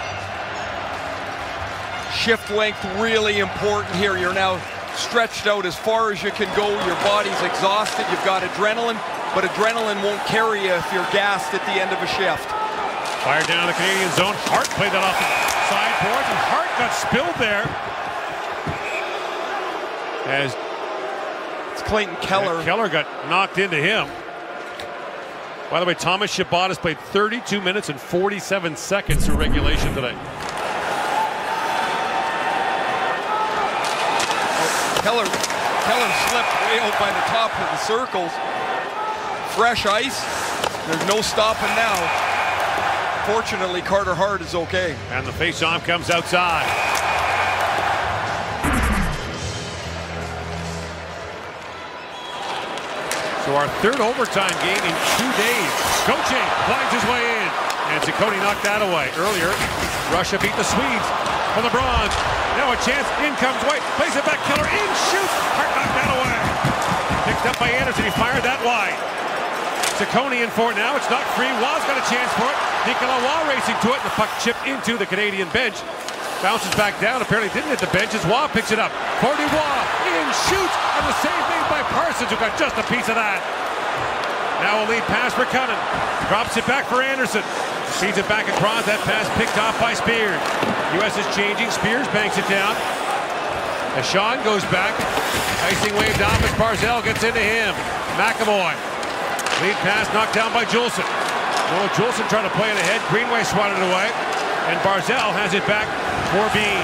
B: Shift length really important here. You're now stretched out as far as you can go. Your body's exhausted. You've got adrenaline, but adrenaline won't carry you if you're gassed at the end of a shift.
D: Fired down the Canadian zone. Hart played that off the sideboard, and Hart got spilled there. As
B: it's Clayton Keller.
D: Keller got knocked into him. By the way, Thomas Chabot has played thirty-two minutes and forty-seven seconds through regulation today.
B: Keller, Keller slipped way out by the top of the circles. Fresh ice. There's no stopping now. Fortunately, Carter Hart is okay.
D: And the face-off comes outside. So our third overtime game in two days. Gauthier finds his way in. And Ciccone knocked that away. Earlier, Russia beat the Swedes for the bronze. Now a chance. In comes White. Plays it back. Keller in. Shoots. Hart knocked that away. Picked up by Anderson. He fired that wide. Ciccone in for it now. It's not free. Waugh's got a chance for it. Nicolas Waugh racing to it. The puck chipped into the Canadian bench. Bounces back down. Apparently didn't hit the bench as Waugh picks it up. For Dubois. In. Shoots. And the save made by Parsons, who got just a piece of that. Now a lead pass for Cunnin. Drops it back for Anderson. Feeds it back across. That pass picked off by Spears. U S is changing. Spears banks it down. As Sean goes back. Icing waved off as Barzell gets into him. McAvoy. Lead pass knocked down by Juleson. Noah Juleson trying to play it ahead. Greenway swatted it away. And Barzell has it back for Bean.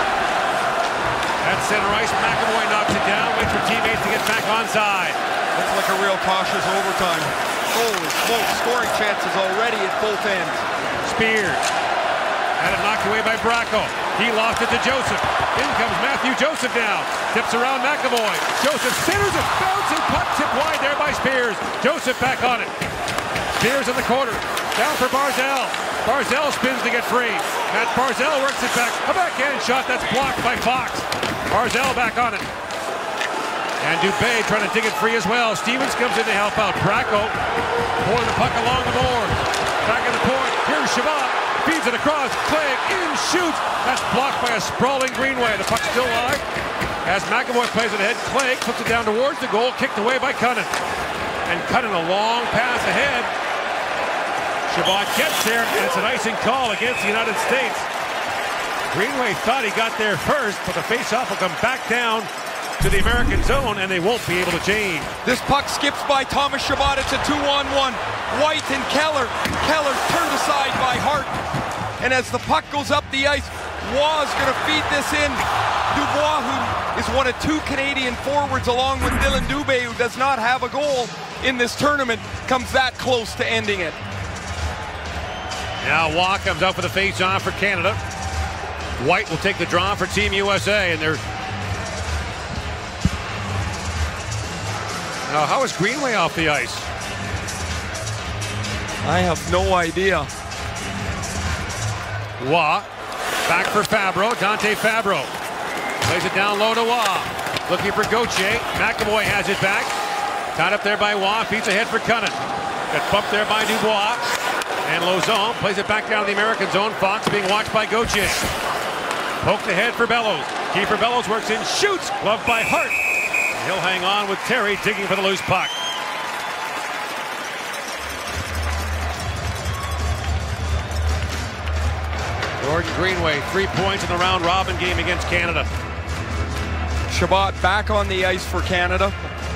D: At center ice, McAvoy knocks it down. Waits for teammates to get back onside.
B: Looks like a real cautious overtime. Holy smokes, scoring chances already at both ends.
D: Spears. Had it knocked away by Bracco. He lost it to Joseph. In comes Matthew Joseph now. Tips around McAvoy. Joseph centers it. Bouncing puck tipped wide there by Spears. Joseph back on it. Spears in the corner. Down for Barzell. Barzell spins to get free. Matt Barzell works it back. A backhand shot that's blocked by Fox. Barzell back on it. And Dubé trying to dig it free as well. Stevens comes in to help out. Bracco pulling the puck along the board. Back in the point. Here's Chabot. Feeds it across. Clegg in, shoots. That's blocked by a sprawling Greenway. The puck's still live. As McAvoy plays it ahead, Clegg puts it down towards the goal. Kicked away by Cunnin. And Cunnin a long pass ahead. Chabot gets there, and it's an icing call against the United States. Greenway thought he got there first, but the faceoff will come back down to the American zone, and they won't be able to change.
B: This puck skips by Thomas Chabot. It's a two-on-one. White and Keller. Keller turned aside by Hart. And as the puck goes up the ice, Waugh's going to feed this in. Dubois, who is one of two Canadian forwards, along with Dylan Dubé, who does not have a goal in this tournament, comes that close to ending it.
D: Now Waugh comes out for the face-off for Canada. White will take the draw for Team U S A, and they're... Now, how is Greenway off the ice?
B: I have no idea.
D: Waugh, back for Fabro, Dante Fabro. Plays it down low to Waugh. Looking for Gauthier. McAvoy has it back. Tied up there by Waugh, feeds ahead for Cunnin. Got bumped there by Dubois. And Lauzon plays it back down the American zone. Fox being watched by Gauthier. Poked ahead for Bellows. Kiefer Bellows works in, shoots, gloved by Hart. He'll hang on with Terry digging for the loose puck. Gordon Greenway, three points in the round robin game against Canada.
B: Chabot back on the ice for Canada.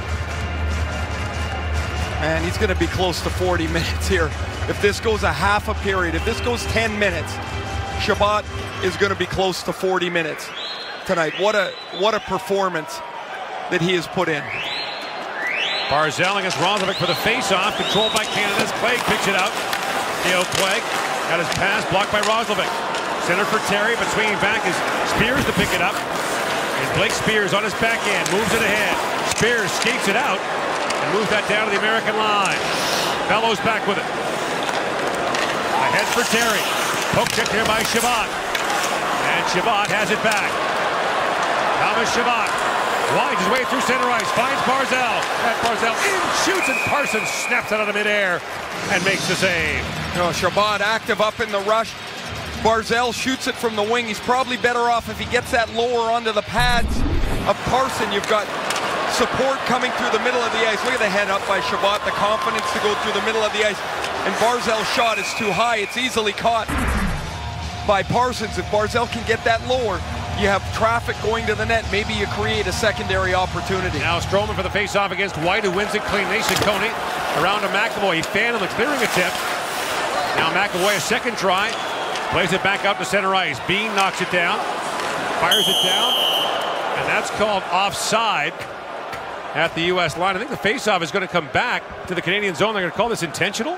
B: And he's going to be close to forty minutes here. If this goes a half a period, if this goes ten minutes, Chabot is going to be close to forty minutes tonight. What a what a performance that he has put in.
D: Barzell against Roslovic for the face-off, controlled by Canada's. Clegg picks it out. Theo Clegg got his pass blocked by Roslovic. Center for Terry, but swinging back is Spears to pick it up. And Blake Spears on his backhand, moves it ahead. Spears skates it out and moves that down to the American line. Bellows back with it. Ahead for Terry. Poke check here by Chabot. And Chabot has it back. Thomas Chabot Winds his way through center ice, finds Barzal. That Barzal in, shoots, and Parsons snaps it out of midair and makes the save.
B: You know, Chabot active up in the rush. Barzal shoots it from the wing. He's probably better off if he gets that lower onto the pads of Parson. You've got support coming through the middle of the ice. Look at the head up by Chabot, the confidence to go through the middle of the ice. And Barzal's shot is too high. It's easily caught by Parsons. If Barzal can get that lower, you have traffic going to the net. Maybe you create a secondary opportunity.
D: Now Stroman for the face-off against White, who wins it cleanly. Ciccone around to McAvoy. He fanned on the clearing attempt. Now McAvoy, a second try. Plays it back out to center ice. Bean knocks it down. Fires it down. And that's called offside at the U S line. I think the face-off is going to come back to the Canadian zone. They're going to call this intentional.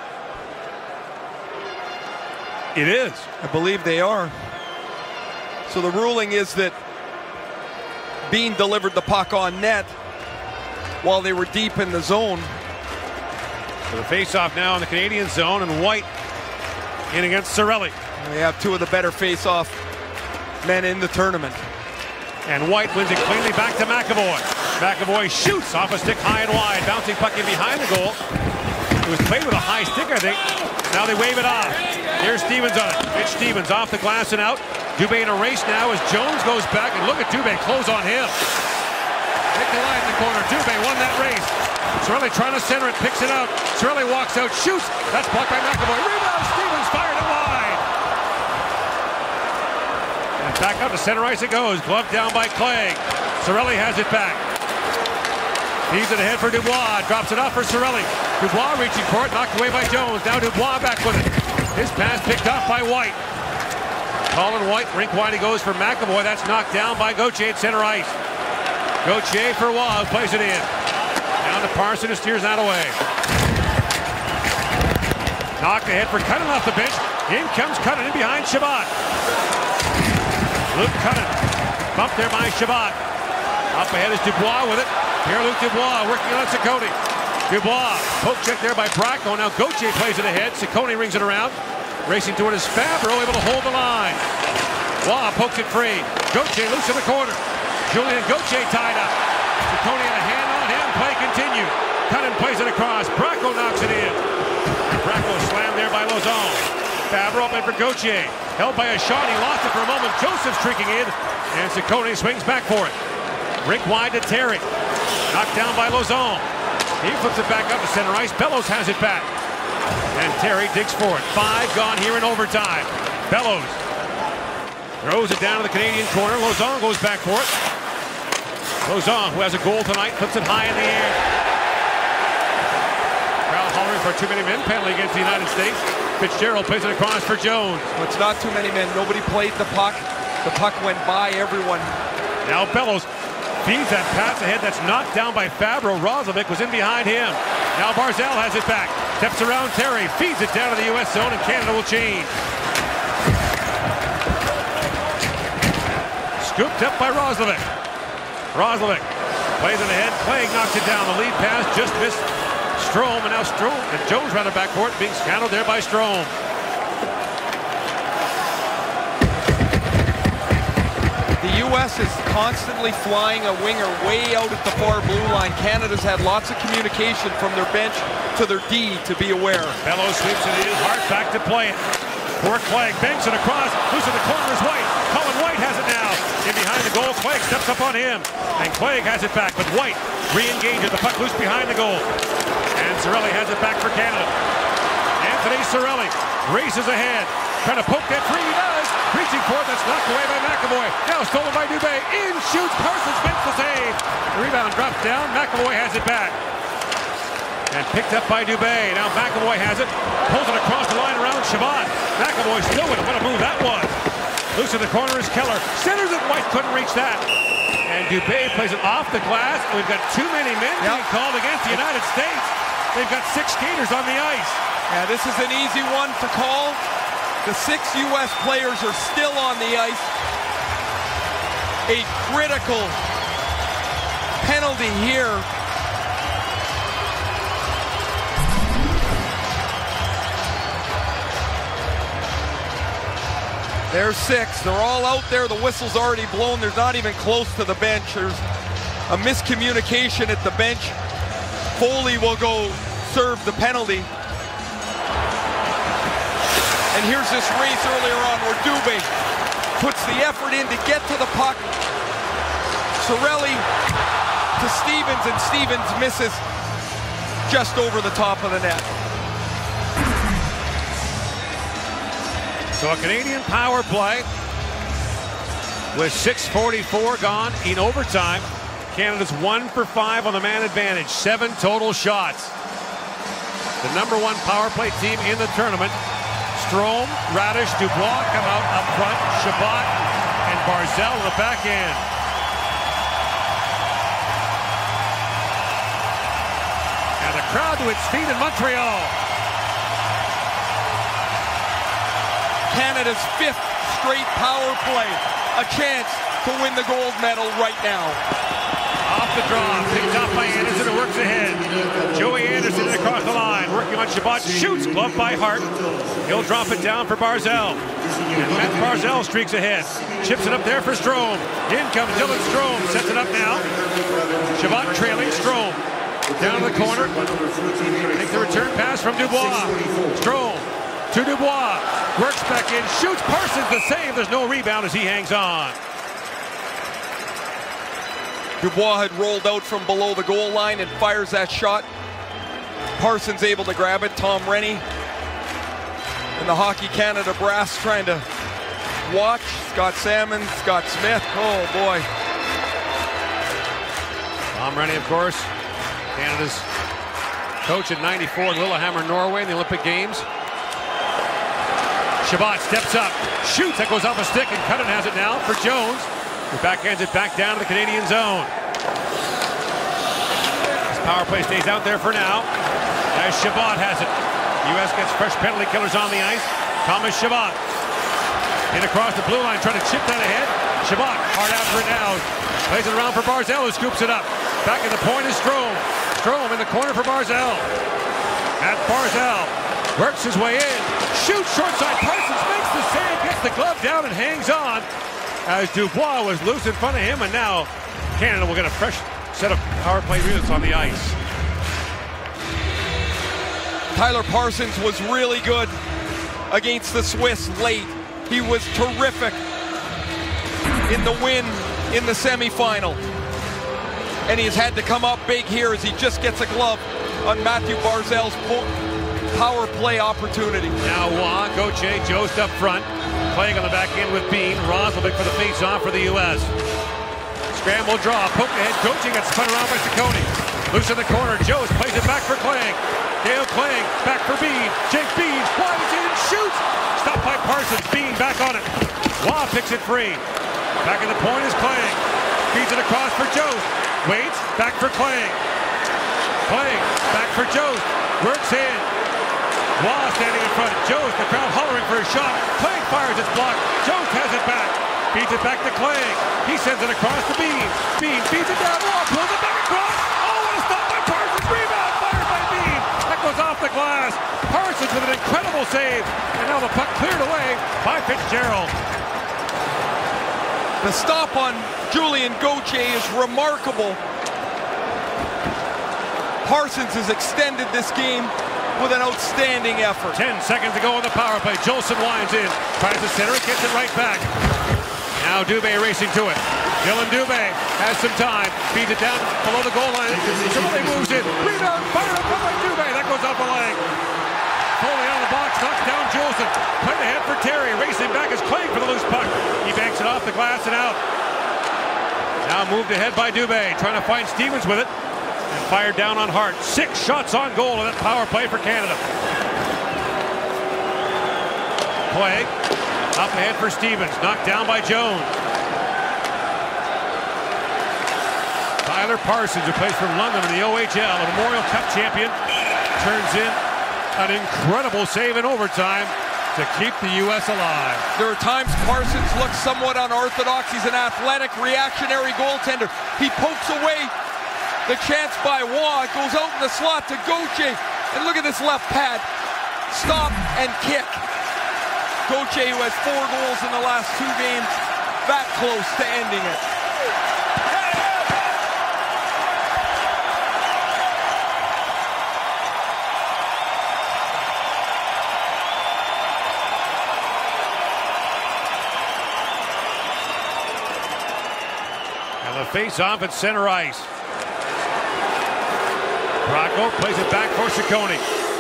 D: It is.
B: I believe they are. So the ruling is that Bean delivered the puck on net while they were deep in the zone.
D: So the face-off now in the Canadian zone, and White in against Cirelli.
B: We have two of the better face-off men in the tournament.
D: And White wins it cleanly back to McAvoy. McAvoy shoots off a stick high and wide. Bouncing puck in behind the goal. It was played with a high stick, I think. Now they wave it off. Here's Stevens on it. Mitch Stevens off the glass and out. Dubé in a race now as Jones goes back. And look at Dubé close on him. Nikolai in the corner. Dubé won that race. Cirelli trying to center it. Picks it out. Cirelli walks out. Shoots. That's blocked by McAvoy. Rebound. Stevens fired it wide. And back out to center ice it goes. Glove down by Clegg. Cirelli has it back. Feeds it ahead for Dubois. Drops it off for Cirelli. Dubois reaching for it. Knocked away by Jones. Now Dubois back with it. His pass picked off by White. Colin White, rink wide he goes for McAvoy. That's knocked down by Gauthier at center ice. Gauthier for Waugh, plays it in. Down to Parson, who steers that away. Knocked ahead for Cuttin off the bench. In comes Cuttin in behind Chabot. Luke Cuttin. Bumped there by Chabot. Up ahead is Dubois with it. Pierre-Luc Dubois working on Ciccone. Dubois, poke check there by Bracco. Now Gauthier plays it ahead. Ciccone rings it around. Racing toward his Fabro, able to hold the line. Waugh pokes it free. Gauthier loose in the corner. Julien Gauthier tied up. Ciccone had a hand on him. Play continued. Cuttin plays it across. Bracco knocks it in. Bracco slammed there by Lauzon. Fabro up in for Gauthier. Held by a shot. He lost it for a moment. Joseph's streaking in. And Ciccone swings back for it. Rink wide to Terry. Knocked down by Lauzon. He flips it back up to center ice. Bellows has it back. And Terry digs for it. Five gone here in overtime. Bellows throws it down to the Canadian corner. Lauzon goes back for it. Lauzon, who has a goal tonight, puts it high in the air. Crowd hollering for a too many men penalty against the United States. Fitzgerald plays it across for Jones.
B: Well, it's not too many men. Nobody played the puck. The puck went by everyone.
D: Now Bellows feeds that pass ahead that's knocked down by Fabro. Roslovic was in behind him. Now Barzal has it back. Steps around Terry. Feeds it down to the U S zone, and Canada will change. Scooped up by Roslovic. Roslovic plays it ahead. Clegg knocks it down. The lead pass just missed Strome, and now Strome and Jones running back for it, being scandaled there by Strome.
B: The U S is constantly flying a winger way out at the far blue line. Canada's had lots of communication from their bench to their D to be aware.
D: Bellows sweeps it in. Hart back to play it. For Clegg, banks it across. Loose in the corner is White. Colin White has it now. In behind the goal, Clegg steps up on him. And Clegg has it back, but White re-engages. The puck loose behind the goal. And Cirelli has it back for Canada. Anthony Cirelli races ahead. Trying to poke that free, he does. Reaching for it, that's knocked away by McAvoy. Now stolen by Dubé. In shoots, Parsons makes the save. The rebound drops down, McAvoy has it back. And picked up by Dubé. Now McAvoy has it. Pulls it across the line around Chabot. McAvoy still with it. What a move that was. Loose in the corner is Keller. Centers it, White couldn't reach that. And Dubé plays it off the glass. We've got too many men yep. being called against the United States. They've got six skaters on the ice.
B: Yeah, this is an easy one to call. The six U S players are still on the ice. A critical penalty here. There's six. They're all out there. The whistle's already blown. There's not even close to the bench. There's a miscommunication at the bench. Foley will go serve the penalty. And here's this race earlier on where Dubé puts the effort in to get to the puck. Cirelli to Stevens, and Stevens misses just over the top of the net.
D: So a Canadian power play with six forty-four gone in overtime. Canada's one for five on the man advantage, seven total shots. The number one power play team in the tournament. Strome, Radish, Dubois come out up front. Chabot and Barzal on the back end. And the crowd to its feet in Montreal.
B: Canada's fifth straight power play. A chance to win the gold medal right now.
D: Off the draw, picked up by Anderson, and works ahead. Joey Anderson across the line, working on Chabot, shoots, glove by Hart. He'll drop it down for Barzal. And Matt Barzal streaks ahead. Chips it up there for Strome. In comes Dylan Strome, sets it up now. Chabot trailing Strome. Down to the corner. Take the return pass from Dubois. Strome to Dubois. Works back in, shoots, Parsons the save. There's no rebound as he hangs on.
B: Dubois had rolled out from below the goal line and fires that shot. Parsons able to grab it. Tom Rennie and the Hockey Canada brass trying to watch. Scott Salmon, Scott Smith. Oh boy.
D: Tom Rennie, of course, Canada's coach in ninety-four in Lillehammer, Norway in the Olympic Games. Chabot steps up, shoots, that goes off a stick, and Cuttin has it now for Jones. He backhands it back down to the Canadian zone. This power play stays out there for now, as Chabot has it. U S gets fresh penalty killers on the ice. Thomas Chabot in across the blue line, trying to chip that ahead. Chabot hard after it now. Plays it around for Barzal, who scoops it up. Back at the point is Strome. Strome in the corner for Barzal. At Barzal. Works his way in. Shoots short side. Parsons makes the save. Gets the glove down and hangs on. As Dubois was loose in front of him. And now Canada will get a fresh set of power play units on the ice.
B: Tyler Parsons was really good against the Swiss late. He was terrific in the win in the semifinal. And he's had to come up big here as he just gets a glove on Matthew Barzal's power play opportunity.
D: Now Waugh, Gauthier, Jost up front, playing on the back end with Bean. Roslovic for the face-off for the U S. Scramble draw, poke ahead, Gauthier gets spun around by Ciccone. Loose in the corner, Jost plays it back for Klang. Dale Klang, back for Bean. Jake Bean, winds in, shoots! Stopped by Parsons, Bean back on it. Waugh picks it free. Back at the point is Klang. Feeds it across for Jost. Waits, back for Klang. Klang, back for Jost. Works in. Waugh standing in front. Jost, the crowd hollering for a shot. Klang fires, it's blocked. Jost has it back. Feeds it back to Klang. He sends it across to Bean. Bean feeds it down. Waugh pulls it back across. Oh, what a stop by Parsons. Rebound fired by Bean. That goes off the glass. Parsons with an incredible save. And now the puck cleared away by Fitzgerald.
B: The stop on Julien Gauthier is remarkable. Parsons has extended this game with an outstanding effort.
D: Ten seconds to go on the power play. Jolson winds in, tries to center it, gets it right back. Now Dubé racing to it. Dylan Dubé has some time, feeds it down below the goal line. Somebody moves in, rebound, fired up by Dubé. That goes off the leg. Foley out of the box, knocks down Jolson. Played ahead for Terry, racing back as Klang for the loose puck. He banks it off the glass and out. Now moved ahead by Dubé, trying to find Stevens with it. And fired down on Hart. Six shots on goal in that power play for Canada. Play. Up ahead for Stevens. Knocked down by Jones. Tyler Parsons, who plays from London in the O H L, a Memorial Cup champion, turns in an incredible save in overtime to keep the U S alive.
B: There are times Parsons looks somewhat unorthodox. He's an athletic, reactionary goaltender. He pokes away the chance by Waugh. It goes out in the slot to Gauthier. And look at this left pad. Stop and kick. Gauthier, who has four goals in the last two games, that close to ending it.
D: And the face-off at center ice. Bracco plays it back for Ciccone.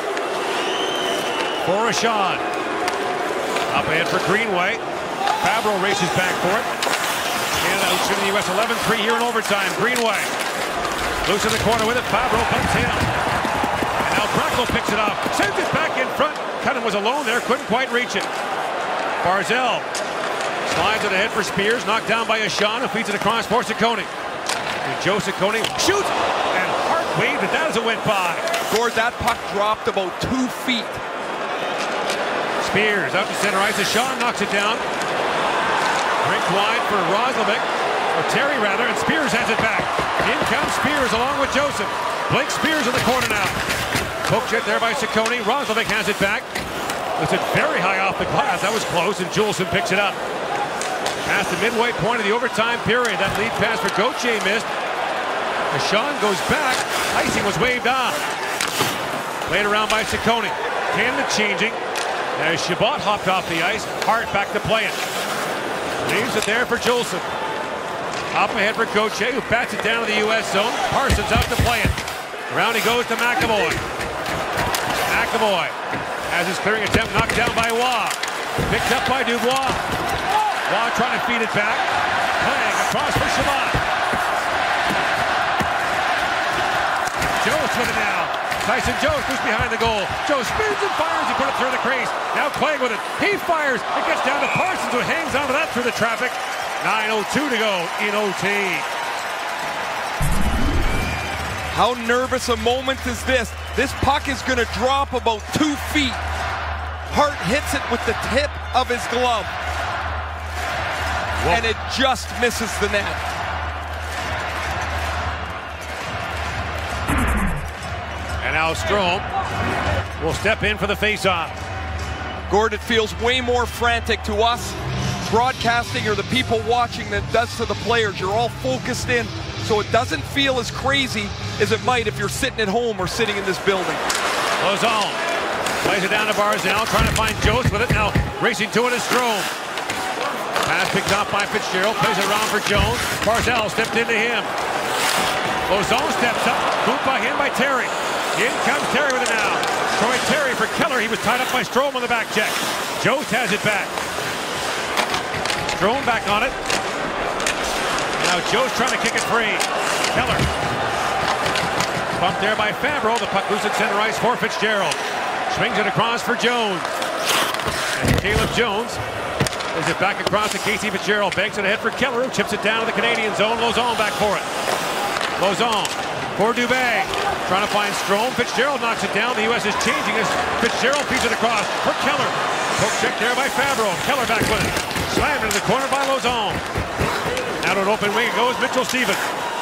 D: For Rashawn. Up ahead for Greenway. Fabro races back for it. Canada outshooting the U S eleven three here in overtime. Greenway. Loose in the corner with it. Fabro comes in. And now Bracco picks it up. Sends it back in front. Cunningham was alone there. Couldn't quite reach it. Barzal slides it ahead for Spears. Knocked down by Ashawn, who feeds it across for Ciccone. And Joe Ciccone shoots. And Hart waved at that as it went by.
B: Gord, that puck dropped about two feet.
D: Spears out to center ice. Ashawn knocks it down. Rick wide for Roslovic. Or Terry rather. And Spears has it back. In comes Spears along with Joseph. Blake Spears in the corner now. Poke check there by Ciccone. Roslovic has it back. It's it very high off the glass. That was close, and Juleson picks it up. Past the midway point of the overtime period. That lead pass for Gauthier missed. Ashawn goes back. Icing was waved off. Played around by Ciccone. Canada changing. As Chabot hopped off the ice. Hart back to play it. Leaves it there for Juleson. Up ahead for Gauthier, who bats it down to the U S zone. Parsons out to play it. Around he goes to McAvoy. McAvoy has his clearing attempt knocked down by Waugh. Picked up by Dubois. Waugh trying to feed it back. Playing across for Chabot. Jost with it now. Tyson Jost who's behind the goal. Jost spins and fires. He put it through the crease. Now Clegg with it. He fires. It gets down to Parsons, who hangs onto that through the traffic. nine oh two to go in O T.
B: How nervous a moment is this? This puck is going to drop about two feet. Hart hits it with the tip of his glove. Whoa. And it just misses the net.
D: And now Strome will step in for the face-off.
B: Gord, it feels way more frantic to us broadcasting or the people watching than it does to the players. You're all focused in, so it doesn't feel as crazy as it might if you're sitting at home or sitting in this building.
D: Lozon plays it down to Barzal, trying to find Jost with it. Now racing to it is Strome. Pass picked off by Fitzgerald, plays it around for Jones. Barzal stepped into him. Lozon steps up, moved by him by Terry. In comes Terry with it now. Troy Terry for Keller. He was tied up by Strome on the back check. Jost has it back. Strome back on it. Now Joe's trying to kick it free. Keller. Bumped there by Fabro. The puck loose at center ice for Fitzgerald. Swings it across for Jones. And Caleb Jones is it back across to Casey Fitzgerald. Banks it ahead for Keller, who chips it down to the Canadian zone. Lozon back for it. Lozon for Dubé. Trying to find Strome. Fitzgerald knocks it down. The U S is changing as Fitzgerald feeds it across for Keller. Poke check there by Fabro. Keller back with it. Slammed into the corner by Lozon. Out on open wing it goes Mitchell Stevens.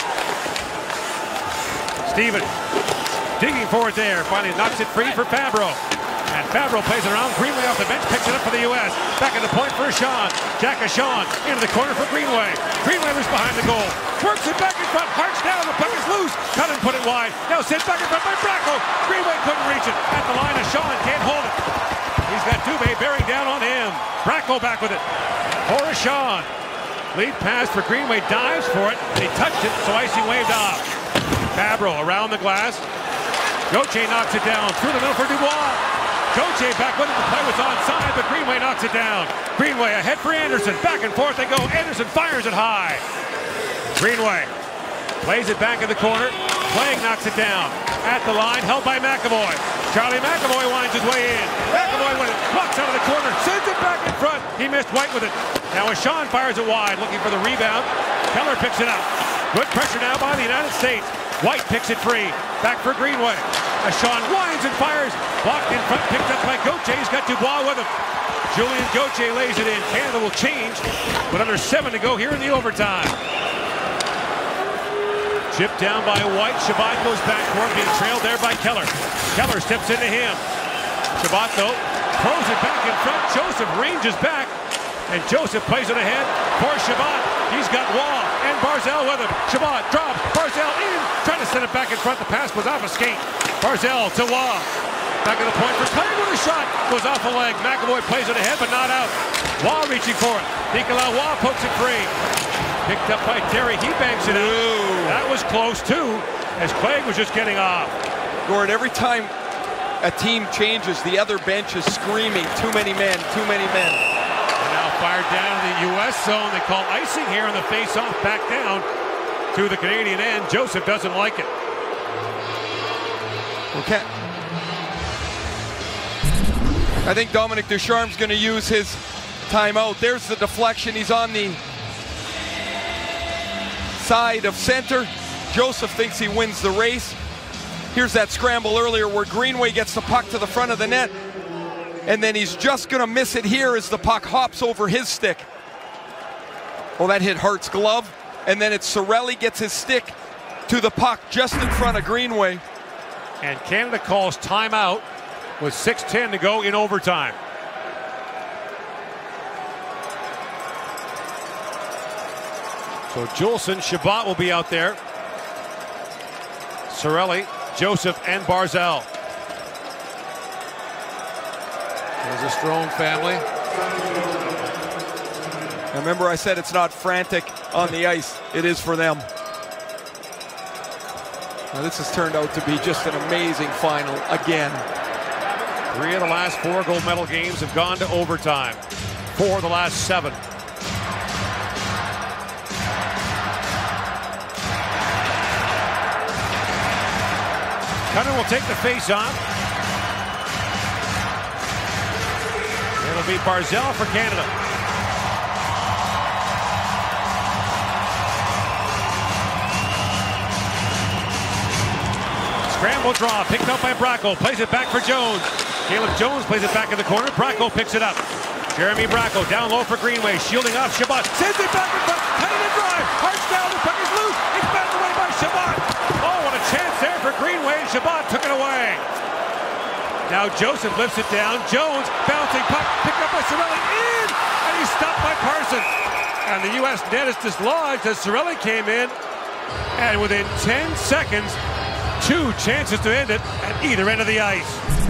D: Stevens digging forward there. Finally knocks it free for Fabro. And Fabro plays it around. Greenway off the bench, picks it up for the U S. Back at the point for Ashawn. Jack Ashawn into the corner for Greenway. Greenway was behind the goal. Works it back in front. Hart's down. The puck is loose. Cut and put it wide. Now sent back in front by Bracco. Greenway couldn't reach it. At the line, Ashawn can't hold it. He's got Dubé bearing down on him. Bracco back with it. For Ashawn. Lead pass for Greenway. Dives for it. And he touched it, so icing waved off. Fabro around the glass. Gauthier knocks it down. Through the middle for Dubois. Gauthier back with it. The play was onside, but Greenway knocks it down. Greenway ahead for Anderson. Back and forth they go. Anderson fires it high. Greenway plays it back in the corner. Clegg knocks it down. At the line, held by McAvoy. Charlie McAvoy winds his way in. McAvoy with it. Walks out of the corner. Sends it back in front. He missed White with it. Now Ashawn fires it wide, looking for the rebound. Keller picks it up. Good pressure now by the United States. White picks it free. Back for Greenway. Ashawn winds and fires. Blocked in front, picked up by Gauthier. He's got Dubois with him. Julien Gauthier lays it in. Canada will change with under seven to go here in the overtime. Chipped down by White. Chabot goes back for it, being trailed there by Keller. Keller steps into him. Chabot, though, throws it back in front. Joseph ranges back, and Joseph plays it ahead for Chabot. He's got Waugh and Barzal with him. Chabot drops. Barzal in. Trying to send it back in front. The pass was off a skate. Barzal to Waugh. Back at the point for Clegg with a shot. Goes off a leg. McAvoy plays it ahead, but not out. Waugh reaching for it. Nicolas Waugh pokes it free. Picked up by Terry. He banks it out. That was close, too, as Clague was just getting off.
B: Gord, every time a team changes, the other bench is screaming, too many men, too many men.
D: And now fired down to the U S zone. They call icing here on the face-off. Back down to the Canadian end. Joseph doesn't like it.
B: Okay. I think Dominic Ducharme's going to use his timeout. There's the deflection. He's on the side of center. Joseph thinks he wins the race. Here's that scramble earlier where Greenway gets the puck to the front of the net, and then he's just going to miss it here as the puck hops over his stick. Well, that hit Hart's glove, and then it's Cirelli gets his stick to the puck just in front of Greenway.
D: And Canada calls timeout with six ten to go in overtime. So Juleson, Chabot will be out there. Cirelli, Joseph, and Barzal. There's a Strome family.
B: Remember I said it's not frantic on the ice. It is for them. Now this has turned out to be just an amazing final again.
D: Three of the last four gold medal games have gone to overtime. Four of the last seven. Cunningham will take the face on. It'll be Barzal for Canada. Scramble draw, picked up by Bracco, plays it back for Jones. Caleb Jones plays it back in the corner. Bracco picks it up. Jeremy Bracco down low for Greenway, shielding off Chabot. Sends it back in front, cutting and drive. Hart's down, the puck is loose. It's batted away by Chabot. Oh, what a chance there for Greenway, and Chabot took it away. Now Joseph lifts it down. Jones bouncing puck, picked up by Cirelli, in, and he's stopped by Parsons. And the U S net is dislodged as Cirelli came in, and within ten seconds, two chances to end it at either end of the ice.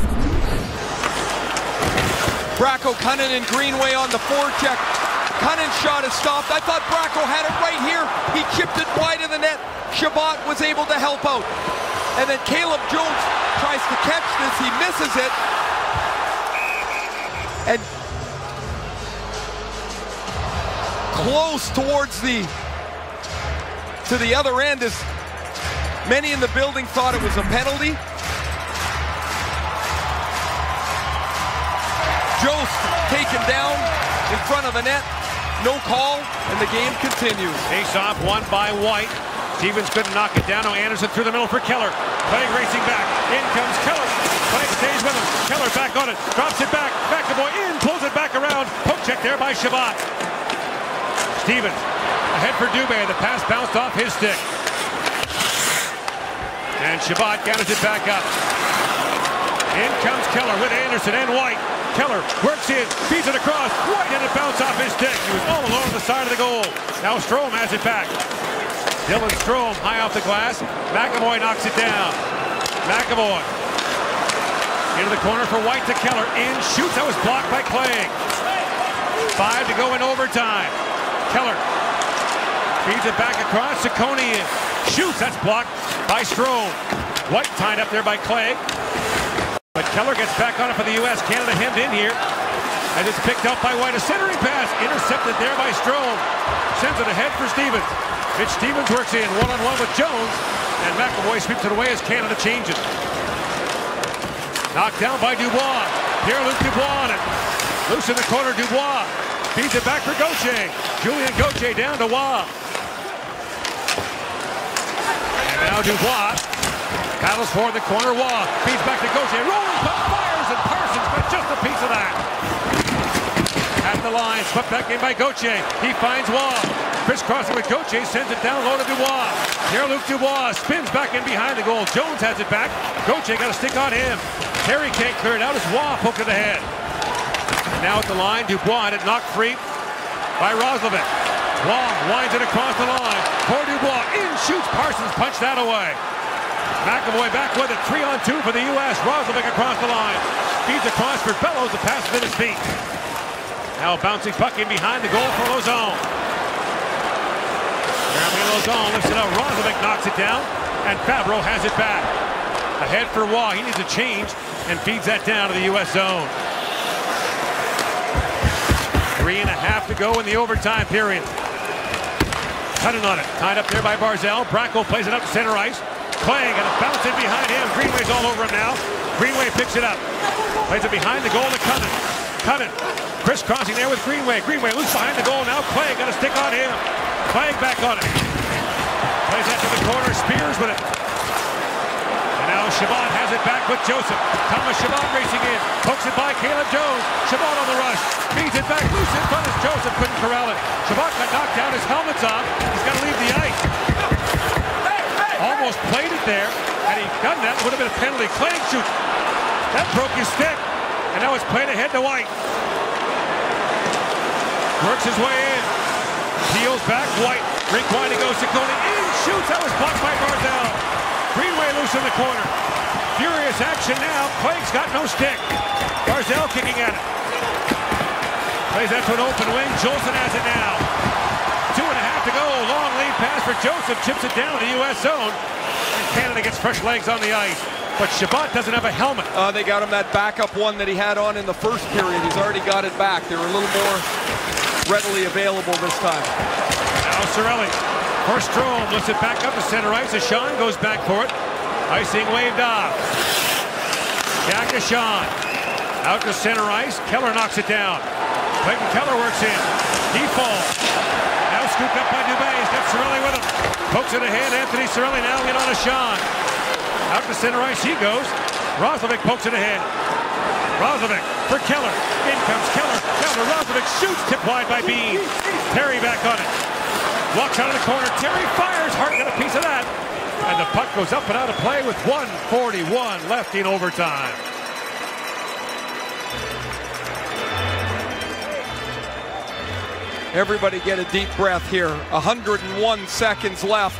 B: Bracco, Cunnin, and Greenway on the forecheck. Cunning's shot is stopped. I thought Bracco had it right here. He chipped it wide of the net. Chabot was able to help out. And then Caleb Jones tries to catch this. He misses it. And close towards the to the other end as many in the building thought it was a penalty. Jost taken down in front of the net. No call, and the game continues.
D: Face off, won by White. Stevens couldn't knock it down. Oh, Anderson through the middle for Keller. Clague racing back. In comes Keller. Clague stays with him. Keller back on it. Drops it back. Back the boy in. Pulls it back around. Poke check there by Chabot. Stevens ahead for Dubé. The pass bounced off his stick. And Chabot gathers it back up. In comes Keller with Anderson and White. Keller works in, feeds it across. White, and it bounced off his stick. He was all alone on the side of the goal. Now Strome has it back. Dylan Strome high off the glass. McAvoy knocks it down. McAvoy into the corner for White to Keller. In, shoots. That was blocked by Clague. Five to go in overtime. Keller feeds it back across. Ciccone in. Shoots. That's blocked by Strome. White tied up there by Clague. But Keller gets back on it for the U S. Canada hemmed in here. And it's picked up by White. A centering pass. Intercepted there by Strome. Sends it ahead for Stevens. Mitch Stevens works in one-on-one with Jones. And McAvoy sweeps it away as Canada changes. Knocked down by Dubois. Pierre-Luc Dubois on it. Loose in the corner, Dubois. Feeds it back for Gauthier. Julien Gauthier down to Waugh. And now Dubois paddles forward the corner. Waugh feeds back to Gauthier. Rolling puck, fires, and Parsons got just a piece of that. At the line, swept back in by Gauthier. He finds Waugh. Crisscrossing with Gauthier, sends it down low to Dubois. Pierre-Luc Dubois spins back in behind the goal. Jones has it back. Gauthier got a stick on him. Terry can't clear it out as Waugh poked it ahead. Now at the line, Dubois had it knocked free by Roslovic. Waugh winds it across the line. For Dubois, in shoots. Parsons punched that away. McAvoy back with it, three on two for the U S. Roslovic across the line. Feeds across for Bellows, the pass at his feet. Now bouncing puck in behind the goal for Lauzon. Lozon lifts it out. Roslovic knocks it down, and Fabro has it back. Ahead for Waugh. He needs a change and feeds that down to the U S zone. Three and a half to go in the overtime period. Cutting on it. Tied up there by Barzal. Bracco plays it up to center ice. Clay gonna bounce in behind him. Greenway's all over him now. Greenway picks it up. Plays it behind the goal to Cunnin. Cunnin crisscrossing there with Greenway. Greenway loose behind the goal now. Clay gonna stick on him. Clay back on it. Plays that to the corner. Spears with it. And now Chabot has it back with Joseph. Thomas Chabot racing in. Pokes it by Caleb Jones. Chabot on the rush. Feeds it back loose in front as Joseph couldn't corral it. Chabot got knocked down. His helmet's off. He's got to leave the ice. Almost played it there. Had he done that, it would have been a penalty. Clay shoots. That broke his stick. And now it's played ahead to White. Works his way in. Peels back. White. Rink wide he goes. Ciccone in. Shoots. That was blocked by Barzal. Greenway loose in the corner. Furious action now. Clay's got no stick. Barzal kicking at it. Plays that to an open wing. Jolson has it now. Two and a half to go. Long lead pass for Joseph. Chips it down to U S zone. And Canada gets fresh legs on the ice. But Chabot doesn't have a helmet.
B: Uh, they got him that backup one that he had on in the first period. He's already got it back. They're a little more readily available this time.
D: Now Cirelli. First Strome lifts it back up to center ice. Sean goes back for it. Icing waved off. Jack Sean. Out to center ice. Keller knocks it down. Clayton Keller works in. He falls. Now scooped up by Dubé. He's got Cirelli with him. Pokes it ahead. Anthony Cirelli now in on a Sean. Out to center ice he goes. Roslovic pokes it ahead. Roslovic for Keller. In comes Keller. Down to Roslovic. Shoots. Tipped wide by Bean. Terry back on it. Walks out of the corner. Terry fires. Hart got a piece of that. And the puck goes up and out of play with one forty-one left in overtime.
B: Everybody get a deep breath here. one hundred one seconds left.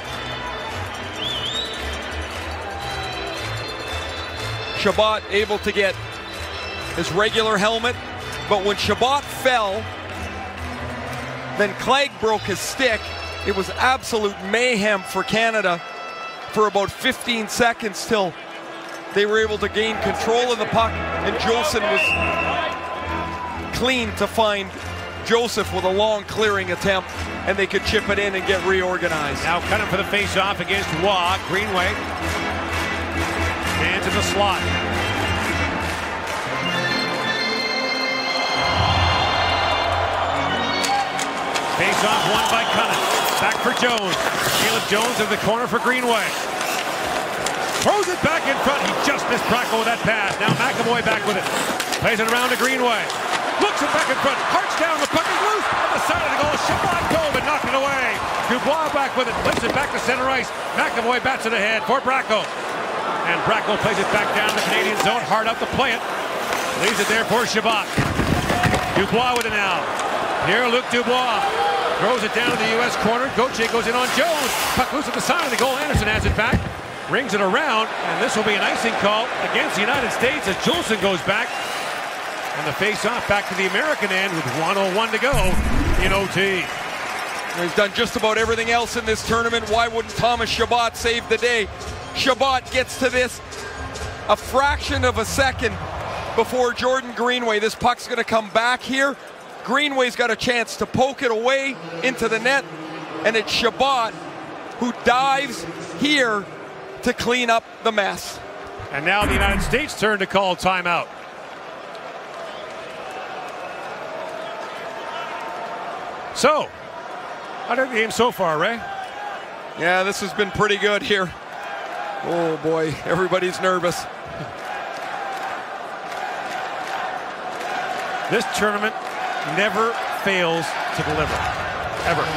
B: Chabot able to get his regular helmet, but when Chabot fell, then Clegg broke his stick. It was absolute mayhem for Canada for about fifteen seconds till they were able to gain control of the puck, and Jolson was clean to find Joseph with a long clearing attempt, and they could chip it in and get reorganized.
D: Now cutting for the face-off against Waugh. Greenway stands in the slot. Face-off won by Cunnin. Back for Jones. Caleb Jones in the corner for Greenway. Throws it back in front. He just missed Bracco with that pass. Now McAvoy back with it. Plays it around to Greenway. Looks it back in front. Harts down. The puck is loose on the side of the goal. Chabot dove and knocked it away. Dubois back with it. Lifts it back to center ice. McAvoy bats it ahead for Bracco. And Bracco plays it back down to the Canadian zone. Hard up to play it. Leaves it there for Chabot. Dubois with it now. Here, Luc Dubois. Throws it down to the U S corner. Gauthier goes in on Jones. Puck loose at the side of the goal. Anderson has it back. Rings it around. And this will be an icing call against the United States as Jolson goes back. And the face-off back to the American end with one oh one to go in O T.
B: He's done just about everything else in this tournament. Why wouldn't Thomas Chabot save the day? Chabot gets to this a fraction of a second before Jordan Greenway. This puck's going to come back here. Greenway's got a chance to poke it away into the net, and it's Chabot who dives here to clean up the mess.
D: And now the United States turn to call timeout. So, how did the game so far, Ray?
B: Yeah, this has been pretty good here. Oh boy, everybody's nervous.
D: This tournament never fails to deliver, ever.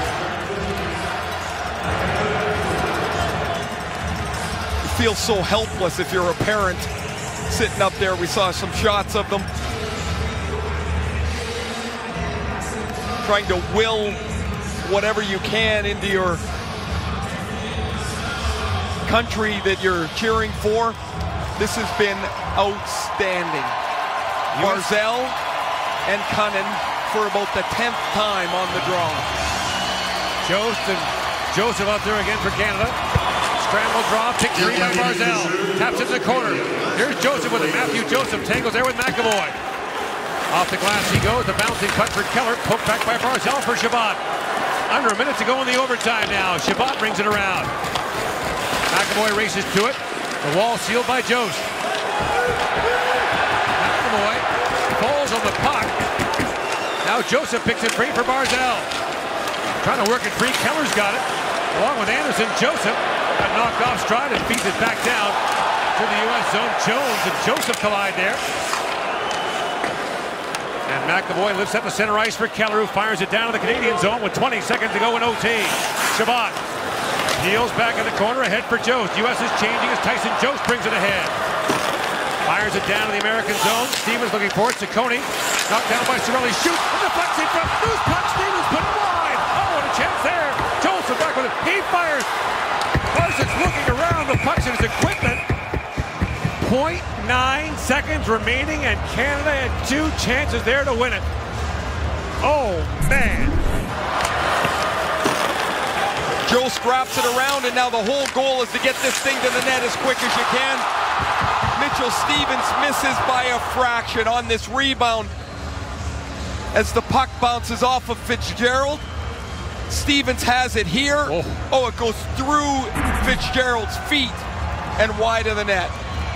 B: You feel so helpless if you're a parent sitting up there. We saw some shots of them trying to will whatever you can into your country that you're cheering for. This has been outstanding. Barzal and Cunnin for about the tenth time on the draw.
D: Jost and Joseph out there again for Canada. Scramble draw, pick three by Barzal. Taps it in the corner. Here's Joseph with it. Matthew Joseph tangles there with McAvoy. Off the glass he goes. The bouncing cut for Keller. Poked back by Barzal for Chabot. Under a minute to go in the overtime now. Chabot brings it around. McAvoy races to it. The wall sealed by Jost. McAvoy falls on the puck. Now Joseph picks it free for Barzal. Trying to work it free. Keller's got it. Along with Anderson, Joseph got knocked off stride and feeds it back down to the U S zone. Jones and Joseph collide there. And McAvoy lifts up the center ice for Keller, who fires it down to the Canadian zone with twenty seconds to go in O T. Chabot heels back in the corner, ahead for Jost. U S is changing as Tyson Jost brings it ahead. Fires it down to the American zone. Stevens looking for it. Ciccone knocked down by Cirelli. Shoots. And deflects it from loose puck. Stevens put it wide. Oh, what a chance there. Joseph back with it. He fires. Parsons looking around. The puck's in his equipment. point nine seconds remaining, and Canada had two chances there to win it. Oh, man.
B: Joe scraps it around, and now the whole goal is to get this thing to the net as quick as you can. Mitchell Stevens misses by a fraction on this rebound as the puck bounces off of Fitzgerald. Stevens has it here. Oh, oh it goes through Fitzgerald's feet and wide of the net.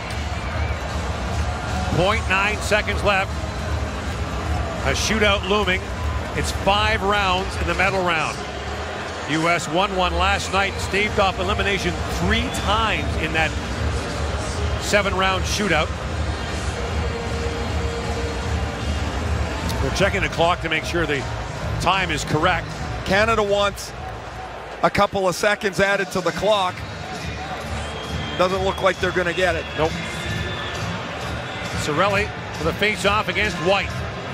D: point nine seconds left. A shootout looming. It's five rounds in the medal round. U S won one last night, staved off elimination three times in that seven-round shootout. We're checking the clock to make sure the time is correct.
B: Canada wants a couple of seconds added to the clock. Doesn't look like they're going to get it.
D: Nope. Cirelli with a face-off against White.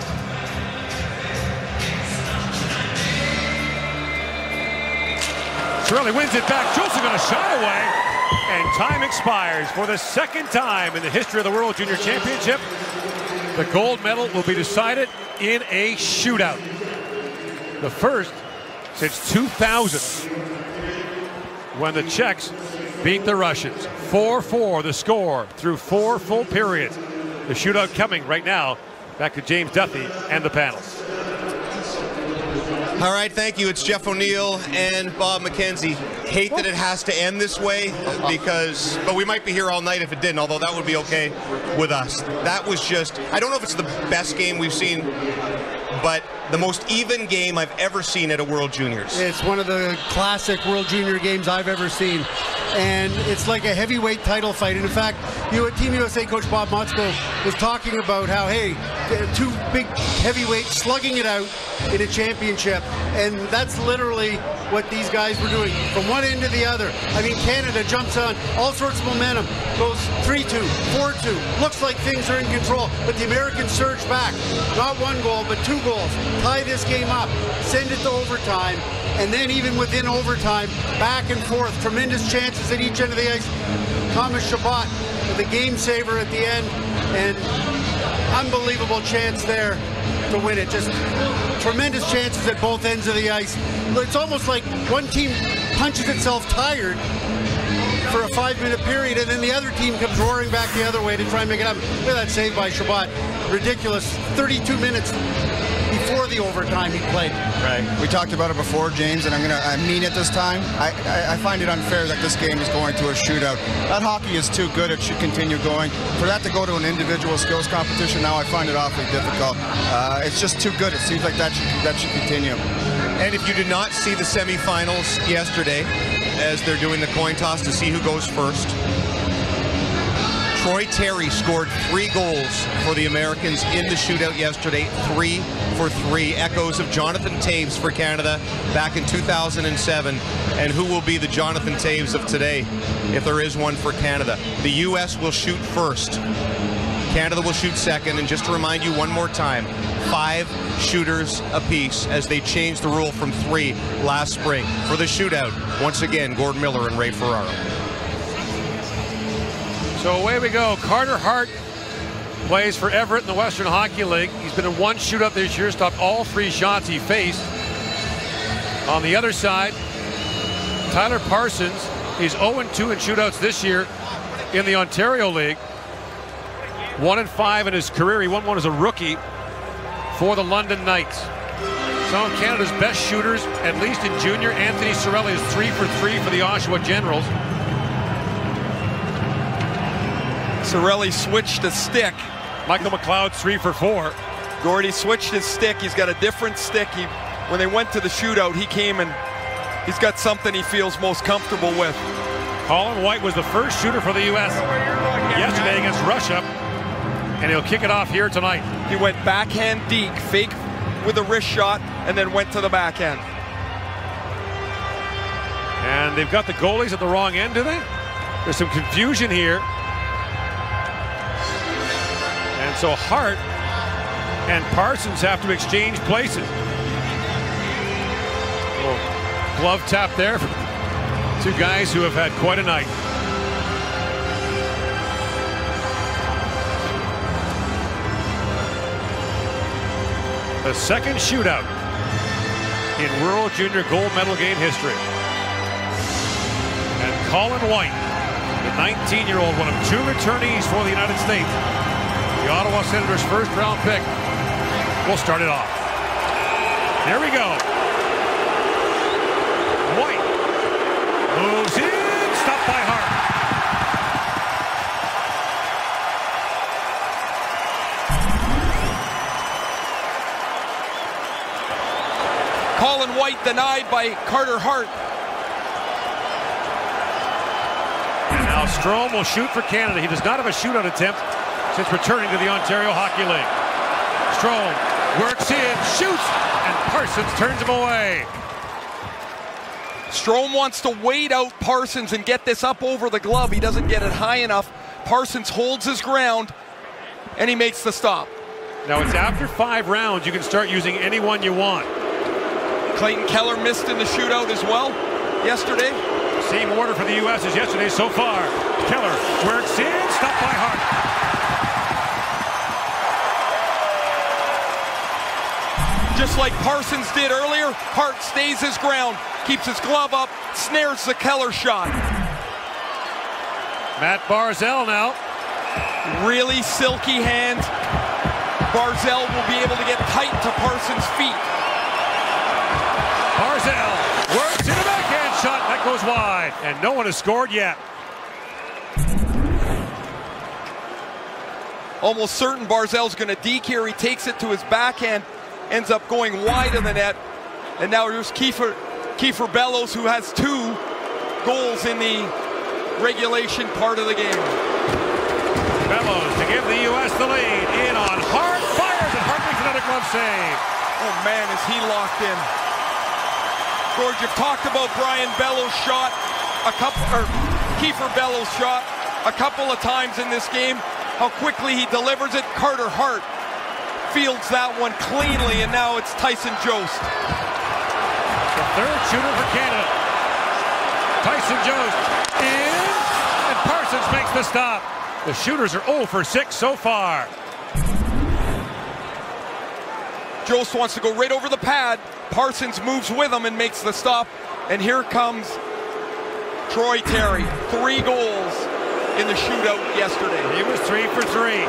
D: Cirelli wins it back. Joseph got a shot away. And time expires for the second time in the history of the World Junior Championship. The gold medal will be decided in a shootout. The first since two thousand, when the Czechs beat the Russians. four four the score through four full periods. The shootout coming right now. Back to James Duthie and the panel.
A: All right, thank you. It's Jeff O'Neill and Bob McKenzie. Hate that it has to end this way, because, but we might be here all night if it didn't, although that would be okay with us. That was just, I don't know if it's the best game we've seen, but the most even game I've ever seen at a World Juniors.
N: It's one of the classic World Junior games I've ever seen. And it's like a heavyweight title fight. And in fact, you know, Team U S A coach Bob Motzko was talking about how, hey, two big heavyweights slugging it out in a championship. And that's literally what these guys were doing from one end to the other. I mean, Canada jumps on all sorts of momentum, goes three two, four two, looks like things are in control, but the Americans surge back. Not one goal, but two goals. Tie this game up, send it to overtime, and then even within overtime, back and forth, tremendous chances at each end of the ice. Thomas Chabot with a game saver at the end, and unbelievable chance there to win it. Just tremendous chances at both ends of the ice. It's almost like one team punches itself tired for a five-minute period, and then the other team comes roaring back the other way to try and make it up. Look at that save by Chabot. Ridiculous. thirty-two minutes before the overtime he played.
I: Right. We talked about it before, James, and I'm gonna I mean it this time. I, I, I find it unfair that this game is going to a shootout. That hockey is too good. It should continue going. For that to go to an individual skills competition now, I find it awfully difficult. Uh, it's just too good. It seems like that should that should continue.
A: And if you did not see the semifinals yesterday, as they're doing the coin toss to see who goes first, Troy Terry scored three goals for the Americans in the shootout yesterday, three for three. Echoes of Jonathan Toews for Canada back in two thousand seven. And who will be the Jonathan Toews of today, if there is one for Canada? The U S will shoot first. Canada will shoot second. And just to remind you one more time, five shooters apiece as they changed the rule from three last spring. For the shootout, once again, Gordon Miller and Ray Ferraro.
D: So away we go. Carter Hart plays for Everett in the Western Hockey League. He's been in one shootout this year, stopped all three shots he faced. On the other side, Tyler Parsons is oh and two in shootouts this year in the Ontario League. one and five in his career. He won one as a rookie for the London Knights. Some of Canada's best shooters, at least in junior. Anthony Cirelli is three for three for the Oshawa Generals.
B: Cirelli switched a stick.
D: Michael McLeod three for four.
B: Gordy switched his stick. He's got a different stick. He, when they went to the shootout, he came and he's got something he feels most comfortable with.
D: Colin White was the first shooter for the U S yesterday against Russia, and he'll kick it off here tonight.
B: He went backhand deke, fake with a wrist shot, and then went to the backhand.
D: And they've got the goalies at the wrong end, do they? There's some confusion here. And so Hart and Parsons have to exchange places. Little glove tap there for two guys who have had quite a night. The second shootout in World Junior Gold Medal game history. And Colin White, the nineteen-year-old, one of two returnees for the United States. The Ottawa Senators' first round pick. We'll start it off. Here we go. White moves in, stopped by Hart.
B: Colin White denied by Carter Hart.
D: And now Strome will shoot for Canada. He does not have a shootout attempt since returning to the Ontario Hockey League. Strome works in, shoots, and Parsons turns him away.
B: Strome wants to wait out Parsons and get this up over the glove. He doesn't get it high enough. Parsons holds his ground, and he makes the stop.
D: Now it's after five rounds. You can start using anyone you want.
B: Clayton Keller missed in the shootout as well yesterday.
D: Same order for the U S as yesterday so far. Keller works in, stopped by Hart.
B: Just like Parsons did earlier, Hart stays his ground, keeps his glove up, snares the Keller shot.
D: Matt Barzal now.
B: Really silky hands. Barzal will be able to get tight to Parsons' feet.
D: Barzal works in a backhand shot. That goes wide, and no one has scored yet.
B: Almost certain Barzal's going to deke here. He takes it to his backhand, ends up going wide of the net. And now there's Kiefer, Kiefer Bellows, who has two goals in the regulation part of the game.
D: Bellows to give the U S the lead. In on Hart, fires, and Hart makes another glove save.
B: Oh man, is he locked in. George, you've talked about Brian Bellows' shot, a couple, or Kiefer Bellows' shot a couple of times in this game. How quickly he delivers it. Carter Hart fields that one cleanly, and now it's Tyson Jost.
D: The third shooter for Canada. Tyson Jost in, and Parsons makes the stop. The shooters are oh for six so far.
B: Jost wants to go right over the pad. Parsons moves with him and makes the stop. And here comes Troy Terry. Three goals in the shootout yesterday.
D: He was three for three.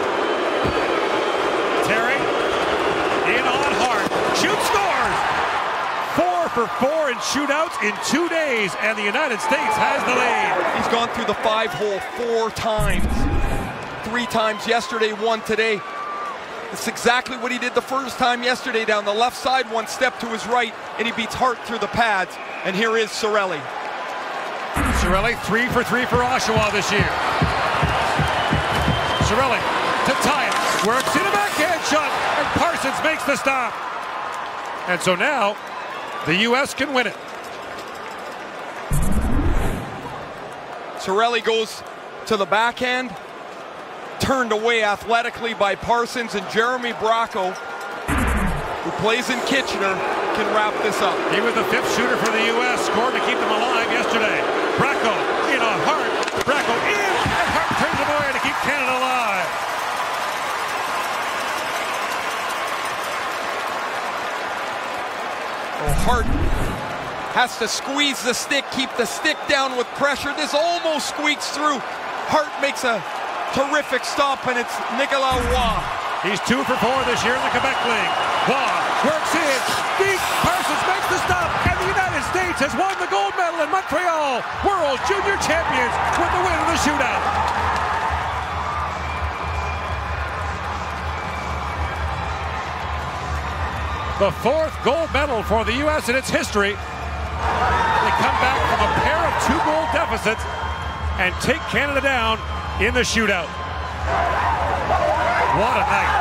D: Terry in on Hart. Shoot, scores! Four for four in shootouts in two days, and the United States has the lead.
B: He's gone through the five hole four times. Three times yesterday, one today. It's exactly what he did the first time yesterday, down the left side, one step to his right, and he beats Hart through the pads. And here is Cirelli.
D: Cirelli three for three for Oshawa this year. Cirelli to tie it, works in a backhand shot, and Parsons makes the stop. And so now the U S can win it.
B: Cirelli goes to the backhand, turned away athletically by Parsons, and Jeremy Bracco, who plays in Kitchener, can wrap this up.
D: He was the fifth shooter for the U S, scored to keep them alive yesterday. Bracco in on Hart, Bracco in, and Hart turns him away to keep Canada alive.
B: Oh, Hart has to squeeze the stick, keep the stick down with pressure. This almost squeaks through. Hart makes a terrific stop, and it's Nicolas Roy.
D: He's two for four this year in the Quebec League. Roy works in. Deep. Parsons makes the stop, and the United States has won the gold medal in Montreal. World Junior Champions with the win in the shootout. The fourth gold medal for the U S in its history. They come back from a pair of two-goal deficits and take Canada down in the shootout. What a night.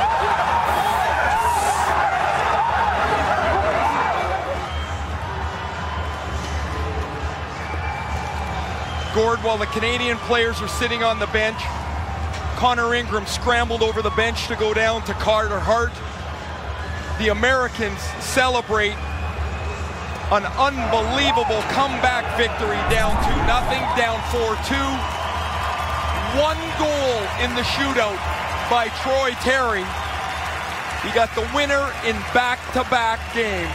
B: Gord, while the Canadian players are sitting on the bench, Connor Ingram scrambled over the bench to go down to Carter Hart. The Americans celebrate an unbelievable comeback victory, down two nothing, down four two. One goal in the shootout by Troy Terry. He got the winner in back-to-back games.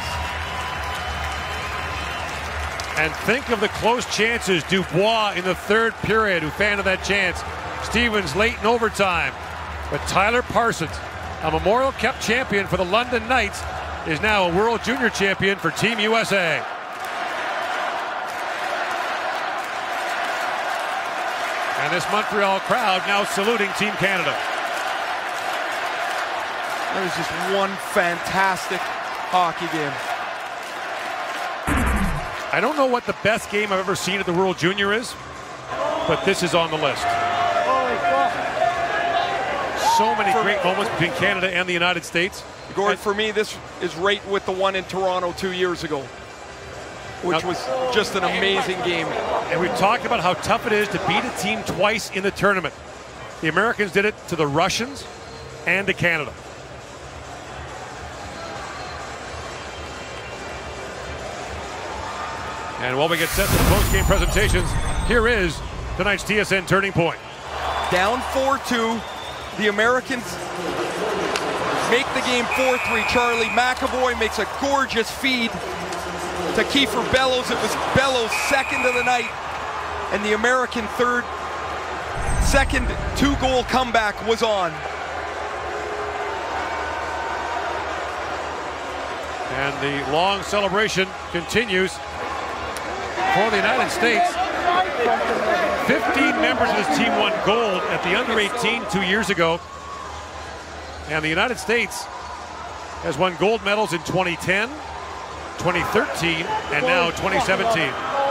D: And think of the close chances. Dubois in the third period, who fanned that chance. Stevens late in overtime. But Tyler Parsons, a Memorial Cup champion for the London Knights, is now a World Junior Champion for Team U S A. And this Montreal crowd now saluting Team Canada.
B: That was just one fantastic hockey game.
D: I don't know what the best game I've ever seen at the World Junior is, but this is on the list. So many great moments between Canada and the United States.
B: Gord, for me, this is right with the one in Toronto two years ago, which now, was just an amazing game.
D: And we've talked about how tough it is to beat a team twice in the tournament. The Americans did it to the Russians and to Canada. And while we get set for the post-game presentations, here is tonight's T S N Turning Point.
B: Down four two, the Americans make the game four three. Charlie McAvoy makes a gorgeous feed to Kiefer Bellows. It was Bellows' second of the night, and the American third, second two-goal comeback was on.
D: And the long celebration continues for the United States. fifteen members of this team won gold at the under eighteen two years ago. And the United States has won gold medals in twenty ten, twenty thirteen, and now twenty seventeen.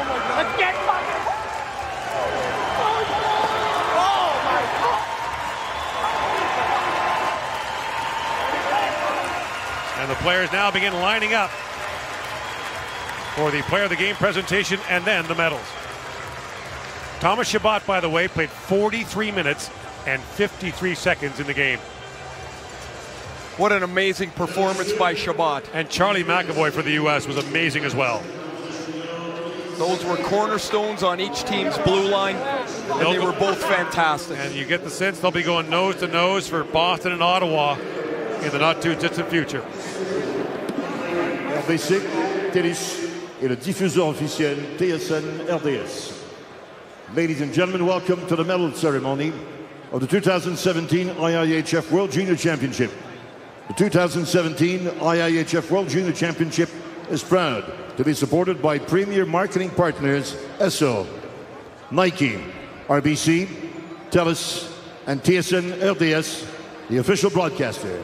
D: And the players now begin lining up for the player of the game presentation and then the medals. Thomas Chabot, by the way, played forty-three minutes and fifty-three seconds in the game.
B: What an amazing performance by Chabot.
D: And Charlie McAvoy for the U S was amazing as well.
B: Those were cornerstones on each team's blue line, and they were both fantastic.
D: And you get the sense they'll be going nose to nose for Boston and Ottawa in the not too distant future.
F: R B C, Tennis et le diffuseur officiel T S N R D S. Ladies and gentlemen, welcome to the medal ceremony of the two thousand seventeen I I H F World Junior Championship. The two thousand seventeen I I H F World Junior Championship is proud to be supported by premier marketing partners S O, Nike, R B C, TELUS, and T S N R D S, the official broadcaster.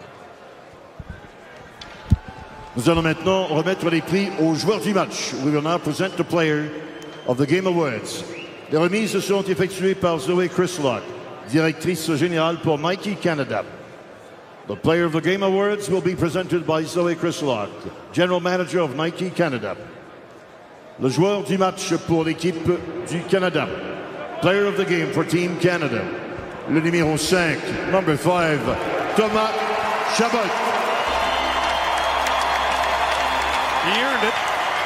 F: Nous allons maintenant remettre les prix aux joueurs du match. We will now present the Player of the Game Awards. Les remises seront effectuées par Zoe Crislock, directrice générale pour Nike Canada. The Player of the Game Awards will be presented by Zoe Crislock, General Manager of Nike Canada. Le joueur du match pour l'équipe du Canada. Player of the Game for Team Canada. Le numéro cinq, number five, Thomas Chabot.
D: He earned it.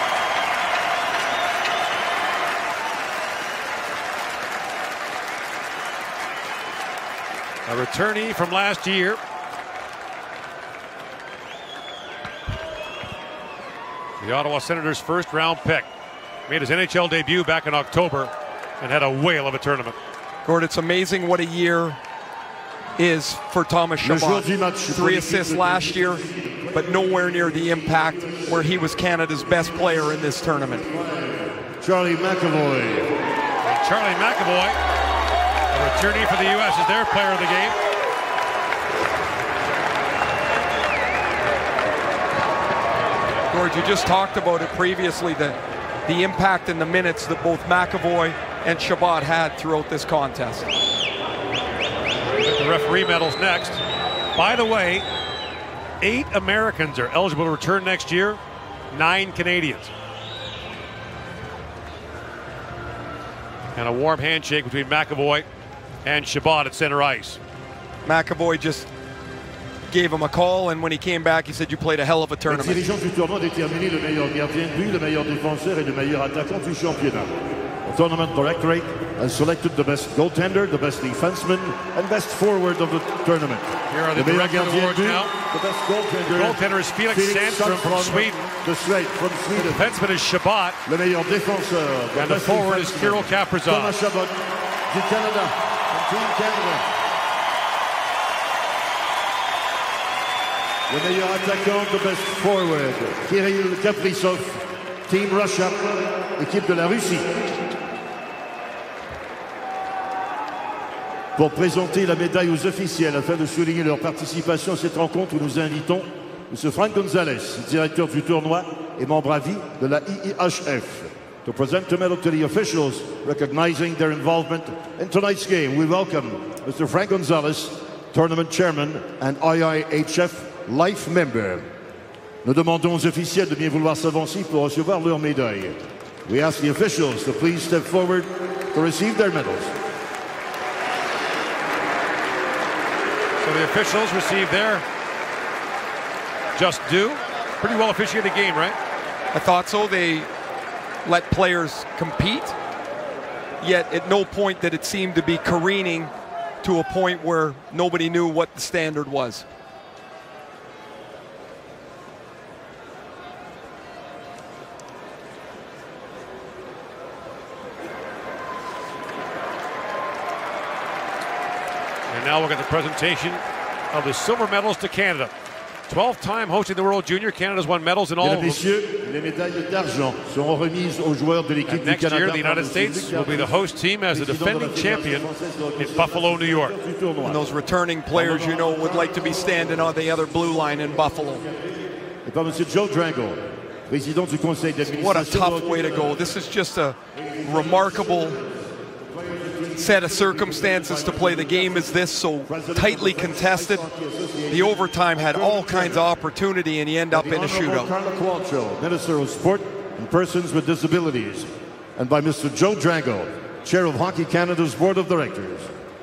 D: A returnee from last year. The Ottawa Senators' first round pick. Made his N H L debut back in October and had a whale of a tournament.
B: Gord, it's amazing what a year is for Thomas Chabot. Three assists last year, but nowhere near the impact where he was Canada's best player in this tournament.
F: Charlie McAvoy.
D: And Charlie McAvoy, a returnee for the U S, is their player of the game.
B: Gord, you just talked about it previously, the, the impact and the minutes that both McAvoy and Chabot had throughout this contest.
D: The referee medals next. By the way, eight Americans are eligible to return next year, nine Canadians. And a warm handshake between McAvoy and Chabot at center ice.
B: McAvoy just gave him a call, and when he came back, he said, you played a hell of a tournament.
F: Les dirigeants du tournoi déterminent le meilleur gardien de but, le meilleur défenseur et le meilleur attaquant du championnat. The tournament directorate has selected the best goaltender, the best defenseman, and best forward of the tournament.
D: Here are the, the director awards now.
F: The best goaltender,
D: the goaltender is Felix, Felix Sandstrom from, from Sweden.
F: The Swede from Sweden.
D: The defenseman is Chabot.
F: Le meilleur défenseur.
D: The and the forward is Kirill Kaprizov.
F: Thomas Chabot du Canada, from Team Canada. Le meilleur attaquant, the best forward, Kirill Kaprizov, Team Russia, équipe de la Russie. Pour présenter la médaille aux officiels afin de souligner leur participation à cette rencontre, nous invitons M. Frank Gonzalez, directeur du tournoi et membre à vie de la I I H F. To present the medal to the officials, recognizing their involvement in tonight's game, we welcome Mister Frank Gonzalez, tournament chairman and I I H F life member. Nous demandons aux officiels de bien vouloir s'avancer pour recevoir leur médaille. We ask the officials to please step forward to receive their medals.
D: So the officials receive their just due. Pretty well officiated game, right?
B: I thought so. They let players compete, yet at no point did it seem to be careening to a point where nobody knew what the standard was.
D: And now we'll get the presentation of the silver medals to Canada. twelfth time hosting the World Junior, Canada's won medals in all.
F: Mesdames, Messieurs, les médailles d'argent seront remises aux joueurs de l'équipe du
D: Next
F: Canada.
D: year, the United States will be the host team as the defending champion in Buffalo, New York.
B: And those returning players, you know, would like to be standing on the other blue line in Buffalo.
F: Et par Monsieur Joe Drangle, président du conseil d'administration.
B: What a tough way to go. This is just a remarkable set of circumstances to play the game as this, so tightly contested. The overtime had all kinds of opportunity, and you end up in a shootout.
F: Carla Qualtrough, Minister of Sport and Persons with Disabilities, and by Mister Joe Drangle, Chair of Hockey Canada's Board of Directors.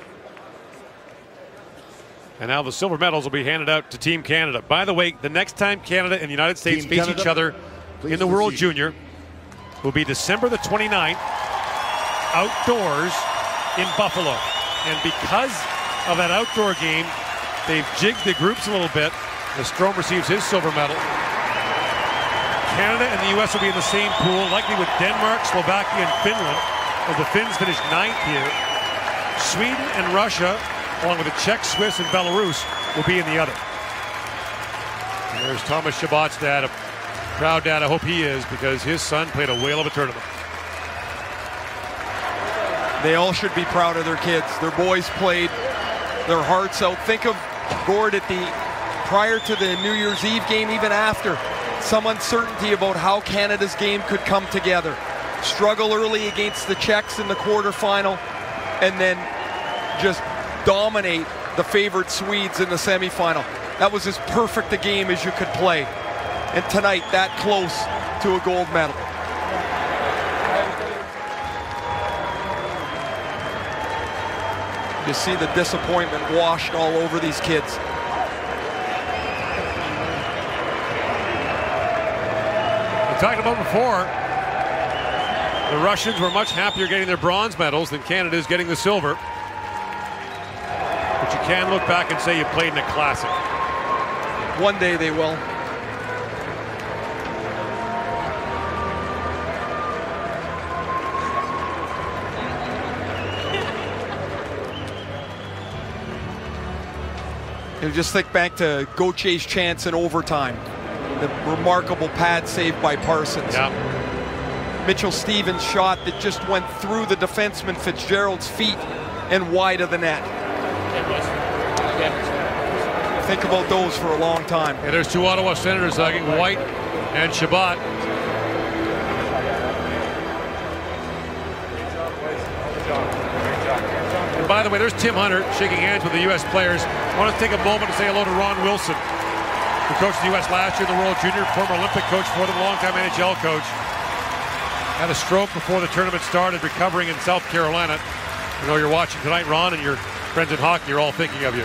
D: And now the silver medals will be handed out to Team Canada. By the way, the next time Canada and the United States
F: Team
D: face
F: Canada,
D: each other in the World Junior will be December the twenty-ninth, outdoors in Buffalo. And because of that outdoor game, they've jigged the groups a little bit as Strome receives his silver medal. Canada and the U S will be in the same pool, likely with Denmark, Slovakia, and Finland, as the Finns finished ninth here. Sweden and Russia, along with the Czech, Swiss, and Belarus, will be in the other. And there's Thomas Chabot's dad, a proud dad. I hope he is, because his son played a whale of a tournament.
B: They all should be proud of their kids. Their boys played their hearts out. Think of Gord at the prior to the New Year's Eve game, even after, some uncertainty about how Canada's game could come together. Struggle early against the Czechs in the quarterfinal, and then just dominate the favored Swedes in the semifinal. That was as perfect a game as you could play. And tonight, that close to a gold medal. You see the disappointment washed all over these kids.
D: We talked about before, the Russians were much happier getting their bronze medals than Canada is getting the silver. But you can look back and say you played in a classic.
B: One day they will. You know, just think back to Gautier's chance in overtime. The remarkable pad save by Parsons.
D: Yeah.
B: Mitchell Stevens' shot that just went through the defenseman Fitzgerald's feet and wide of the net. Think about those for a long time.
D: And there's two Ottawa Senators hugging, White and Chabot. And by the way, there's Tim Hunter shaking hands with the U S players. I want to take a moment to say hello to Ron Wilson, who coached the U S last year in the World Junior, former Olympic coach for them, longtime N H L coach. Had a stroke before the tournament started, recovering in South Carolina. I know you're watching tonight, Ron, and your friends in hockey are all thinking of you.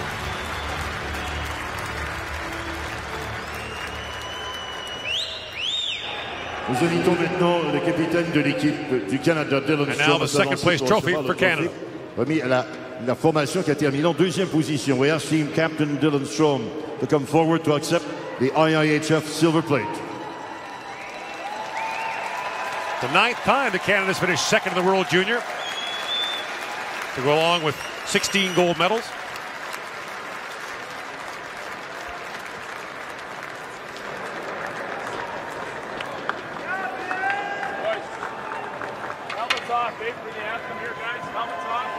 F: Nous invitons maintenant le capitaine de l'équipe du Canada, Dylan
D: And now the second place trophy for Canada.
F: Remis à la, la formation qui a terminé en deuxième position. We ask team captain Dylan Strome to come forward to accept the I I H F silver plate.
D: The ninth time that Canada's finished second in the World Junior. To go along with sixteen gold medals.
H: Helmets off, big for the anthem here, guys. Helmets off.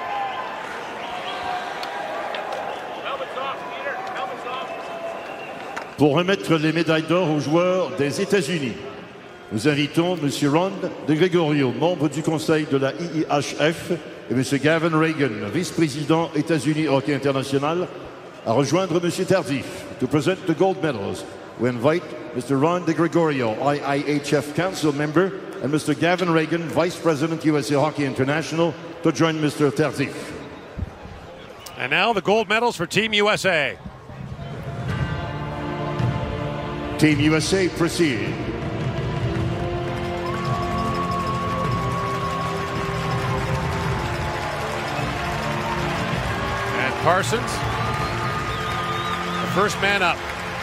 H: Helmets off, Peter. Helmets off.
F: Pour remettre les médailles d'or aux joueurs des États-Unis, nous invitons M. Ron De Gregorio, membre du conseil de la I I H F, et M. Gavin Reagan, vice-président États-Unis Hockey International, à rejoindre M. Tardif to present the gold medals. We invite Mister Ron De Gregorio, I I H F Council member, and Mister Gavin Reagan, Vice President U S A Hockey International, to join Mister Tardif.
D: And now the gold medals for Team U S A.
F: Team U S A proceed.
D: And Parsons, the first man up.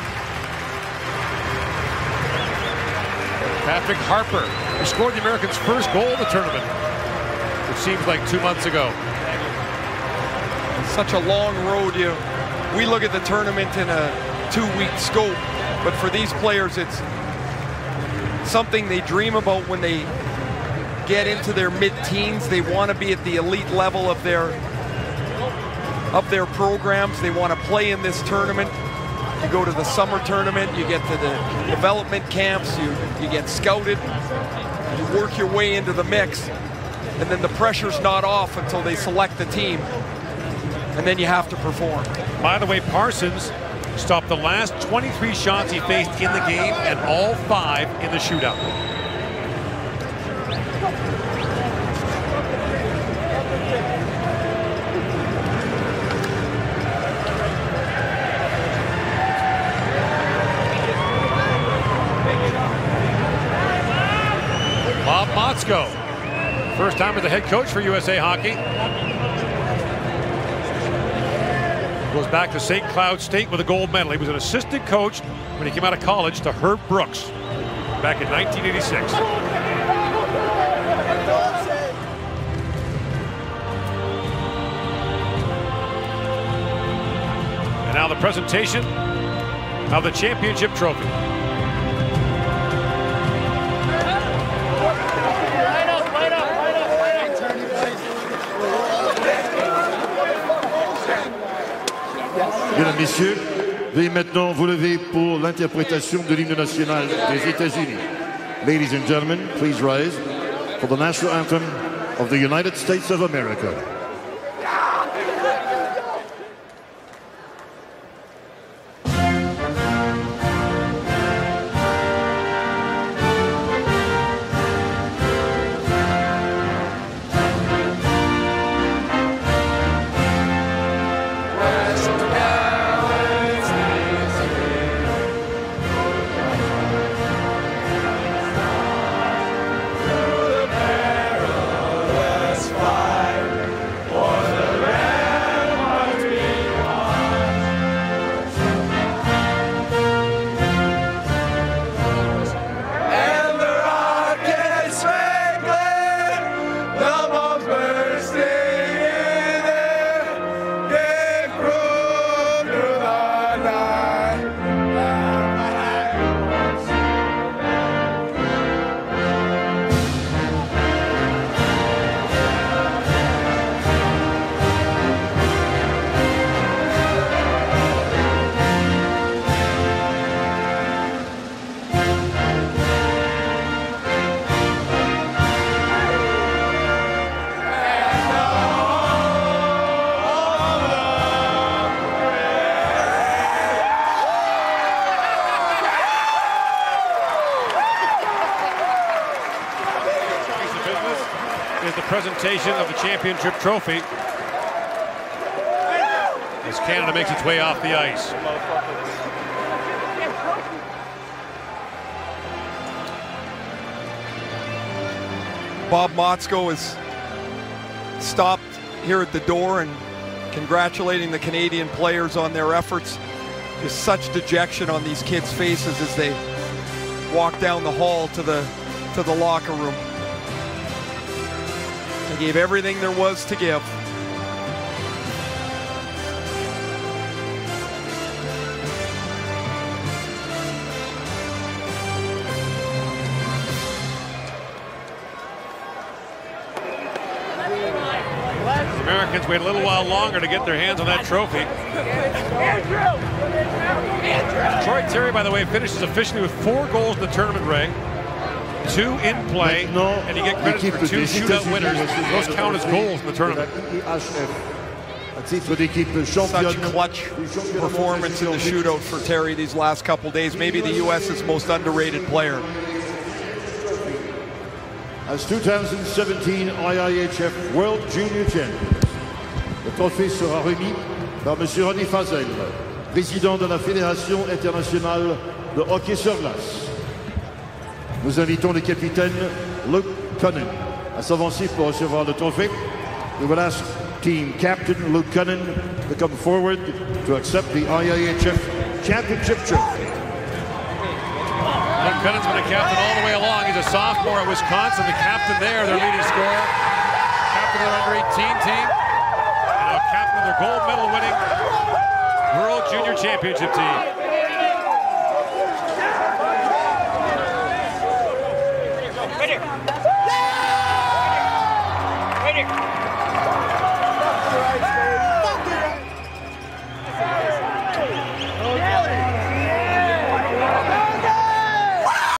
D: Patrick Harper, who scored the Americans' first goal in the tournament, which seems like two months ago.
B: Such a long road. You, we look at the tournament in a two-week scope, but for these players, it's something they dream about when they get into their mid-teens. They want to be at the elite level of their of their programs. They want to play in this tournament. You go to the summer tournament, you get to the development camps, you, you get scouted, you work your way into the mix, and then the pressure's not off until they select the team, and then you have to perform.
D: By the way, Parsons stopped the last twenty-three shots he faced in the game and all five in the shootout. Bob Motzko, first time as the head coach for U S A Hockey. Goes back to Saint Cloud State with a gold medal. He was an assistant coach when he came out of college to Herb Brooks back in nineteen eighty-six. And now the presentation of the championship trophy.
F: Mesdames, Messieurs, veuillez maintenant vous lever pour l'interprétation de l'hymne national des États-Unis. Ladies and gentlemen, please rise for the national anthem of the United States of America.
D: with the presentation of the championship trophy as Canada makes its way off the ice.
B: Bob Motzko is stopped here at the door and congratulating the Canadian players on their efforts. Just such dejection on these kids' faces as they walk down the hall to the to the locker room. They gave everything there was to give.
D: The Americans wait a little while longer to get their hands on that trophy. Troy Terry, by the way, finishes officially with four goals in the tournament, Ray. Two in play, and you get credit for two shootout winners. Those count as goals in the tournament.
B: Such clutch performance in the shootout for Terry these last couple days. Maybe the U S's most underrated player.
F: As two thousand seventeen I I H F World Junior Champions, le trophée sera remis par M. Ronnie Fazel, président de la Fédération internationale de hockey sur glace. Nous invitons le capitaine Luke Cunnin à s'avancer pour recevoir le trophée. We will ask team captain Luke Cunnin to come forward to accept the I I H F Championship trophy.
D: Luke Cunning's been a captain all the way along. He's a sophomore at Wisconsin, the captain there, their leading scorer, captain of their under eighteen team, and now captain of their gold medal winning World Junior Championship team.
H: Right here. Right here.